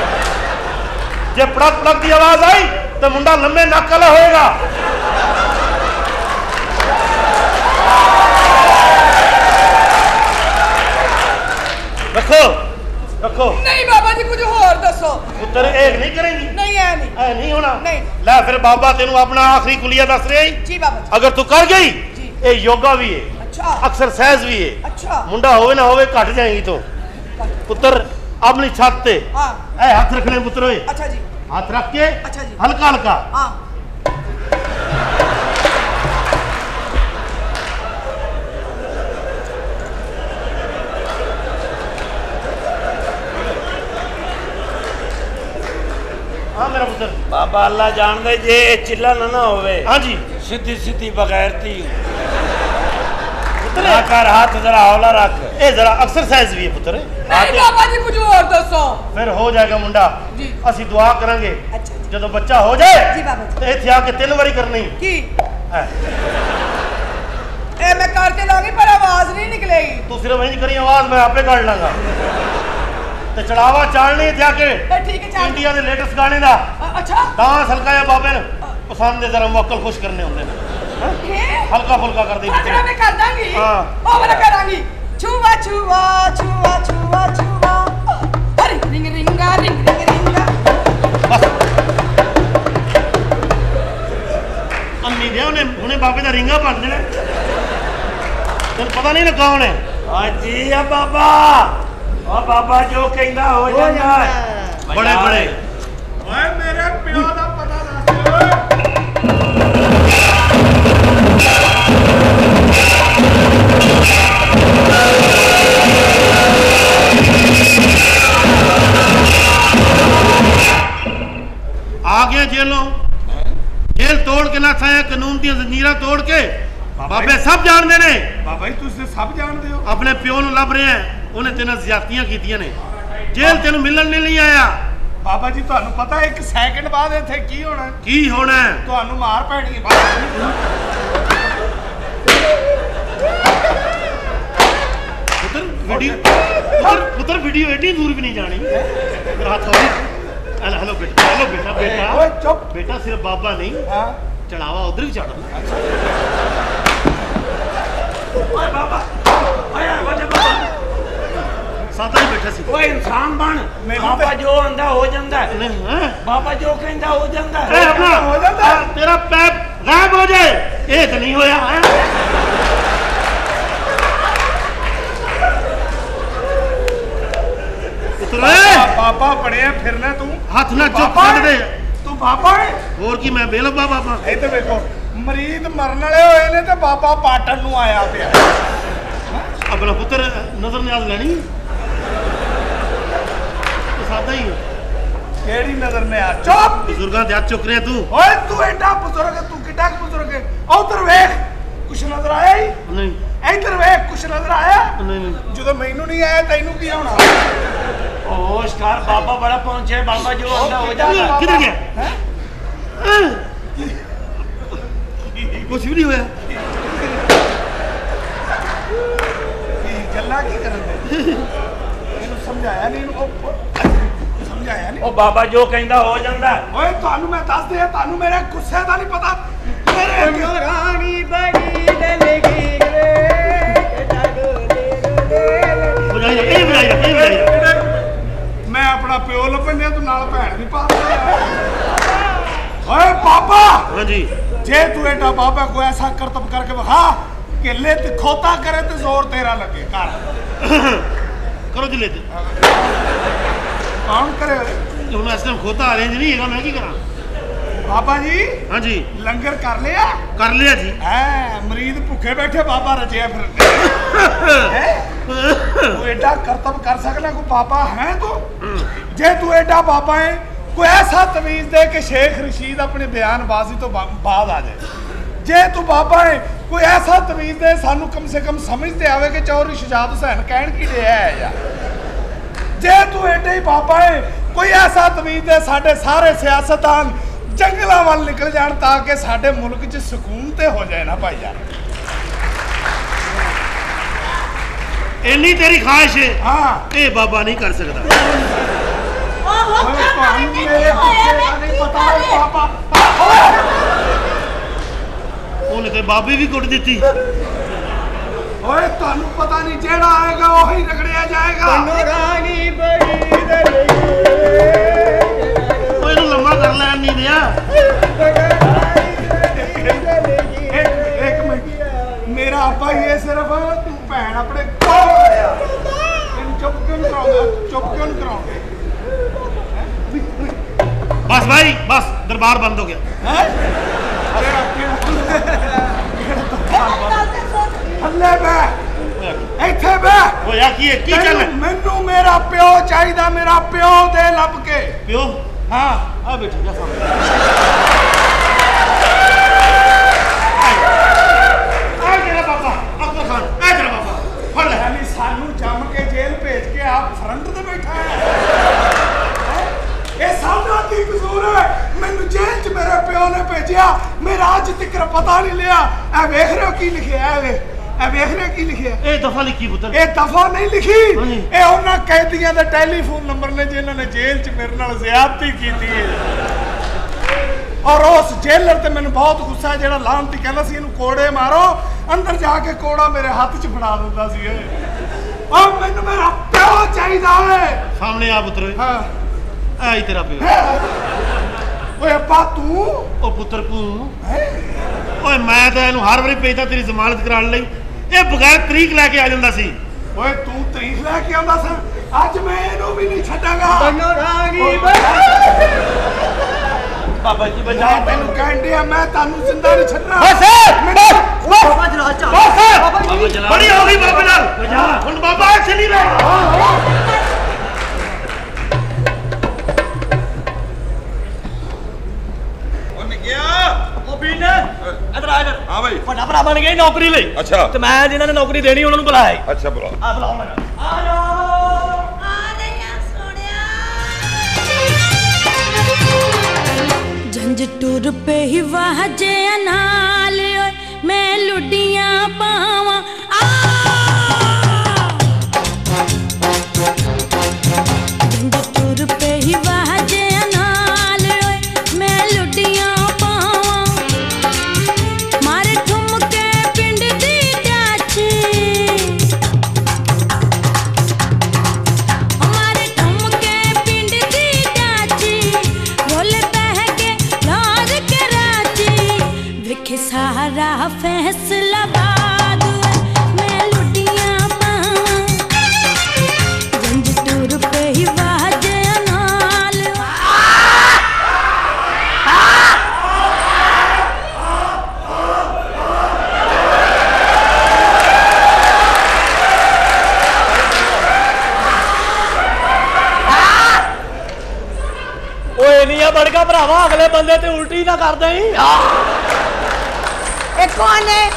जे पड़क पड़क दी आवाज आई तो मुंडा लम्बे नक वाला होएगा रखो रखो नहीं बाबा जी कुछ और दसो पुत्र एक नहीं करेंगी नहीं है नहीं होना नहीं ला फिर बाबा तेनू अपना आखिरी कुलिया दस रहे जी बाबा जी अगर तू कर गई ये योगा भी है अच्छा एक्सरसाइज भी है अच्छा मुंडा होवे ना होवे घट जाएगी तो पुत्र अपनी छत पे हां ए हाथ रख ले पुत्र ओए अच्छा जी हाथ रख के अच्छा जी हल्का हल्का हां मेरा पुत्र बाबा अल्लाह जान दे जे चिल्ला ना होवे हां जी सीधी सीधी बगैरती पुत्र कर हाथ जरा हौला रख ए जरा एक्सरसाइज भी है पुत्र नहीं बाबा जी कुछ और दसो फिर हो जाएगा मुंडा जी असि दुआ करेंगे अच्छा जब बच्चा हो जाए जी बाबा जी ते इथे आके 3 बारी करनी की ए मैं करते लाऊंगी पर आवाज नहीं निकलेगी तू सिर्फ वही करी आवाज मैं आपे काट लांगा ते चढ़ावा चालनी थे आके ठीक है इंडिया दे लेटेस्ट गाने दा अच्छा डांस हल्का या बाबे ने पसंद दे जरा वोकल खुश करने होंदे ने हल्का फुल्का कर दे अच्छा मैं कर दूंगी हां ओ वाला करांगी छुआ छुआ छुआ छुआ छुआ अरे रिंग रिंगा रिंग रिंग रिंगा बस अम्मी दे उन्हें बाबे दा रिंगा बन देना तेन पता नहीं ना कौन है हां जी या बाबा ओ बाबा जो कहंदा हो जांदा बड़े बड़े ओए मेरे पियो दा पता दस आ गया जेलों जेल तोड़ के ना थाया कानून दी जंजीरां तोड़ के बाबे सब जानते ने बाबा जी तुसी सब जानते हो अपने प्यो नु लभ रहे हैं उन्हें तेना ज्यादतियां कीतियां ने जेल तेन मिलन नहीं आया बाबा जी ਤੁਹਾਨੂੰ ਪਤਾ ਇੱਕ ਸੈਕਿੰਡ ਬਾਅਦ ਇੱਥੇ ਕੀ ਹੋਣਾ है ਤੁਹਾਨੂੰ ਮਾਰ ਪੈਣੀ ਹੈ पुत्र वीडियो एडी दूर भी नहीं जानी मेरा हाथ हेलो हेलो बेटा बेटा ओए चुप बेटा सिर्फ बाबा नहीं हां चढ़ावा उधर भी चढ़ा ओए बाबा आया बड़े बाबा सादा ही बैठा सी ओए इंसान बन बाबा जो आंदा हो जांदा है नहीं हां बाबा जो कहंदा हो जांदा है अपना हो जाता है तेरा पैर गायब हो जाए ये तो नहीं होया है बाबा पड़िया फिरना तू हाथ ना चुप कर दे तू बाबा है और की मैं बेलबा बाबा ਇਹ ਤੇ ਵੇਖੋ ਮਰੀਦ ਮਰਨ ਵਾਲੇ ਹੋਏ ਨੇ ਤੇ ਬਾਬਾ ਪਾਟਣ ਨੂੰ ਆਇਆ ਪਿਆ अपना पुत्र नजर न्याज लेनी तो सादा ही ਕਿਹੜੀ ਨਜ਼ਰ ਨੇ ਆ ਚੁੱਪ बुजुर्गां दे हाथ चुक रहे तू ਓਏ ਤੂੰ ਐਡਾ ਬਜ਼ੁਰਗ ਹੈ ਤੂੰ ਕਿੱਡਾ ਬਜ਼ੁਰਗ ਹੈ ਉਧਰ ਵੇਖ ਕੁਛ ਨਜ਼ਰ ਆਇਆ ਹੀ नहीं ਇੱਧਰ ਵੇਖ ਕੁਛ ਨਜ਼ਰ ਆਇਆ नहीं ਜਦੋਂ ਮੈਨੂੰ ਨਹੀਂ ਆਇਆ ਤੈਨੂੰ ਕੀ ਹੋਣਾ होशकार बाबा बड़ा पहुंचे बाबा जो आंदा हो जाता किधर गया कुछ भी नहीं होया ਗੱਲਾਂ ਕੀ ਕਰਨ ਦੇ ਇਹਨੂੰ ਸਮਝਾਇਆ ਨਹੀਂ ਇਹਨੂੰ ਸਮਝਾਇਆ ਨਹੀਂ ओ बाबा जो कहंदा हो जांदा ਓਏ ਤੁਹਾਨੂੰ ਮੈਂ ਦੱਸ ਦਿਆਂ ਤੁਹਾਨੂੰ ਮੇਰੇ ਗੁੱਸੇ ਦਾ ਨਹੀਂ ਪਤਾ रानी बड़ी लगी मैं अपना प्यो लभने तू नाल भैन भी पा ओए पापा हाँ जी जे तू एडा बाबा को ऐसा करतब करके बखा कि ले खोता करे तो जोर तेरा लगे कर करो जी ले कौन करे ਹੁਣ ਇਸ ਟਾਈਮ ਖੋਤਾ ਅਰੇਂਜ ਨਹੀਂ ਹੈਗਾ ਮੈਂ ਕੀ ਕਰਾਂ बाबा जी हाँ जी लंगर कर लिया जी है मरीज भुखे बैठे बाबा रचिया फिर तू एडा करतब कर सकना कोई बाबा है तू जे तू एडा बाबा है कोई ऐसा तमीज दे कि शेख रशीद अपनी बयानबाजी तो बाद आ जाए जे तू बाबा है कोई ऐसा तमीज दे सानू कम से कम समझते आवे कि चौधरी शुजात हुसैन कहन की दे है यार जे तू एडे ही बाबा है कोई ऐसा तमीज दे साडे सारे सियासतदान जंगलों वाल निकल जान ताकि साडे मुल्क च सुकून ते हो जाए ना भाई यार इन्नी तेरी ख्वाहिश है हाँ ये बाबा नहीं कर सकता उन्हें तो बाबी भी कुट दी ओए तानू पता नहीं जेड़ा आएगा वही रगड़िया जाएगा रानी बड़ी लम्बा कर ले नहीं दिया एक मिनट मेरा अब्बा ये सिर्फ तू भैन अपने चुप क्यों कराऊंगा बस भाई बस दरबार बंद हो गया थल्ले बह ਇੱਥੇ ਬਹਿ ਹੋਇਆ ਕੀ ਹੈ ਕੀ ਚੱਲ ਮੈਨੂੰ ਮੇਰਾ ਪਿਓ ਚਾਹੀਦਾ ਮੇਰਾ ਪਿਓ ਦੇ ਲੱਭ ਕੇ ਪਿਓ ਹਾਂ ਆ ਬੈਠੀ ਜਾ ਸਾਹਮਣੇ ਆ ਤੇਰਾ ਬਾਬਾ ਅਕਬਰ ਖਾਨ ਆ ਤੇਰਾ ਬਾਬਾ ਫੜ ਲੈ ਯਾਨੀ ਸਾਨੂੰ ਜੰਮ ਕੇ ਜੇਲ੍ਹ ਭੇਜ ਕੇ ਆਪ ਫਰੰਟ ਤੇ ਬੈਠਾ ਹੈ ਇਹ ਸਾਡਾ ਕੀ ਕਸੂਰ ਹੈ ਮੈਨੂੰ ਜੇਲ੍ਹ 'ਚ ਮੇਰੇ ਪਿਓ ਨੇ ਭੇਜਿਆ ਮੇਰਾ ਅੱਜ ਤੱਕ ਪਤਾ ਨਹੀਂ ਲਿਆ ਇਹ ਵੇਖ ਰਹੇ ਹੋ ਕੀ ਲਿਖਿਆ ਹੈ ਵੇਖ ਰਹੇ ਕੀ ਲਿਖਿਆ ਇਹ ਦਫਾ ਲਿਖੀ ਪੁੱਤਰ ਇਹ ਦਫਾ ਨਹੀਂ ਲਿਖੀ ਇਹ ਉਹਨਾਂ ਕੈਦੀਆਂ ਦਾ ਟੈਲੀਫੋਨ ਨੰਬਰ ਨੇ ਜਿਨ੍ਹਾਂ ਨੇ ਜੇਲ੍ਹ 'ਚ ਮੇਰੇ ਨਾਲ ਜ਼ਿਆਦਤੀ ਕੀਤੀ ਹੈ ਔਰ ਉਸ ਜੇਲਰ ਤੇ ਮੈਨੂੰ ਬਹੁਤ ਗੁੱਸਾ ਹੈ ਜਿਹੜਾ ਲਾਹਨਤੀ ਕਹਿੰਦਾ ਸੀ ਇਹਨੂੰ ਕੋੜੇ ਮਾਰੋ ਅੰਦਰ ਜਾ ਕੇ ਕੋੜਾ ਮੇਰੇ ਹੱਥ 'ਚ ਫੜਾ ਦਿੰਦਾ ਸੀ ਇਹ ਔਰ ਮੈਨੂੰ ਮੇਰਾ ਪਿਓ ਚਾਹੀਦਾ ਹੈ ਸਾਹਮਣੇ ਆ ਪੁੱਤਰ ਹਾਂ ਆਈ ਤੇਰਾ ਪਿਓ ਓਏ ਅੱਪਾ ਤੂੰ ਉਹ ਪੁੱਤਰ ਤੂੰ ਓਏ ਮੈਂ ਤਾਂ ਇਹਨੂੰ ਹਰ ਵਾਰੀ ਭੇਜਦਾ ਤੇਰੀ ਜ਼ਮਾਨਤ ਕਰਾਉਣ ਲਈ ਇਹ ਬਗੈਰ ਤਰੀਕ ਲੈ ਕੇ ਆ ਜਾਂਦਾ ਸੀ ਓਏ ਤੂੰ ਤਰੀਕ ਲੈ ਕੇ ਆਉਂਦਾ ਸੀ ਅੱਜ ਮੈਂ ਇਹਨੂੰ ਵੀ ਨਹੀਂ ਛੱਡਾਂਗਾ ਬਾਬਾ ਜੀ ਬਚਾ ਤੈਨੂੰ ਕਹਿੰਦੇ ਆ ਮੈਂ ਤੁਹਾਨੂੰ ਜ਼ਿੰਦਾ ਨਹੀਂ ਛੱਡਣਾ ਬਾਬਾ ਜਲਾ ਚਾ ਬਾਬਾ ਜਲਾ ਬੜੀ ਹੋ ਗਈ ਬਾਬਾ ਨਾਲ ਹੁਣ ਬਾਬਾ ਇੱਥੇ ਨਹੀਂ ਰਹਿ हाँ भाई ਵੱਡਾ ਭਰਾ ਬਣ ਗਏ ਨੌਕਰੀ ਲਈ अच्छा ਤੇ ਮੈਂ ਜਿਨ੍ਹਾਂ ਨੇ ਨੌਕਰੀ ਦੇਣੀ ਉਹਨਾਂ ਨੂੰ ਬੁਲਾਇਆ अच्छा बुलाओ ਆ ਬੁਲਾਓ ਮੈਨੂੰ ਆ ਜਾਓ जंज टुर पे ही वाजे नाल मैं लुडियां पावा जंज टुर पे ही वाजे नाल मैं लुडियां पावा मारे ठुमके पिंड दी डाची हमारे ठुमके पिंड दी डाची बोले सारा फैसला बाद मैं लुडियां पावां जंज टूर पे ही वाजे नाल ओए नहीं बड़का भरावा अगले बंदे ते उल्टी ना कर दई कौन है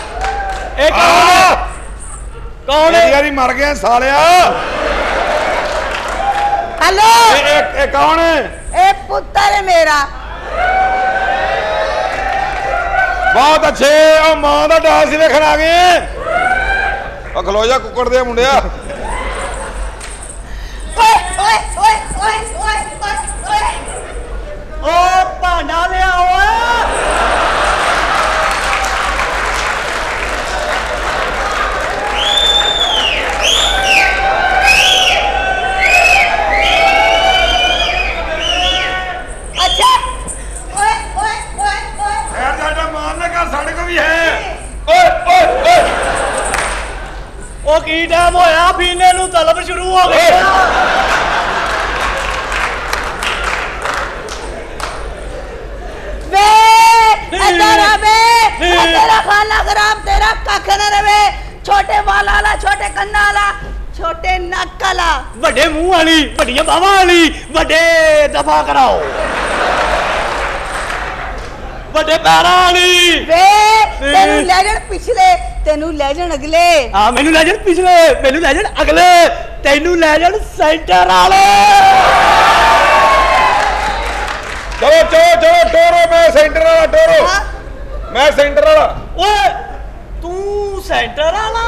कौन है यारी मर गया सालिया हेलो ए कौन है ए पुत्र है मेरा बहुत अच्छे ओ मां दा डांस देखण आ गए ओ खलो जा कुकड़ दे मुंडिया ओए ओए ओए ओए ओए ओए ओ भांडा ले आओ की टाइम होया पीने नू तलब शुरू हो गई तेरा खाना खराब तेरा कख न रवे छोटे बाल वाला छोटे कन्ना वाला छोटे नक वाला बड़े मुंह वाली बड़िया बावा वाली बड़े दफा कराओ बड़े पैरा वाली वे तेनू ले जाण पिछले तेनू ले जाण अगले हां मेनू ले जाण पिछले मेनू ले जाण अगले तेनू ले जाण सेंटर वाले चलो चलो चलो टोरो मैं सेंटर वाला टोरो मैं सेंटर वाला ओए तू सेंटर वाला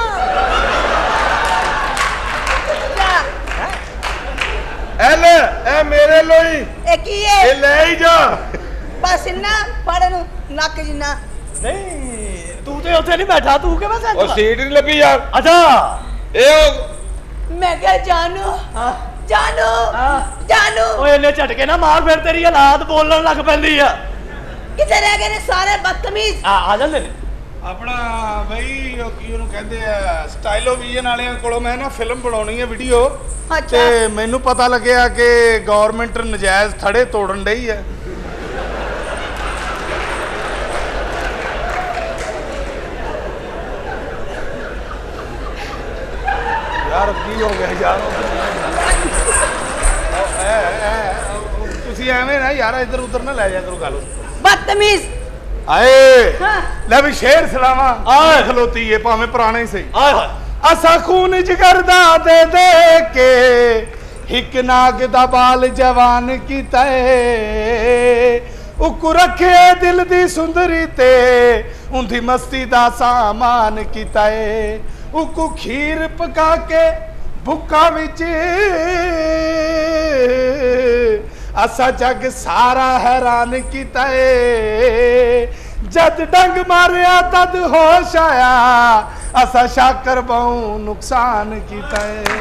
एले ए मेरे लोई ए की है ए ले ही जा बस इन्ना फड़ नू नक जिन्ना नहीं तू ते ਉੱਥੇ नहीं बैठा तू के बस ओ सीट नहीं लगी यार अच्छा ए मैं क्या जानू जानू जानू ओए ਇਹਨੇ ਝਟਕੇ ਨਾ ਮਾਰ ਫਿਰ ਤੇਰੀ ਹਾਲਾਤ ਬੋਲਣ ਲੱਗ ਪੈਂਦੀ ਆ ਕਿੱਥੇ ਰਹਿ ਗਏ ਨੇ ਸਾਰੇ ਬਦਤਮੀਜ਼ ਆ ਜਾਂਦੇ ਨੇ ਆਪਣਾ ਬਈ ਉਹ ਕੀ ਉਹਨੂੰ ਕਹਿੰਦੇ ਆ ਸਟਾਈਲੋ ਵਿਜ਼ਨ ਵਾਲਿਆਂ ਕੋਲੋਂ ਮੈਂ ਨਾ ਫਿਲਮ ਬਣਾਉਣੀ ਹੈ ਵੀਡੀਓ ਤੇ ਮੈਨੂੰ ਪਤਾ ਲੱਗਿਆ ਕਿ ਗਵਰਨਮੈਂਟ ਨਜਾਇਜ਼ ਥੜੇ ਤੋੜਨ ਡਈ ਹੈ ਯਾਰ ਕੀ ਹੋ ਗਿਆ ਯਾਰ ਤੁਸੀਂ ਐਵੇਂ ਨਾ ਯਾਰ ਇੱਧਰ ਉੱਧਰ ਨਾ ਲੈ ਜਾ ਕਰੋ ਗੱਲ ਬਦਤਮੀਜ਼ ਆਏ ਲੈ ਵੀ ਸ਼ੇਰ ਸਲਾਵਾ ਆ ਖਲੋਤੀ ਏ ਭਾਵੇਂ ਪੁਰਾਣੇ ਹੀ ਸਹੀ ਆਏ ਹਾਏ ਅਸਾਂ ਖੂਨ ਜਿਗਰ ਦਾ ਦੇ ਦੇ ਕੇ ਇੱਕ ਨਾਗ ਦਾ ਬਾਲ ਜਵਾਨ ਕੀਤਾ ਏ ਉਕ ਰੱਖੇ ਦਿਲ ਦੀ ਸੁੰਦਰੀ ਤੇ ਉਂਦੀ ਮਸਤੀ ਦਾ ਸਾਮਾਨ ਕੀਤਾ ਏ ਉਕ ਖੀਰ ਪਕਾ ਕੇ ਭੁੱਖਾ ਵਿੱਚ असा जग सारा हैरान किता है जद डंग मारिया तद होश आया असा शाकर बहु नुकसान किता है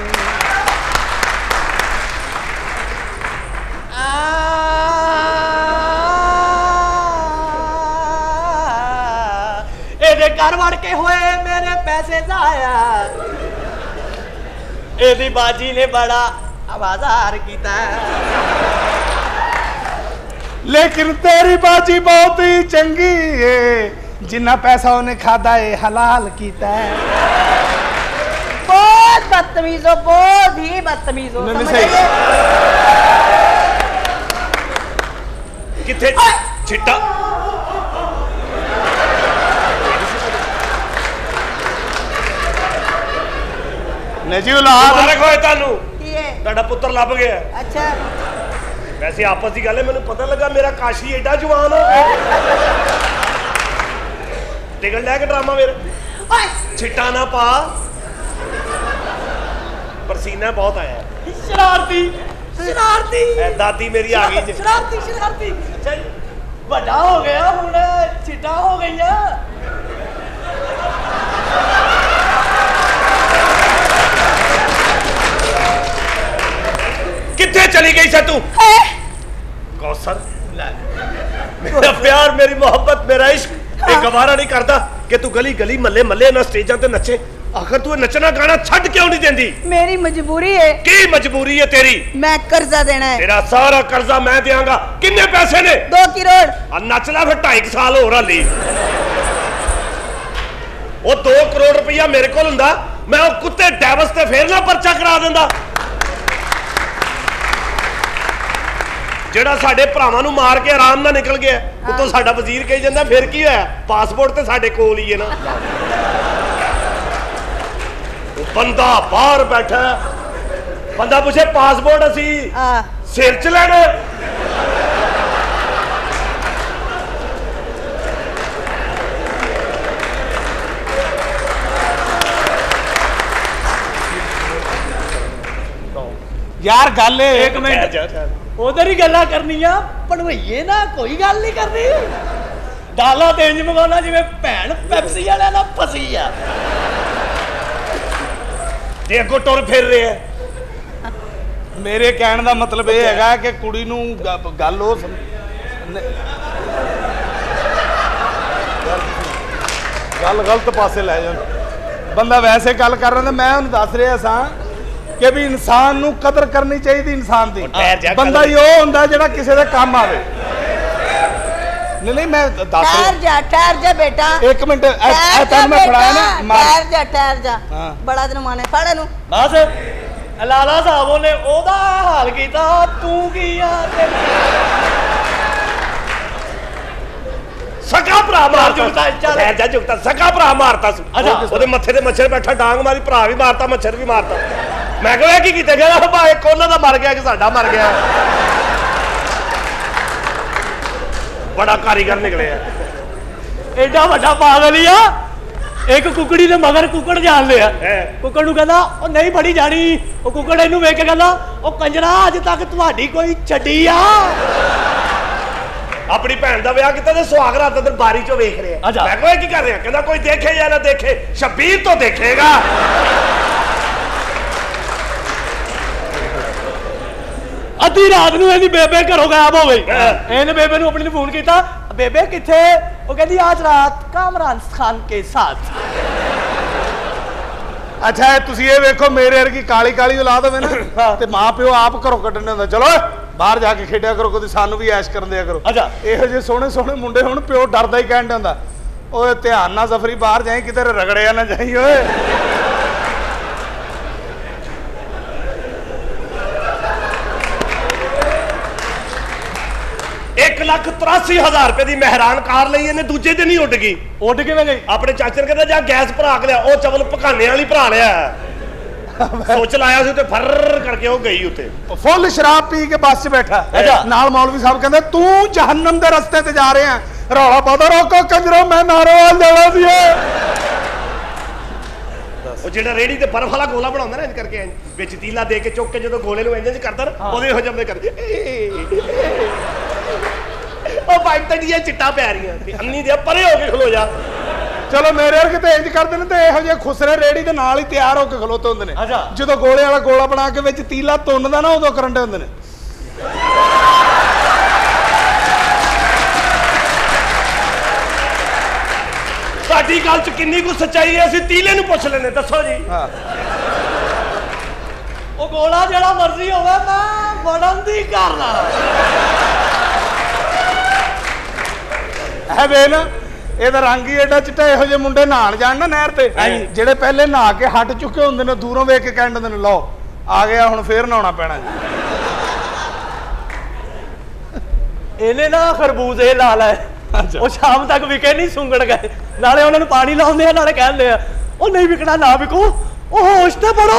ਇਹਦੇ ਘਰ ਵੜ ਕੇ ਹੋਏ ਮੇਰੇ ਪੈਸੇ ਜ਼ਾਇਆ ਇਹਦੀ ਬਾਜੀ ਨੇ ਬੜਾ आवाजार कीता लेकिन तेरी बाजी बहुत ही चंगी है जिन्ना पैसा उन्हें खादा है हलाल कीता है बहुत बदतमीज हो बहुत ही बदतमीज हो किथे छिट्टा नजी औलाद मुबारक होए तानू ਤੁਹਾਡਾ ਪੁੱਤਰ ਲੱਭ ਗਿਆ ਅੱਛਾ ਵੈਸੇ ਆਪਸ ਦੀ ਗੱਲ ਹੈ ਮੈਨੂੰ ਪਤਾ ਲੱਗਾ ਮੇਰਾ ਕਾਸ਼ੀ ਐਡਾ ਜਵਾਨ ਹੋ ਗਿਆ ਟਿਕਣ ਲੈ ਕੇ ਡਰਾਮਾ ਮੇਰਾ ਓਏ ਛਿੱਟਾ ਨਾ ਪਾ ਪਰਸੀਨਾ ਬਹੁਤ ਆਇਆ ਸ਼ਰਾਰਤੀ ਸ਼ਰਾਰਤੀ ਐ ਦਾਦੀ ਮੇਰੀ ਆ ਗਈ ਸ਼ਰਾਰਤੀ ਸ਼ਰਾਰਤੀ ਵੱਡਾ ਹੋ ਗਿਆ ਹੁਣ ਛਿੱਟਾ ਹੋ ਗਈਆਂ किथे चली गई से तू कौसर मेरा प्यार मेरी मोहब्बत मेरा इश्क ये गवारा नहीं करता कि तू गली गली मल्ले मल्ले ना स्टेजां ते नचे आखिर तू नचना गाना छड़ क्यों नहीं देंदी मेरी मजबूरी है की मजबूरी है तेरी मैं कर्जा देना है तेरा सारा कर्जा मैं देंगा कितने पैसे ने 2 करोड़ नचना फिर 2.5 साल हो रहा ली वो 2 करोड़ रुपया मेरे को हुंदा मैं वो कुत्ते डैवस ते फिर ना पर्चा करा देंदा ਜਿਹੜਾ ਸਾਡੇ ਭਰਾਵਾਂ ਨੂੰ ਮਾਰ ਕੇ ਆਰਾਮ ਨਾਲ ਨਿਕਲ ਗਿਆ ਉਤੋਂ ਸਾਡਾ ਵਜ਼ੀਰ ਕਹੀ ਜਾਂਦਾ ਫਿਰ ਕੀ ਹੋਇਆ ਪਾਸਪੋਰਟ ਤੇ ਸਾਡੇ ਕੋਲ ਹੀ ਹੈ ਨਾ ਉਹ ਬੰਦਾ ਬਾਹਰ ਬੈਠਾ ਬੰਦਾ ਪੁੱਛੇ ਪਾਸਪੋਰਟ ਅਸੀਂ ਸਿਰ 'ਚ ਲੈਣਾ यार गल एक मिनट उधर ही गल्ला करनिया पढ़वाइए ना कोई गल नहीं करनी डाला तो इंज मंगाना जिवें भैन पेप्सी वाला ना फसी आ जे अगो टुर फिर रहे है मेरे कहने का मतलब ये है कि कुड़ी नूं गल हो गल गलत पासे लै जा ਬੰਦਾ ਵੈਸੇ ਗੱਲ ਕਰ ਰਿਹਾ, ਮੈਂ ਉਹਨੂੰ ਦੱਸ ਰਿਹਾ ਸਾਂ ਕਿ ਵੀ ਇਨਸਾਨ ਨੂੰ ਕਦਰ ਕਰਨੀ ਚਾਹੀਦੀ ਇਨਸਾਨ ਦੀ। ਬੰਦਾ ਹੀ ਉਹ ਹੁੰਦਾ ਜਿਹੜਾ ਕਿਸੇ ਦੇ ਕੰਮ ਆਵੇ। ਨਹੀਂ ਮੈਂ ਦੱਸ ਰਿਹਾ। ਠਹਿਰ ਜਾ ਬੇਟਾ, ਇੱਕ ਮਿੰਟ। ਤੈਨੂੰ ਮੈਂ ਫੜਾਇਆ ਨਾ, ਠਹਿਰ ਜਾ ਬੜਾ ਦਿਨ ਮਾਨੇ ਫੜ ਇਹਨੂੰ। ਬਸ ਲਾਲਾ ਸਾਹਿਬ ਉਹਨੇ ਉਹਦਾ ਹਾਲ ਕੀਤਾ, ਤੂੰ ਕੀ ਆ? ਸਕਾ ਭਰਾ ਮਾਰਤਾ। ਠਹਿਰ ਜਾ ਜੁਗਤਾ, ਸਕਾ ਭਰਾ ਮਾਰਤਾ ਸੀ। ਉਹਦੇ ਮੱਥੇ ਤੇ ਮੱਛਰ ਬੈਠਾ, ਡਾਂਗ ਮਾਰੀ, ਭਰਾ ਵੀ ਮਾਰਤਾ, ਮੱਛਰ ਵੀ ਮਾਰਤਾ। ਮੈਂ ਕਿਹਾ ਕੀ ਕੀਤਾ ਗਿਆ? ਇੱਕ ਉਹਨਾਂ ਦਾ ਮਰ ਗਿਆ, ਕਿ ਸਾਡਾ ਮਰ ਗਿਆ। ਬੜਾ ਕਾਰੀਗਰ ਨਿਕਲਿਆ। ਐਡਾ ਵੱਡਾ ਪਾਗਲ ਹੀ ਆ। ਇੱਕ ਕੁਕੜੀ ਦੇ ਮਗਰ ਕੁੱਕੜ ਜਾਣ ਲਿਆ। ਕੁੱਕੜ ਨੂੰ ਕਹਿੰਦਾ ਉਹ ਨਹੀਂ ਫੜੀ ਜਾਣੀ। ਉਹ ਕੁੱਕੜ ਇਹਨੂੰ ਵੇਖ ਕੇ ਕਹਿੰਦਾ ਉਹ ਕੰਜਰਾ ਅੱਜ ਤੱਕ ਤੁਹਾਡੀ ਕੋਈ ਛੱਡੀ ਆ? ਆਪਣੀ ਭੈਣ ਦਾ ਵਿਆਹ ਕੀਤਾ ਤੇ ਸੁਹਾਗ ਰਾਤ ਦਿਨ ਬਾਰੀ ਚੋਂ ਵੇਖ ਰਿਹਾ। ਮੈਂ ਕਿਹਾ ਕੀ ਕਰ ਰਿਹਾ? ਕਹਿੰਦਾ ਕੋਈ ਦੇਖੇ ਜਾਂ ਨਾ ਦੇਖੇ, ਸ਼ਬੀਰ ਤੋਂ ਦੇਖੇਗਾ। ਅੱਧੀ ਰਾਤ ਨੂੰ ਇਹਦੀ ਬੇਬੇ ਘਰੋਂ ਗਾਇਬ ਹੋ ਗਈ। ਇਹਨੇ ਬੇਬੇ ਨੂੰ ਆਪਣੀ ਨੂੰ ਫੋਨ ਕੀਤਾ, ਬੇਬੇ ਕਿੱਥੇ? ਉਹ ਕਹਿੰਦੀ ਅੱਜ ਰਾਤ ਕਾਮਰਾਨ ਖਾਨ ਕੇ ਸਾਥ। ਅੱਛਾ ਤੁਸੀਂ ਇਹ ਵੇਖੋ, ਮੇਰੇ ਵਰਗੀ ਕਾਲੀ ਕਾਲੀ ਔਲਾਦ ਹੋਵੇ ਨਾ ਤੇ ਮਾਂ ਪਿਓ ਆਪ ਘਰੋਂ ਕੱਢਣੇ ਹੁੰਦਾ, ਚਲੋ ਬਾਹਰ ਜਾ ਕੇ ਖੇਡਿਆ ਕਰੋ, ਕਦੇ ਸਾਨੂੰ ਵੀ ਐਸ਼ ਕਰਨ ਦਿਆ ਕਰੋ। ਇਹੋ ਜਿਹੇ ਸੋਹਣੇ ਸੋਹਣੇ ਮੁੰਡੇ ਹੁਣ ਪਿਓ ਡਰਦਾ ਹੀ ਕਹਿਣ ਹੁੰਦਾ, ਓਏ ਧਿਆਨ ਨਾਲ ਜ਼ਫਰੀ ਬਾਹਰ ਜਾਈ, ਕਿਤੇ ਰਗੜਿਆ ਨਾ ਜਾਈ ਓਏ। 1,83,000 ਰੁਪਏ ਦੀ ਮਹਿਰਾਨ ਕਾਰ ਲਈ ਇਹਨੇ, ਦੂਜੇ ਦਿਨ ਹੀ ਉੱਡ ਗਈ। ਉੱਡ ਕਿਵੇਂ ਗਈ? ਆਪਣੇ ਚਾਚੇ ਨੇ ਕਹਿੰਦਾ ਜਾ ਗੈਸ ਭਰਾ ਕੇ ਲਿਆ। ਉਹ ਚਵਲ ਪਕਾਨੇ ਵਾਲੀ ਭਰਾ ਲਿਆ। ਸੋਚ ਲਾਇਆ ਸੀ ਤੇ ਫਰ ਕਰਕੇ ਉਹ ਗਈ ਉੱਤੇ। ਫੁੱਲ ਸ਼ਰਾਬ ਪੀ ਕੇ ਬੱਸ 'ਚ ਬੈਠਾ, ਨਾਲ ਮੌਲਵੀ ਸਾਹਿਬ ਕਹਿੰਦੇ ਤੂੰ ਜਹੰਨਮ ਦੇ ਰਸਤੇ ਤੇ ਜਾ ਰਿਹਾ। ਰੌਲਾ ਪਾਦਾ, ਰੋਕੋ ਕੰਜਰੋ, ਮੈਂ ਨਾਰੋਵਾਲ ਜਾਣਾ ਸੀ। ਉਹ ਜਿਹੜਾ ਰੇੜੀ ਤੇ ਬਰਫ ਵਾਲਾ ਗੋਲਾ ਬਣਾਉਂਦਾ ਨਾ ਇੰਜ ਕਰਕੇ, ਵਿੱਚ ਤੀਲਾ ਦੇ ਕੇ ਚੁੱਕ ਕੇ ਜਦੋਂ ਗੋਲੇ ਨੂੰ ਇੰਜ ਕਰਦਾ ਨਾ, ਉਹਦੇ ਇਹੋ ਜਿਹੇ ਕਰਦੇ। ਉਹ ਪਾਈਪ ਤੜੀਆਂ ਚਿੱਟਾ ਪੈ ਰਹੀਆਂ ਤੇ ਅੰਨੀ ਦੇ ਪਰੇ ਹੋ ਕੇ ਖਲੋ ਜਾ। ਚਲੋ ਮੇਰੇ ਵਰਗੇ ਤੇ ਇੰਜ ਕਰਦੇ ਨੇ, ਤੇ ਇਹੋ ਜਿਹੇ ਖੁਸਰੇ ਰੇੜੀ ਦੇ ਨਾਲ ਹੀ ਤਿਆਰ ਹੋ ਕੇ ਖਲੋਤੇ ਹੁੰਦੇ ਨੇ। ਜਦੋਂ ਗੋਲੇ ਵਾਲਾ ਗੋਲਾ ਬਣਾ ਕੇ ਵਿੱਚ ਤੀਲਾ ਤੁੰਨਦਾ ਨਾ, ਉਦੋਂ ਕਰਨ ਦੇ ਹੁੰਦੇ ਨੇ। ਸਾਡੀ ਗੱਲ 'ਚ ਕਿੰਨੀ ਕੁ ਸੱਚਾਈ ਹੈ, ਅਸੀਂ ਤੀਲੇ ਨੂੰ ਪੁੱਛ ਲੈਨੇ। ਦੱਸੋ ਜੀ। ਉਹ ਗੋਲਾ ਜਿਹੜਾ ਮਰਜ਼ੀ ਹੋਵੇ, ਮੈਂ ਵੜਨ ਦੀ ਕਰਨਾ ਹੈ। ਵੇ ਨਾ ਇਹਦਾ ਰੰਗ ਹੀ ਏਡਾ ਚਿੱਟਾ। ਇਹੋ ਜਿਹੇ ਮੁੰਡੇ ਨਹਾਣ ਜਾਣ ਨਾ ਨਹਿਰ ਤੇ, ਜਿਹੜੇ ਪਹਿਲੇ ਨਹਾ ਕੇ ਹਟ ਚੁੱਕੇ ਹੁੰਦੇ ਨੇ, ਦੂਰੋਂ ਵੇਖ ਕੇ ਕਹਿੰਦੇ ਨੇ ਲਓ ਆ ਗਿਆ, ਹੁਣ ਫੇਰ ਨਹਾਉਣਾ ਪੈਣਾ। ਇਹਨੇ ਨਾ ਖਰਬੂਜ਼ੇ ਲਾ ਲਏ, ਉਹ ਸ਼ਾਮ ਤੱਕ ਵਿਕੇ ਨਹੀਂ, ਸੁੰਗੜ ਗਏ। ਨਾਲੇ ਉਹਨਾਂ ਨੂੰ ਪਾਣੀ ਲਾਉਂਦੇ ਆ, ਨਾਲੇ ਕਹਿੰਦੇ ਆ ਉਹ ਨਹੀਂ ਵਿਕਣਾ, ਨਾ ਵਿਕੋ, ਉਹ ਹੋਸ਼ ਤੇ ਪੜੋ।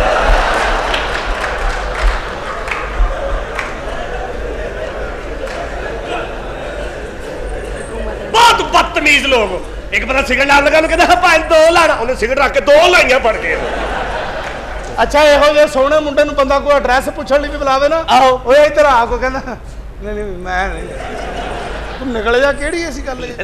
ਬਹੁਤ ਬਦਤਮੀਜ਼ ਲੋਕ। ਇੱਕ ਬੰਦਾ ਸਿਗਰਟ ਲਾਣ ਲੱਗਾ, ਉਹਨੂੰ ਕਹਿੰਦਾ ਭਾਈ 2 ਲਾਣਾ, ਉਹਨੇ ਸਿਗਰਟ ਰੱਖ ਕੇ 2 ਲਾਈਆਂ ਫੜ ਕੇ। ਅੱਛਾ ਇਹੋ ਜਿਹੇ ਸੋਹਣੇ ਮੁੰਡੇ ਨੂੰ ਬੰਦਾ ਕੋਈ ਐਡਰੈਸ ਪੁੱਛਣ ਲਈ ਵੀ ਬੁਲਾਵੇ ਨਾ, ਆਹੋ ਓਏ ਇੱਧਰ ਆ, ਕੋ ਕਹਿੰਦਾ ਨਹੀਂ ਨਹੀਂ ਮੈਂ ਨਹੀਂ, ਤੂੰ ਨਿਕਲ ਜਾ। ਕਿਹੜੀ ਐਸੀ ਗੱਲ ਹੈ?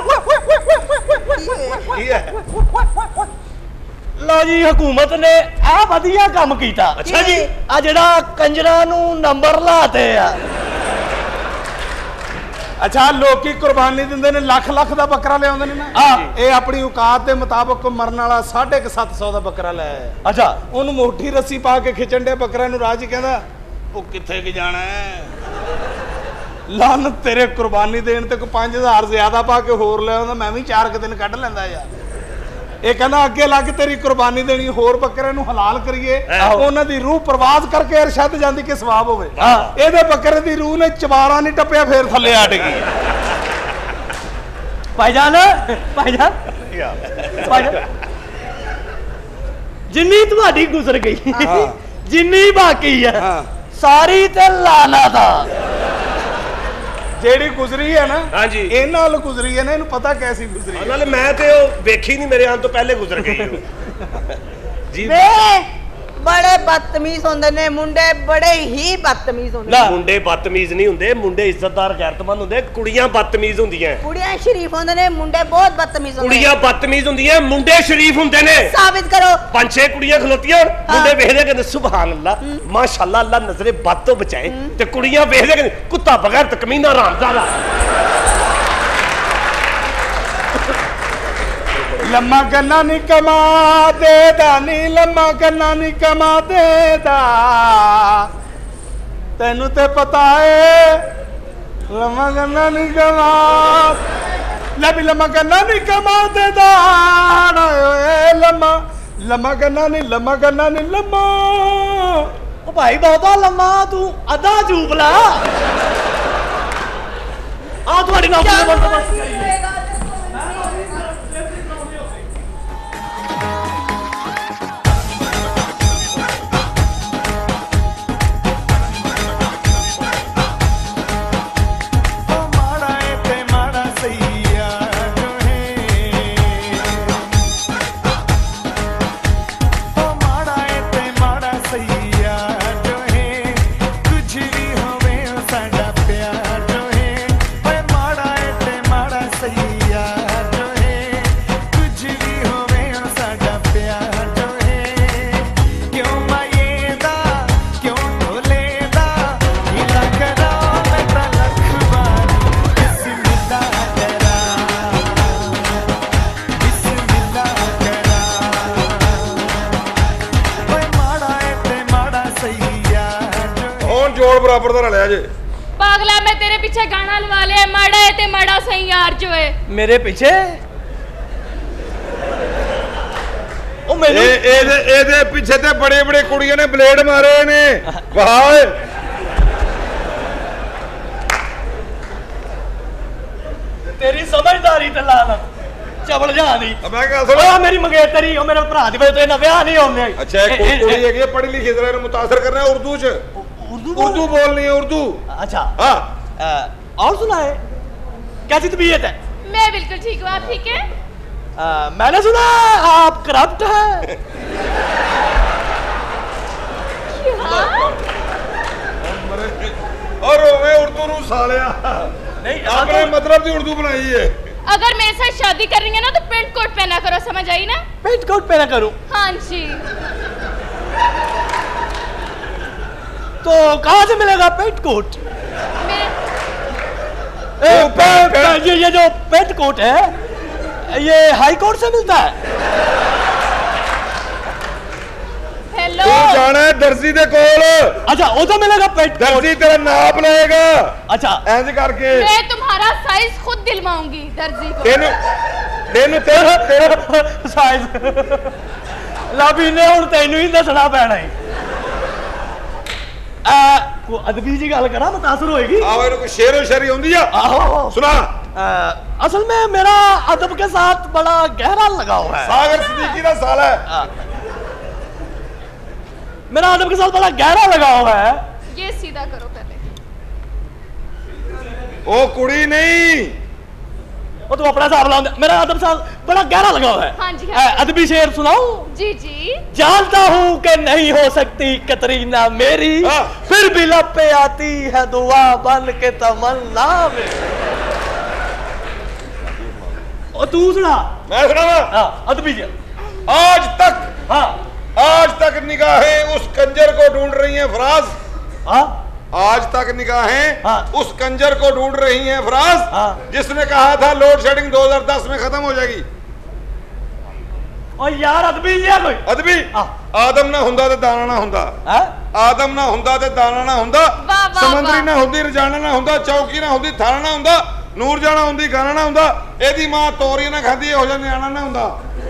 ਲਓ ਜੀ, ਹਕੂਮਤ ਨੇ ਇਹ ਵਧੀਆ ਕੰਮ ਕੀਤਾ। ਅੱਛਾ ਜੀ। ਆ ਜਿਹੜਾ ਕੰਜਰਾਂ ਨੂੰ ਨੰਬਰ ਲਾਤੇ ਆ। ਅੱਛਾ ਲੋਕੀ ਕੁਰਬਾਨੀ ਦਿੰਦੇ ਨੇ, ਲੱਖ ਲੱਖ ਦਾ ਬੱਕਰਾ ਲਿਆਉਂਦੇ ਨੇ ਨਾ, ਇਹ ਆਪਣੀ ਔਕਾਤ ਦੇ ਮੁਤਾਬਕ ਮਰਨ ਵਾਲਾ 750 ਦਾ ਬੱਕਰਾ ਲੈ ਆਇਆ। ਅੱਛਾ ਉਹਨੂੰ ਮੋਟੀ ਰੱਸੀ ਪਾ ਕੇ ਖਿੱਚਣ ਦੇ ਬੱਕਰਾ ਨੂੰ, ਰਾਜ ਕਹਿੰਦਾ ਉਹ ਕਿੱਥੇ ਕਿ ਜਾਣਾ ਹੈ? ਲਾਨਤ ਤੇਰੇ, ਕੁਰਬਾਨੀ ਦੇਣ ਤੇ ਕੋਈ 5000 ਜ਼ਿਆਦਾ ਪਾ ਕੇ ਹੋਰ ਲੈ ਆਉਂਦਾ, ਮੈਂ ਵੀ 4 ਦਿਨ ਕੱਢ ਲੈਂਦਾ ਯਾਰ। ਇਹ ਕਹਿੰਦਾ ਅੱਗੇ ਲੱਗ ਤੇਰੀ ਕੁਰਬਾਨੀ ਦੇਣੀ, ਹੋਰ ਬੱਕਰੇ ਨੂੰ ਹਲਾਲ ਕਰੀਏ, ਉਹਨਾਂ ਦੀ ਰੂਹ ਪ੍ਰਵਾਜ਼ ਕਰਕੇ ਅਰਸ਼ਦ ਜਾਂਦੀ ਕਿ ਸਵਾਬ ਹੋਵੇ। ਇਹਦੇ ਬੱਕਰੇ ਦੀ ਰੂਹ ਨੇ ਚਬਾਰਾ ਨਹੀਂ ਟੱਪਿਆ, ਫੇਰ ਥੱਲੇ ਅਟ ਗਈ। ਭਾਈਜਾਨ ਜਿੰਨੀ ਤੁਹਾਡੀ ਗੁਜ਼ਰ ਗਈ, ਜਿੰਨੀ ਬਾਕੀ ਆ ਸਾਰੀ ਤੇ ਲਾਨਾ ਦਾ। ਜਿਹੜੀ ਗੁਜ਼ਰੀ ਹੈ ਨਾ, ਹਾਂਜੀ, ਇਹ ਨਾਲ ਗੁਜ਼ਰੀ ਹੈ ਨਾ, ਇਹਨੂੰ ਪਤਾ ਕੈਸੀ ਗੁਜ਼ਰੀ। ਨਾਲੇ ਮੈਂ ਤੇ ਉਹ ਵੇਖੀ ਨਹੀਂ, ਮੇਰੇ ਆਉਣ ਤੋਂ ਪਹਿਲੇ ਗੁਜ਼ਰ ਗਈ ਜੀ। ਬੜੇ ਬਦਤਮੀਜ਼ ਹੁੰਦੇ ਨੇ ਮੁੰਡੇ, ਬੜੇ ਹੀ ਬਦਤਮੀਜ਼ ਹੁੰਦੇ ਨੇ। ਮੁੰਡੇ ਬਦਤਮੀਜ਼ ਨਹੀਂ ਹੁੰਦੇ, ਮੁੰਡੇ ਇੱਜ਼ਤਦਾਰ ਗੈਰਤਮੰਦ ਹੁੰਦੇ, ਕੁੜੀਆਂ ਬਦਤਮੀਜ਼ ਹੁੰਦੀਆਂ। ਕੁੜੀਆਂ ਸ਼ਰੀਫ ਹੁੰਦੇ ਨੇ, ਮੁੰਡੇ ਬਹੁਤ ਬਦਤਮੀਜ਼ ਹੁੰਦੇ ਨੇ। ਕੁੜੀਆਂ ਬਦਤਮੀਜ਼ ਹੁੰਦੀਆਂ, ਮੁੰਡੇ ਸ਼ਰੀਫ ਹੁੰਦੇ ਨੇ। ਸਾਬਿਤ ਕਰੋ। 5-6 ਕੁੜੀਆਂ ਖਲੋਤੀਆਂ, ਮੁੰਡੇ ਵੇਖਦੇ ਕਹਿੰਦੇ ਸੁਭਾਨ ਅੱਲਾ, ਮਾਸ਼ਾਅੱਲਾ, ਅੱਲਾ ਨਜ਼ਰੇ ਬਦ ਤੋਂ ਬਚਾਏ, ਤੇ ਕੁੜੀਆਂ ਵੇਖਦੇ ਕਹਿੰਦੇ ਕੁੱਤਾ ਬਗੈਰ ਕਮੀਨਾ ਰਾਮਜ਼ਾਦਾ। लम्मा गन्ना नहीं कमा देदा नी लम्मा गन्ना नहीं कमा देदा तेनू ते पता है लम्मा गन्ना नहीं कमा भी लम्मा गन्ना नहीं कमा देदा लम्मा लम्मा गन्ना नहीं लम्मा ओ भाई बहुता लम्मा तू अद्धा चूपला आ थोड़ी नौकरी बंदोबस्त करिए बराबर दा रलिया जे पागला मैं तेरे पीछे गाना लवा लिया माड़ा है ते माड़ा सही यार जो है मेरे पीछे ओ मेरे एदे पीछे ते बड़े बड़े कुड़ियां ने ब्लेड मारे ने वाह तेरी समझदारी ते लानत चबल जा दी मैं कह सुन ओ मेरी मंगेतरी ओ मेरे भरा दी वजह तो इना ब्याह नहीं होने अच्छा एक कुड़ी है कि पढ़ी लिखी जरा मुतासर करना है उर्दू च उर्दू बोलनी है उर्दू अच्छा हाँ और सुनाए कैसी तबीयत है मैं बिल्कुल ठीक हूँ आप ठीक है मैंने सुना आप करप्ट है और मैं उर्दू नु सालिया नहीं आपने मतलब की उर्दू बनाई है अगर मेरे साथ शादी कर रही है ना तो पेंट कोट पहना करो समझ आई ना पेंट कोट पहना करूं हाँ जी तो कहाँ से मिलेगा पेंट कोट ये जो पेंट कोट है ये हाई कोर्ट से मिलता है हेलो तू जाना है दर्जी दे कोल अच्छा वो तो मिलेगा पेंट कोट दर्जी तेरा नाप लेगा अच्छा ऐसे करके मैं तुम्हारा साइज खुद दिलवाऊंगी दर्जी को तेरा साइज लाभी ने हुण तैनू ही दसना पैना है को अदबी जी गल करा मुतासर होएगी आओ इनको शेरो शायरी होंदी है आहो सुना असल में मेरा अदब के साथ बड़ा गहरा लगाव है सागर सिद्दीकी दा साल है मेरा अदब के साथ बड़ा गहरा लगाव है ये सीधा करो पहले ओ कुड़ी नहीं वो तो अपना हिसाब लाऊंगा मेरा अदब के साथ बड़ा गहरा लगाव है हाँ जी हाँ अदबी शेर सुनाऊं जी जी जानता हूँ कि नहीं हो सकती कतरीना मेरी फिर भी लब पे आती है दुआ बन के तमन्ना मेरी और तू सुना मैं सुनावा अदबी जी आज तक निगाहें उस कंजर को ढूंढ रही हैं फराज आज तक निगाहें उस कंजर को ढूंढ रही हैं फराज जिसने कहा था लोड शेडिंग 2010 में खत्म हो जाएगी और यार अदबी है कोई अदबी आदम ना हुंदा ते दाना ना हुंदा आदम ना हुंदा ते दाना ना हुंदा समंदरी ना हुंदी रजाना ना हुंदा चौकी ना हुंदी थाना ना हुंदा नूर जाना हुंदी गाना ना हुंदा एदी मां तोरी ना खांदी हो जा न्याणा ना हुंदा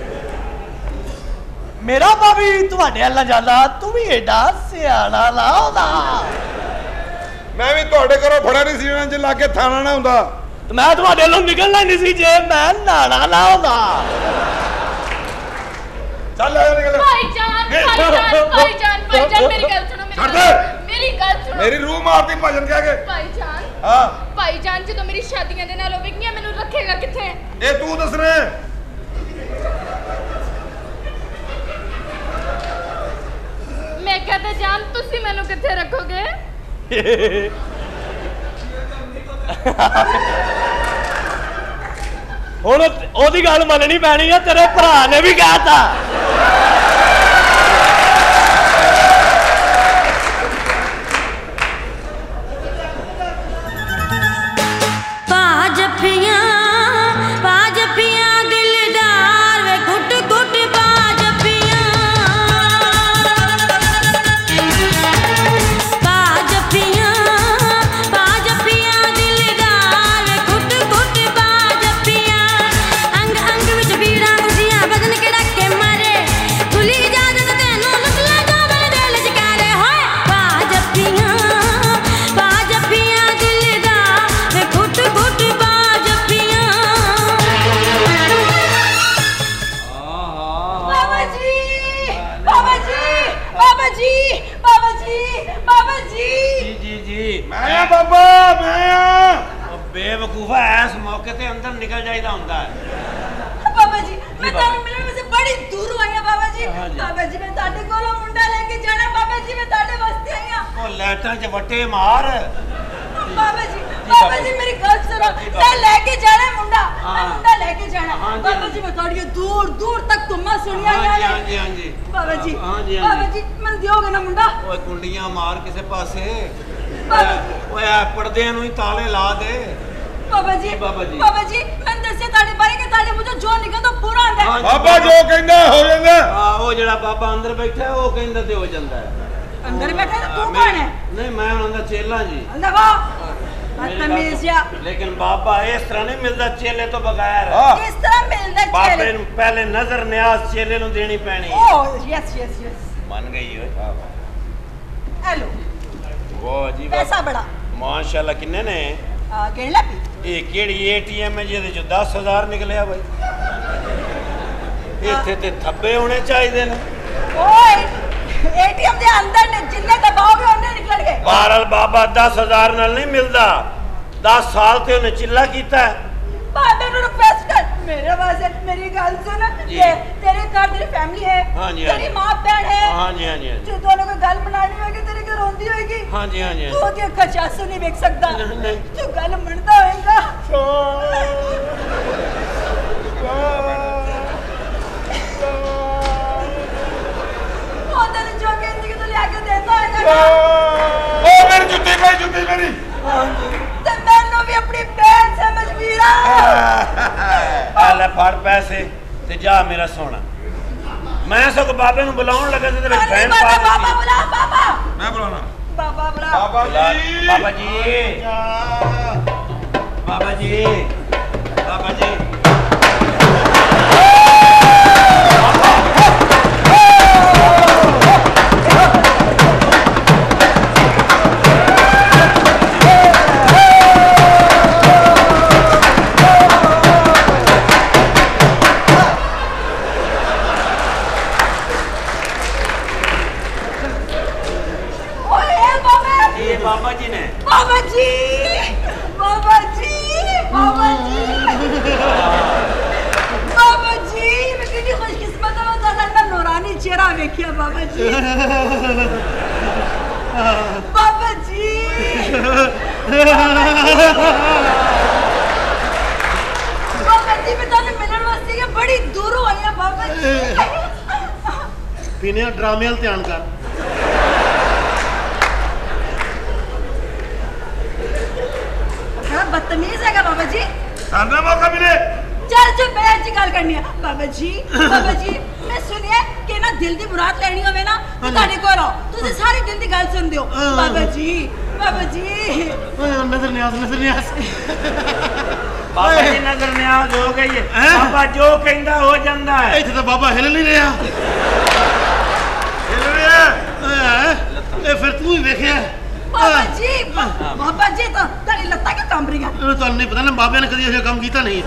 मेरा भाभी तुहाडे अल्लाह जादा तू भी एडा सियाना ना होदा मैं भी तुहाडे घरों फड़ा नहीं सीना जे लागे थाना ना हुंदा तो मैं तुहाडे लों निकलना नहीं सी जे मैं नाना ना होदा चल आ निकल भाईजान मेरी गल सुनो मेरी गल सुनो मेरी रूह मारती भजन कह के भाईजान हां भाईजान जो मेरी शादियां दे नाल होवेगियां मेनू रखेगा किथे ए तू दसने मैं कहते जान तुसी मेनू किथे रखोगे ਹੁਣ ਉਹਦੀ ਗੱਲ ਮੰਨਣੀ ਪੈਣੀ ਆ ਤੇਰੇ ਭਰਾ ਨੇ ਵੀ ਕਹਿਤਾ पा जफियां दिलदार वे के ते अंदर निकल जाइदा हुंदा है। बाबा जी मैं तानू मिलने में से बड़ी दूर आई हां बाबा जी। बाबा जी मैं ताडे कोलों मुंडा लेके जाना बाबा जी मैं ताडे वास्ते आई हां। ओ लैटां च वट्टे मार बाबा जी मेरी गल सुनो मैं लेके जाना है मुंडा मैं मुंडा लेके जाना बाबा जी मैं ताड़ी दूर दूर तक तुमा सुनिया हां जी हां जी बाबा जी मैं दियोगे ना मुंडा। ओए कुंडियां मार किसे पासे ओए पर्दे नु ही ताले ला दे। बाबा जी मैं दस्से ताड़े बारे के ताड़े मुझे जो निकल तो पूरा आंदा है। बाबा जो कहंदा हो जांदा हां ओ जेड़ा बाबा अंदर बैठा है ओ कहंदा ते हो जांदा है। अंदर बैठा तू कौन है? नहीं मैं उनका चेला जी। अल्लाह वाह बदतमीजिया। लेकिन बाबा इस तरह नहीं मिलता चेले तो बगैर। किस तरह मिलदा चेले? बाबे नु पहले नजर न्याज चेले नु देनी पैनी। ओ यस मान गई हो। हेलो वाह जी पैसा बड़ा माशाल्लाह किन्ने ने केला पी ये केड़ी एटीएम है जेदे चो 10,000 निकलिया भाई। इत्थे ते थब्बे होने चाहिए ने। ओए एटीएम दे अंदर ने जिन्ने दबाओगे उन्ने निकलणगे। बहरहाल बाबा 10,000 नाल नहीं मिलदा। 10 साल ते उन्हें चिल्ला कीता है। बाबे नु रिक्वेस्ट कर मेरे वास्ते मेरी गल सुन तेरे घर तेरी फैमिली है तेरी मां बहन है। हां जी जो दोनों को गल बनानी होगी तेरे घर रोंदी होगी। हां जी तू के खचासू नहीं देख सकता तू गल मनदा होएगा। ओ तेरे जो कहंदी कि तू लेके देता है ओ मेरी जुत्ती मेरी ते मैनू भी अपनी बहन समझ वीरा। ले फड़ पैसे ते जा मेरा सोना। मैं सग बाबे नु बुलाउन लगा ते मेरी बहन बाबा बुला बाबा मैं बुलाना बाबा बुला बाबा जी चेहरा देखिए बाबा जी। बाबा जी मैं ताने मिलन वास्ते के बड़ी दूर हो आई बाबा जी। पीने ड्रामे वाल ध्यान कर। बदतमीज है बाबा जी। सामने मौका मिले चल चल बहन जी गल करनी है बाबा जी मैं सुनिए कि ना दिल दी मुराद लेनी होवे ना तो ताड़े कोल आओ तुसी सारी दिल दी गल सुन दियो। बाबा जी नजर न्याज बाबा जी नजर न्याज हो गई है। बाबा जो कहंदा हो जांदा है। इत्थे तो बाबा हिल नहीं रहा फिर तू ही वेखिया बाबा जी तो तारी लत्ता क्यों कंब रही है? तो नहीं पता ना बाबे ने कभी ऐसा काम किया नहीं।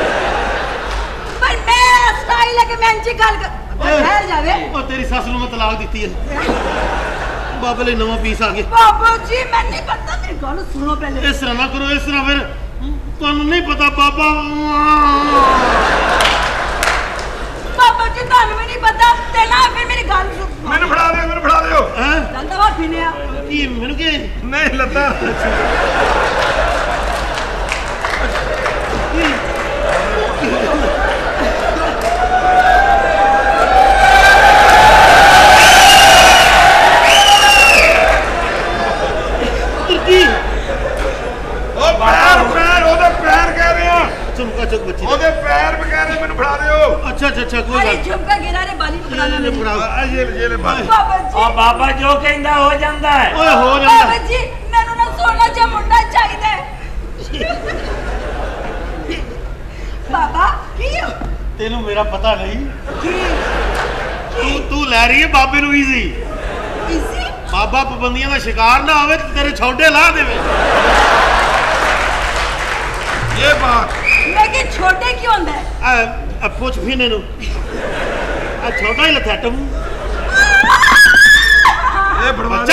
पर मैं स्टाइल है कि मैं इंची गल कर ठहर जावे। ओ तेरी सास नु मैं तलाक दी है। बाबे ले नवा पीस आ गया। बाबा जी मैं नहीं पता मेरी गल सुनो पहले। इस तरह ना करो इस तरह फिर तुहानू नहीं पता बाबा जी तुहानू भी नहीं पता ते ना फिर मेरी गल सुन। मैंने फड़ा दियो हैं चलदा वा पीने आ की मेनू के नहीं लता झुमका गिरा रे बाली पकड़ाना ये ले बाली। बाबा जो कहंदा हो जांदा है। ओए हो जांदा। बाबा जी मैनू ना सोना जा मुंडा चाहिए। बाबा की तेनू मेरा पता नहीं तू लै रही है बाबे नु इजी बाबा पाबंदियां का शिकार ना होवे तेरे छोटे ला देवे। ये बात लेकिन छोटे क्यों होंदा है? अब पूछ फिने नु छोटा ही लथाटम ये बच्चा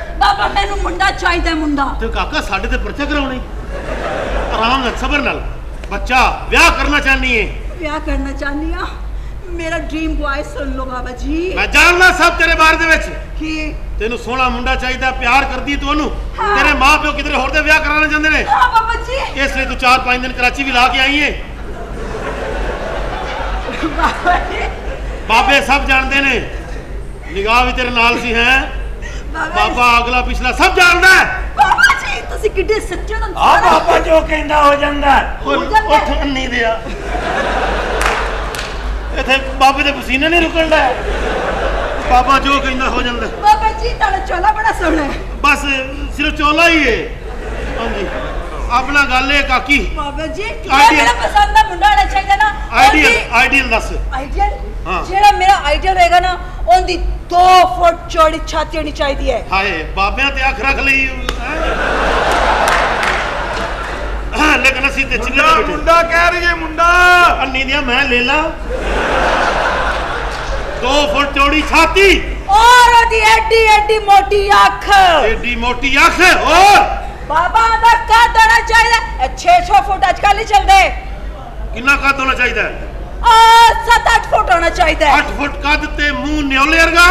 बाबा मैनू मुंडा चाहिए मुंडा। ते काका साडे ते पर्चा कराउणे आराम नाल सबर नाल बच्चा ब्याह करना चाहनी है? ब्याह करना चाहनी हां। मेरा ड्रीम बॉय सुन लो बाबा जी। मैं जानना सब तेरे बारे दे विच कि तेनू सोहना मुंडा चाहिदा, प्यार करदी तू ओनू। तेरे मां प्यो किधरे होर दे ब्याह कराना चाहंदे ने? हां बाबा जी। इसलिए तू 4-5 दिन कराची भी ला के आई है। बाबा जी बाबे सब जानते ने, निगाह भी तेरे नाल सी है। बाबा अगला पिछला सब जानदा है। बाबा जी ਤੁਸੀਂ ਕਿੱਡੇ ਸੱਚੇ ਹੋ। ਆ ਬਾਬਾ ਜੋ ਕਹਿੰਦਾ ਹੋ ਜਾਂਦਾ। ਉੱਠ ਅੰਨੀ ਦਿਆ ਇੱਥੇ ਬਾਬੇ ਦੇ ਪਸੀਨੇ ਨਹੀਂ ਰੁਕਣ ਦਾ। ਬਾਬਾ ਜੋ ਕਹਿੰਦਾ ਹੋ ਜਾਂਦਾ। ਬਾਬਾ ਜੀ ਤੁਹਾਡਾ ਚੋਲਾ ਬੜਾ ਸੋਹਣਾ ਹੈ। ਬਸ ਸਿਰਫ ਚੋਲਾ ਹੀ ਹੈ। ਹਾਂਜੀ ਆਪਣਾ ਗੱਲ ਹੈ ਕਾਕੀ। ਬਾਬਾ ਜੀ ਮੇਰਾ ਪਸੰਦ ਦਾ ਮੁੰਡਾ ਹੋਣਾ ਚਾਹੀਦਾ ਨਾ। ਆਈਡੀਅਲ ਦੱਸ। ਆਈਡੀਅਲ ਜਿਹੜਾ ਮੇਰਾ ਆਈਡੀਅਲ ਰਹੇਗਾ ਨਾ ਉਹਦੀ 2 ਫੁੱਟ ਚੌੜੀ ਛਾਤੀ ਹੋਣੀ ਚਾਹੀਦੀ ਹੈ। ਹਾਏ ਬਾਬਿਆਂ ਤੇ ਅੱਖ ਰੱਖ ਲਈ। ਹਾਂ ਲੇਕਿਨ ਅਸੀਂ ਤੇ ਚਿੱਲੇ ਬੈਠੇ। ਮੁੰਡਾ ਕਹਿ ਰਹੀ ਹੈ ਮੁੰਡਾ। ਅੰਨੀ ਦੀਆਂ ਮੈਂ ਲੈ ਲਾ 2 ਫੁੱਟ ਚੌੜੀ ਛਾਤੀ ਔਰ ਉਹਦੀ ਐਡੀ ਐਡੀ ਮੋਟੀ ਅੱਖ। ਐਡੀ ਮੋਟੀ ਅੱਖ ਔਰ ਬਾਬਾ ਦਾ ਕੱਦ ਹੋਣਾ ਚਾਹੀਦਾ 6-6 ਫੁੱਟ ਅੱਜ ਕੱਲ੍ਹ ਨਹੀਂ ਚੱਲਦੇ। ਕਿੰਨਾ ਕੱਦ ਹੋਣਾ ਚਾਹੀਦਾ? 7-8 ਫੁੱਟ ਹੋਣਾ ਚਾਹੀਦਾ। 8 ਫੁੱਟ ਕੱਦ ਤੇ ਮੂੰਹ ਨਿਉਲੇ ਵਰਗਾ।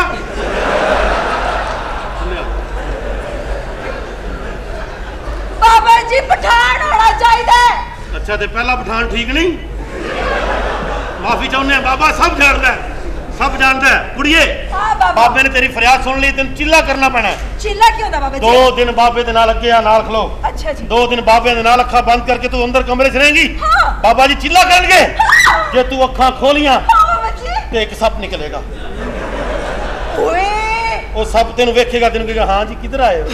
ਬਾਬਾ ਜੀ ਪਠਾਨ ਹੋਣਾ ਚਾਹੀਦਾ। ਅੱਛਾ ਤੇ ਪਹਿਲਾ ਪਠਾਨ ਠੀਕ ਨਹੀਂ? ਮਾਫੀ ਚਾਹੁੰਦੇ ਆ ਬਾਬਾ, ਸਭ ਜਾਣਦਾ ਹੈ, ਸਭ ਜਾਣਦਾ ਹੈ। ਕੁੜੀਏ ਬਾਬੇ ਨੇ ਤੇਰੀ ਫਰਿਆਦ ਸੁਣ ਲਈ, ਤੈਨੂੰ ਚਿੱਲਾ ਕਰਨਾ ਪੈਣਾ। ਚਿੱਲਾ ਕੀ ਹੁੰਦਾ ਬਾਬਾ ਜੀ? 2 ਦਿਨ ਬਾਬੇ ਦੇ ਨਾਲ ਅੱਗੇ ਆ, ਨਾਲ ਖਲੋ। ਅੱਛਾ ਜੀ। 2 ਦਿਨ ਬਾਬੇ ਦੇ ਨਾਲ ਅੱਖਾਂ ਬੰਦ ਕਰਕੇ ਤੂੰ ਅੰਦਰ ਕਮਰੇ 'ਚ ਰਹੇਂਗੀ। ਬਾਬਾ ਜੀ ਚਿੱਲਾ ਕਰਨਗੇ। ਜੇ ਤੂੰ ਅੱਖਾਂ ਖੋਲੀਆਂ ਤੇ ਇੱਕ ਸੱਪ ਨਿਕਲੇਗਾ। ਓਏ ਉਹ ਸੱਪ ਤੈਨੂੰ ਵੇਖੇਗਾ, ਤੈਨੂੰ ਕਹੇਗਾ ਹਾਂ ਜੀ ਕਿੱਧਰ ਆਏ ਹੋ।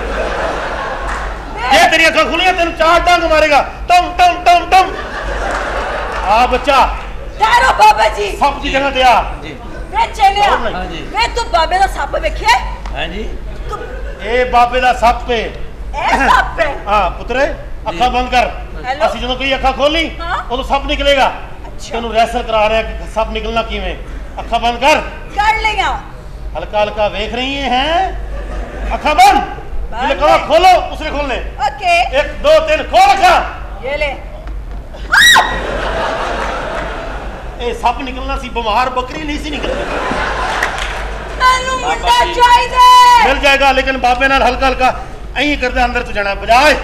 ਜੇ ਤੇਰੀ ਅੱਖਾਂ ਖੁੱਲੀਆਂ ਤੈਨੂੰ 4 ਡੰਗ ਮਾਰੇਗਾ। ਟਮ ਟਮ ਟਮ ਟਮ। ਆ ਬੱਚਾ ਠਹਿਰੋ ਬਾਬਾ ਜੀ। ਸੱਪ ਦੀ ਜਗ੍ਹਾ ਤੇ ਆ। ਵੇ ਚਲਿਆ ਵੇ ਤੂੰ ਬਾਬੇ ਦਾ ਸੱਪ ਵੇਖਿਆ? ਹਾਂਜੀ ਇਹ ਬਾਬੇ ਦਾ ਸੱਪ ਹੈ। ਇਹ ਸੱਪ ਹੈ? ਹਾਂ ਪੁੱਤਰੇ ਅੱਖਾਂ ਬੰਦ ਕਰ। ਅਸੀਂ ਜਦੋਂ ਕੋਈ ਅੱਖਾਂ ਖੋਲੀ ਉਦੋਂ ਸੱਪ ਨਿਕਲੇਗਾ। ਤੈਨੂੰ ਰੈਸਲ ਕਰਾ ਰਿਹਾ ਕਿ ਸੱਪ ਨਿਕਲਣਾ ਕਿਵੇਂ। ਅੱਖਾਂ ਬੰਦ ਕਰ ਲਈਆਂ। हल्का हल्का देख रही हैं। अखा बंद। जिन्हें कहा खोलो उसने खोलने। ओके 1 2 3 खोल अखा। ये ले। ए सप निकलना सी, बीमार बकरी नहीं सी निकलनी। तैनू मुंडा चाहिए मिल जाएगा, लेकिन बाबे नाल हल्का हल्का ऐं करदे अंदर तू जाना बजाए।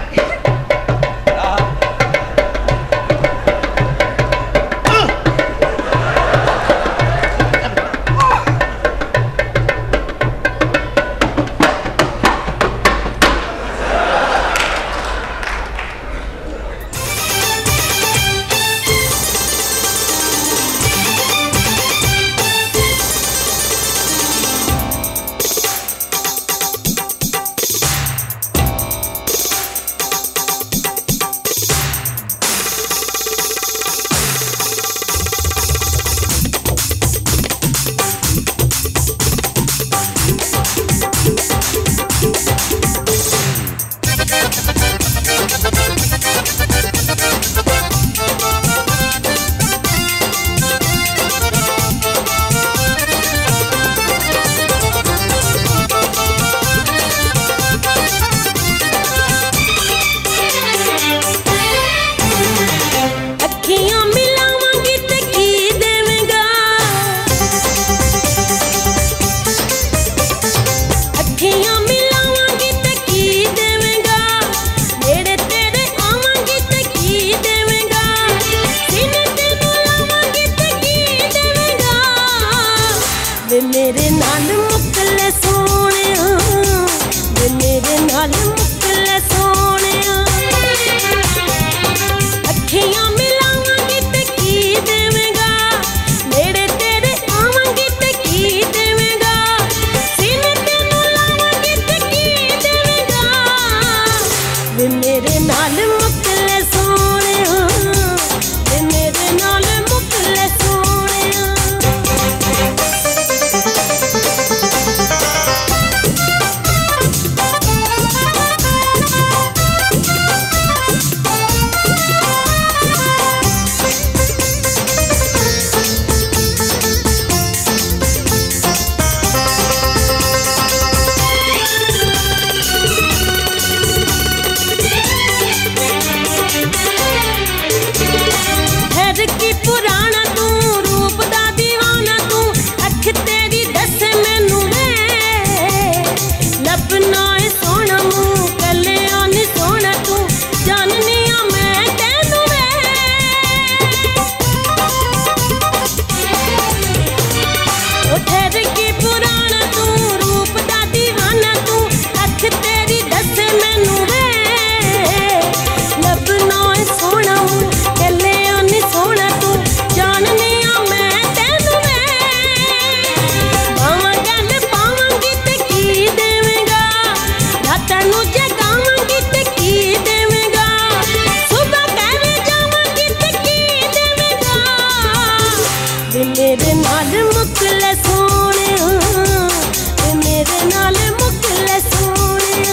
वे मेरे नाल मुकले सोनिया वे मेरे नाल मुकले सोनिया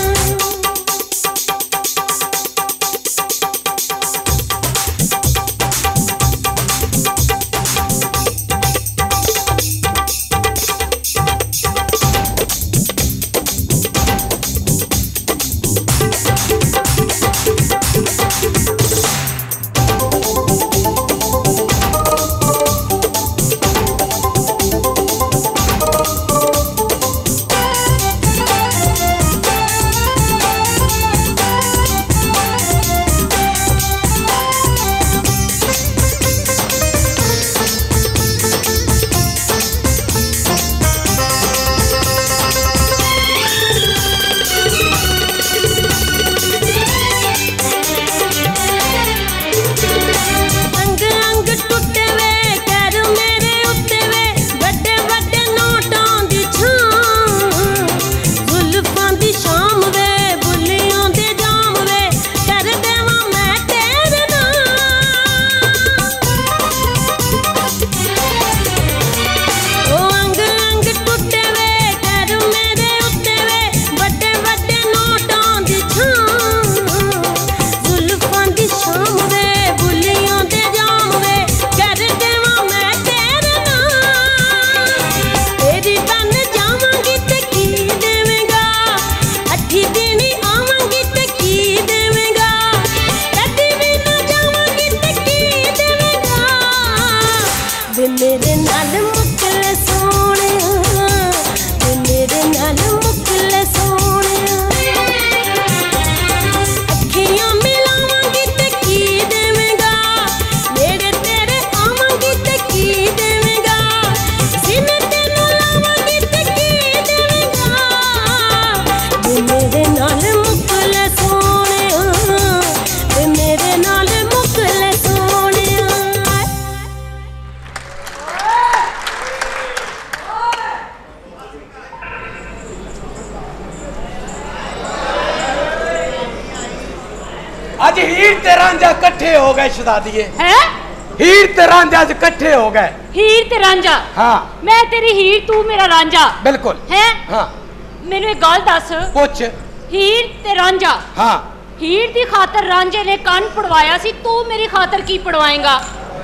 आज हीर ते रांझा इकट्ठे हो गए शहजादिए। हैं? हीर ते रांझा आज इकट्ठे हो गए। हीर ते रांझा? हाँ। मैं तेरी हीर, तू मेरा रांझा। बिल्कुल। हैं? हाँ। मैनू एक गल दस। कुछ। हीर ते रांझा। हाँ। हीर दी खातर रांझे ने कान पड़वाया सी, तू मेरी खातर की पड़वाएगा?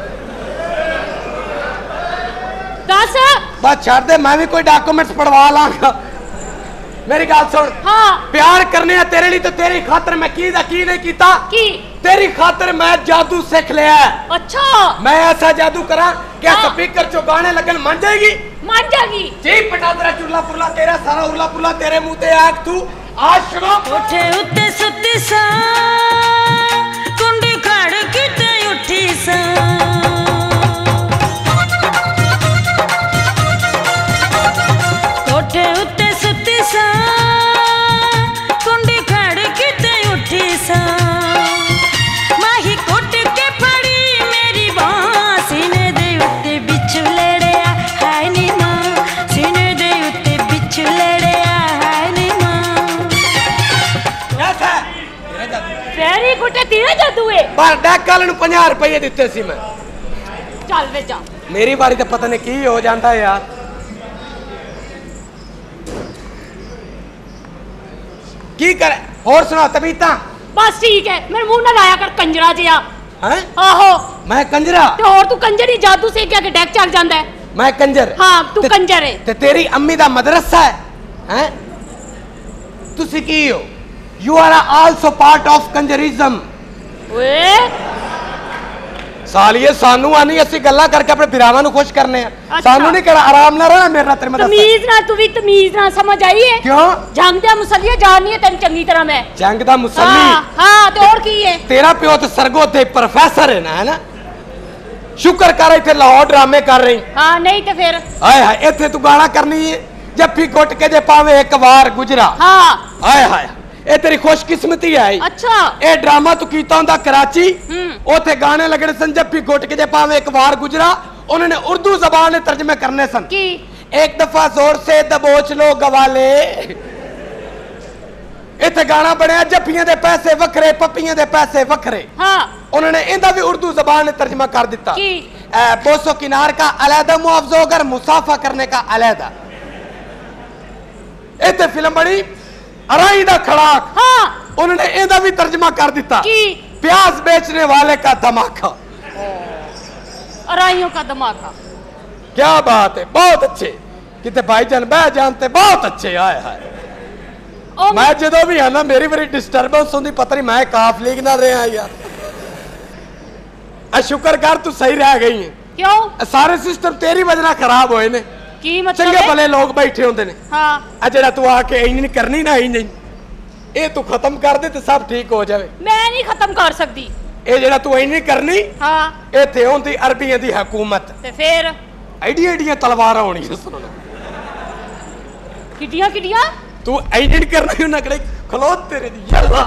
दस। बस छड़ दे, मैं भी कोई डॉक्यूमेंट्स पढ़वा लांगा। मेरी गल सुन। हाँ। प्यार करने है तेरे लिए तो तेरी खातर मैं की नहीं कीता। की? तेरी खातर मैं जादू सीख लिया। अच्छा। मैं ऐसा जादू करा क्या स्पीकर चो गाने लगन मान जाएगी? मान जाएगी। जी पटादरा चुरला पुरला तेरा सारा उरला पुरला तेरे मुंह ते आग तू आज सुनो। उठे उत्ते सुत्ती सा कुंडी खड़ किते उठी सा कोठे उत्ते सुत्ती सा कुंडी खड़ किते उठी सा माही कोट के फड़ी मेरी बांह सीने दे उत्ते बिच्छू लड़या हाय नी मां सीने दे उत्ते बिच्छू लड़या हाय नी मां। वेरी गुड है, तेरा जादू है। पर डैकल नु 50 रुपए दिते सी मैं। चल वे जा। मेरी बारी तो पता नहीं की हो जाता है यार। की करे और सुना तबीता? बस ठीक है, मेरे मुंह ना लाया कर कंजरा जिया। हैं? आहो। मैं कंजरा? ते और तू कंजर ही जादू से क्या के डेक चल जांदा है? मैं कंजर? हाँ, तू कंजर है। ते तेरी अम्मी दा मदरसा है? हैं? तुसी की हो? You are also part of कंजरिज्म। ओए सालिए सानू आनी ऐसी गल्ला करके अपने बिरावां नु खुश करने हैं। अच्छा। सानू नहीं करा आराम ना रहना मेरे तेरे मदद तमीज ना, तू भी तमीज ना, समझ आई है? क्यों? जंग दा मुसल्लिया जाननी है तेन चंगी तरह मैं। जंग दा मुसल्ली? हाँ, तो और की है? तेरा प्यो तो सरगोते प्रोफेसर है ना, है ना? शुक्र कर इथे लाहौर ड्रामे कर रही। हाँ, नहीं तो फिर? हाय हाय इथे तू गाना करनी है जब भी घुट के जे पावे एक बार गुजरा। हाँ। हाय हाय ए तेरी खुशकिस्मती है। अच्छा। ए ड्रामा तू कीता हुंदा कराची, ओथे गाने लगने सन जब भी घुट के जे पावे एक बार गुजरा, उन्होंने उर्दू जबान में तर्जमे करने सन की? एक दफा जोर से दबोच लो गवाले। इथे गाना बनया जफ्फियां दे पैसे वखरे पप्पियां दे पैसे वखरे। हाँ। उन्होंने इंदा भी उर्दू जबान में तर्जमा कर दिता। बोसो किनार का अलहदा मुआवजा होकर मुसाफा करने का अलहदा। इतने फिल्म बनी अराई दा खड़ाक। हाँ। उन्होंने इहदा भी तर्जमा कर दिता कि प्याज बेचने वाले का धमाका। अराइयों का धमाका। क्या बात है, बहुत अच्छे। कितने भाईजान बह जानते बहुत अच्छे। आए हाय मैं जो भी है ना मेरी बड़ी डिस्टर्बेंस होती पता नहीं मैं काफ लीग ना रहा यार। शुक्र कर तू सही रह गई है। क्यों? सारे सिस्टम तेरी वजह खराब होए ने। की मतलब चंगे भले लोग बैठे होंगे ने। हाँ। जेड़ा तू आके इंज करनी ना इंज ये तू खत्म कर दे तो सब ठीक हो जाए। मैं नहीं खत्म कर सकती ये जेड़ा तू इंज करनी। हाँ। इत्थे होंदी अरबियां दी हुकूमत ते फिर एडी एडियां तलवारां होनी किटियां किटियां तू इंज करना ही ना करे खलो तेरे दी यल्ला।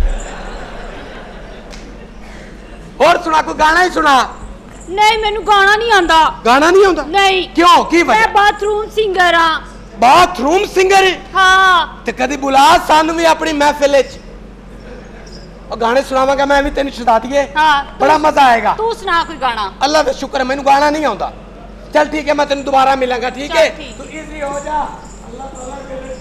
और सुना कोई गाना ही सुना। नहीं मैनू गाना नहीं आंदा। गाना नहीं आंदा? नहीं। क्यों की वजह? मैं बाथरूम सिंगर हां। बाथरूम सिंगर है? हाँ। ते कदी बुला सानू भी अपनी महफिल च और गाने सुनावांगा मैं भी तेन सुना दिए। हाँ। बड़ा मजा आएगा। तू सुना कोई गाना। अल्लाह का शुक्र है मैनू गाना नहीं आंदा। चल ठीक है मैं तेन दोबारा मिलांगा। ठीक है ठीक। तू इजी हो जा। अल्लाह ताला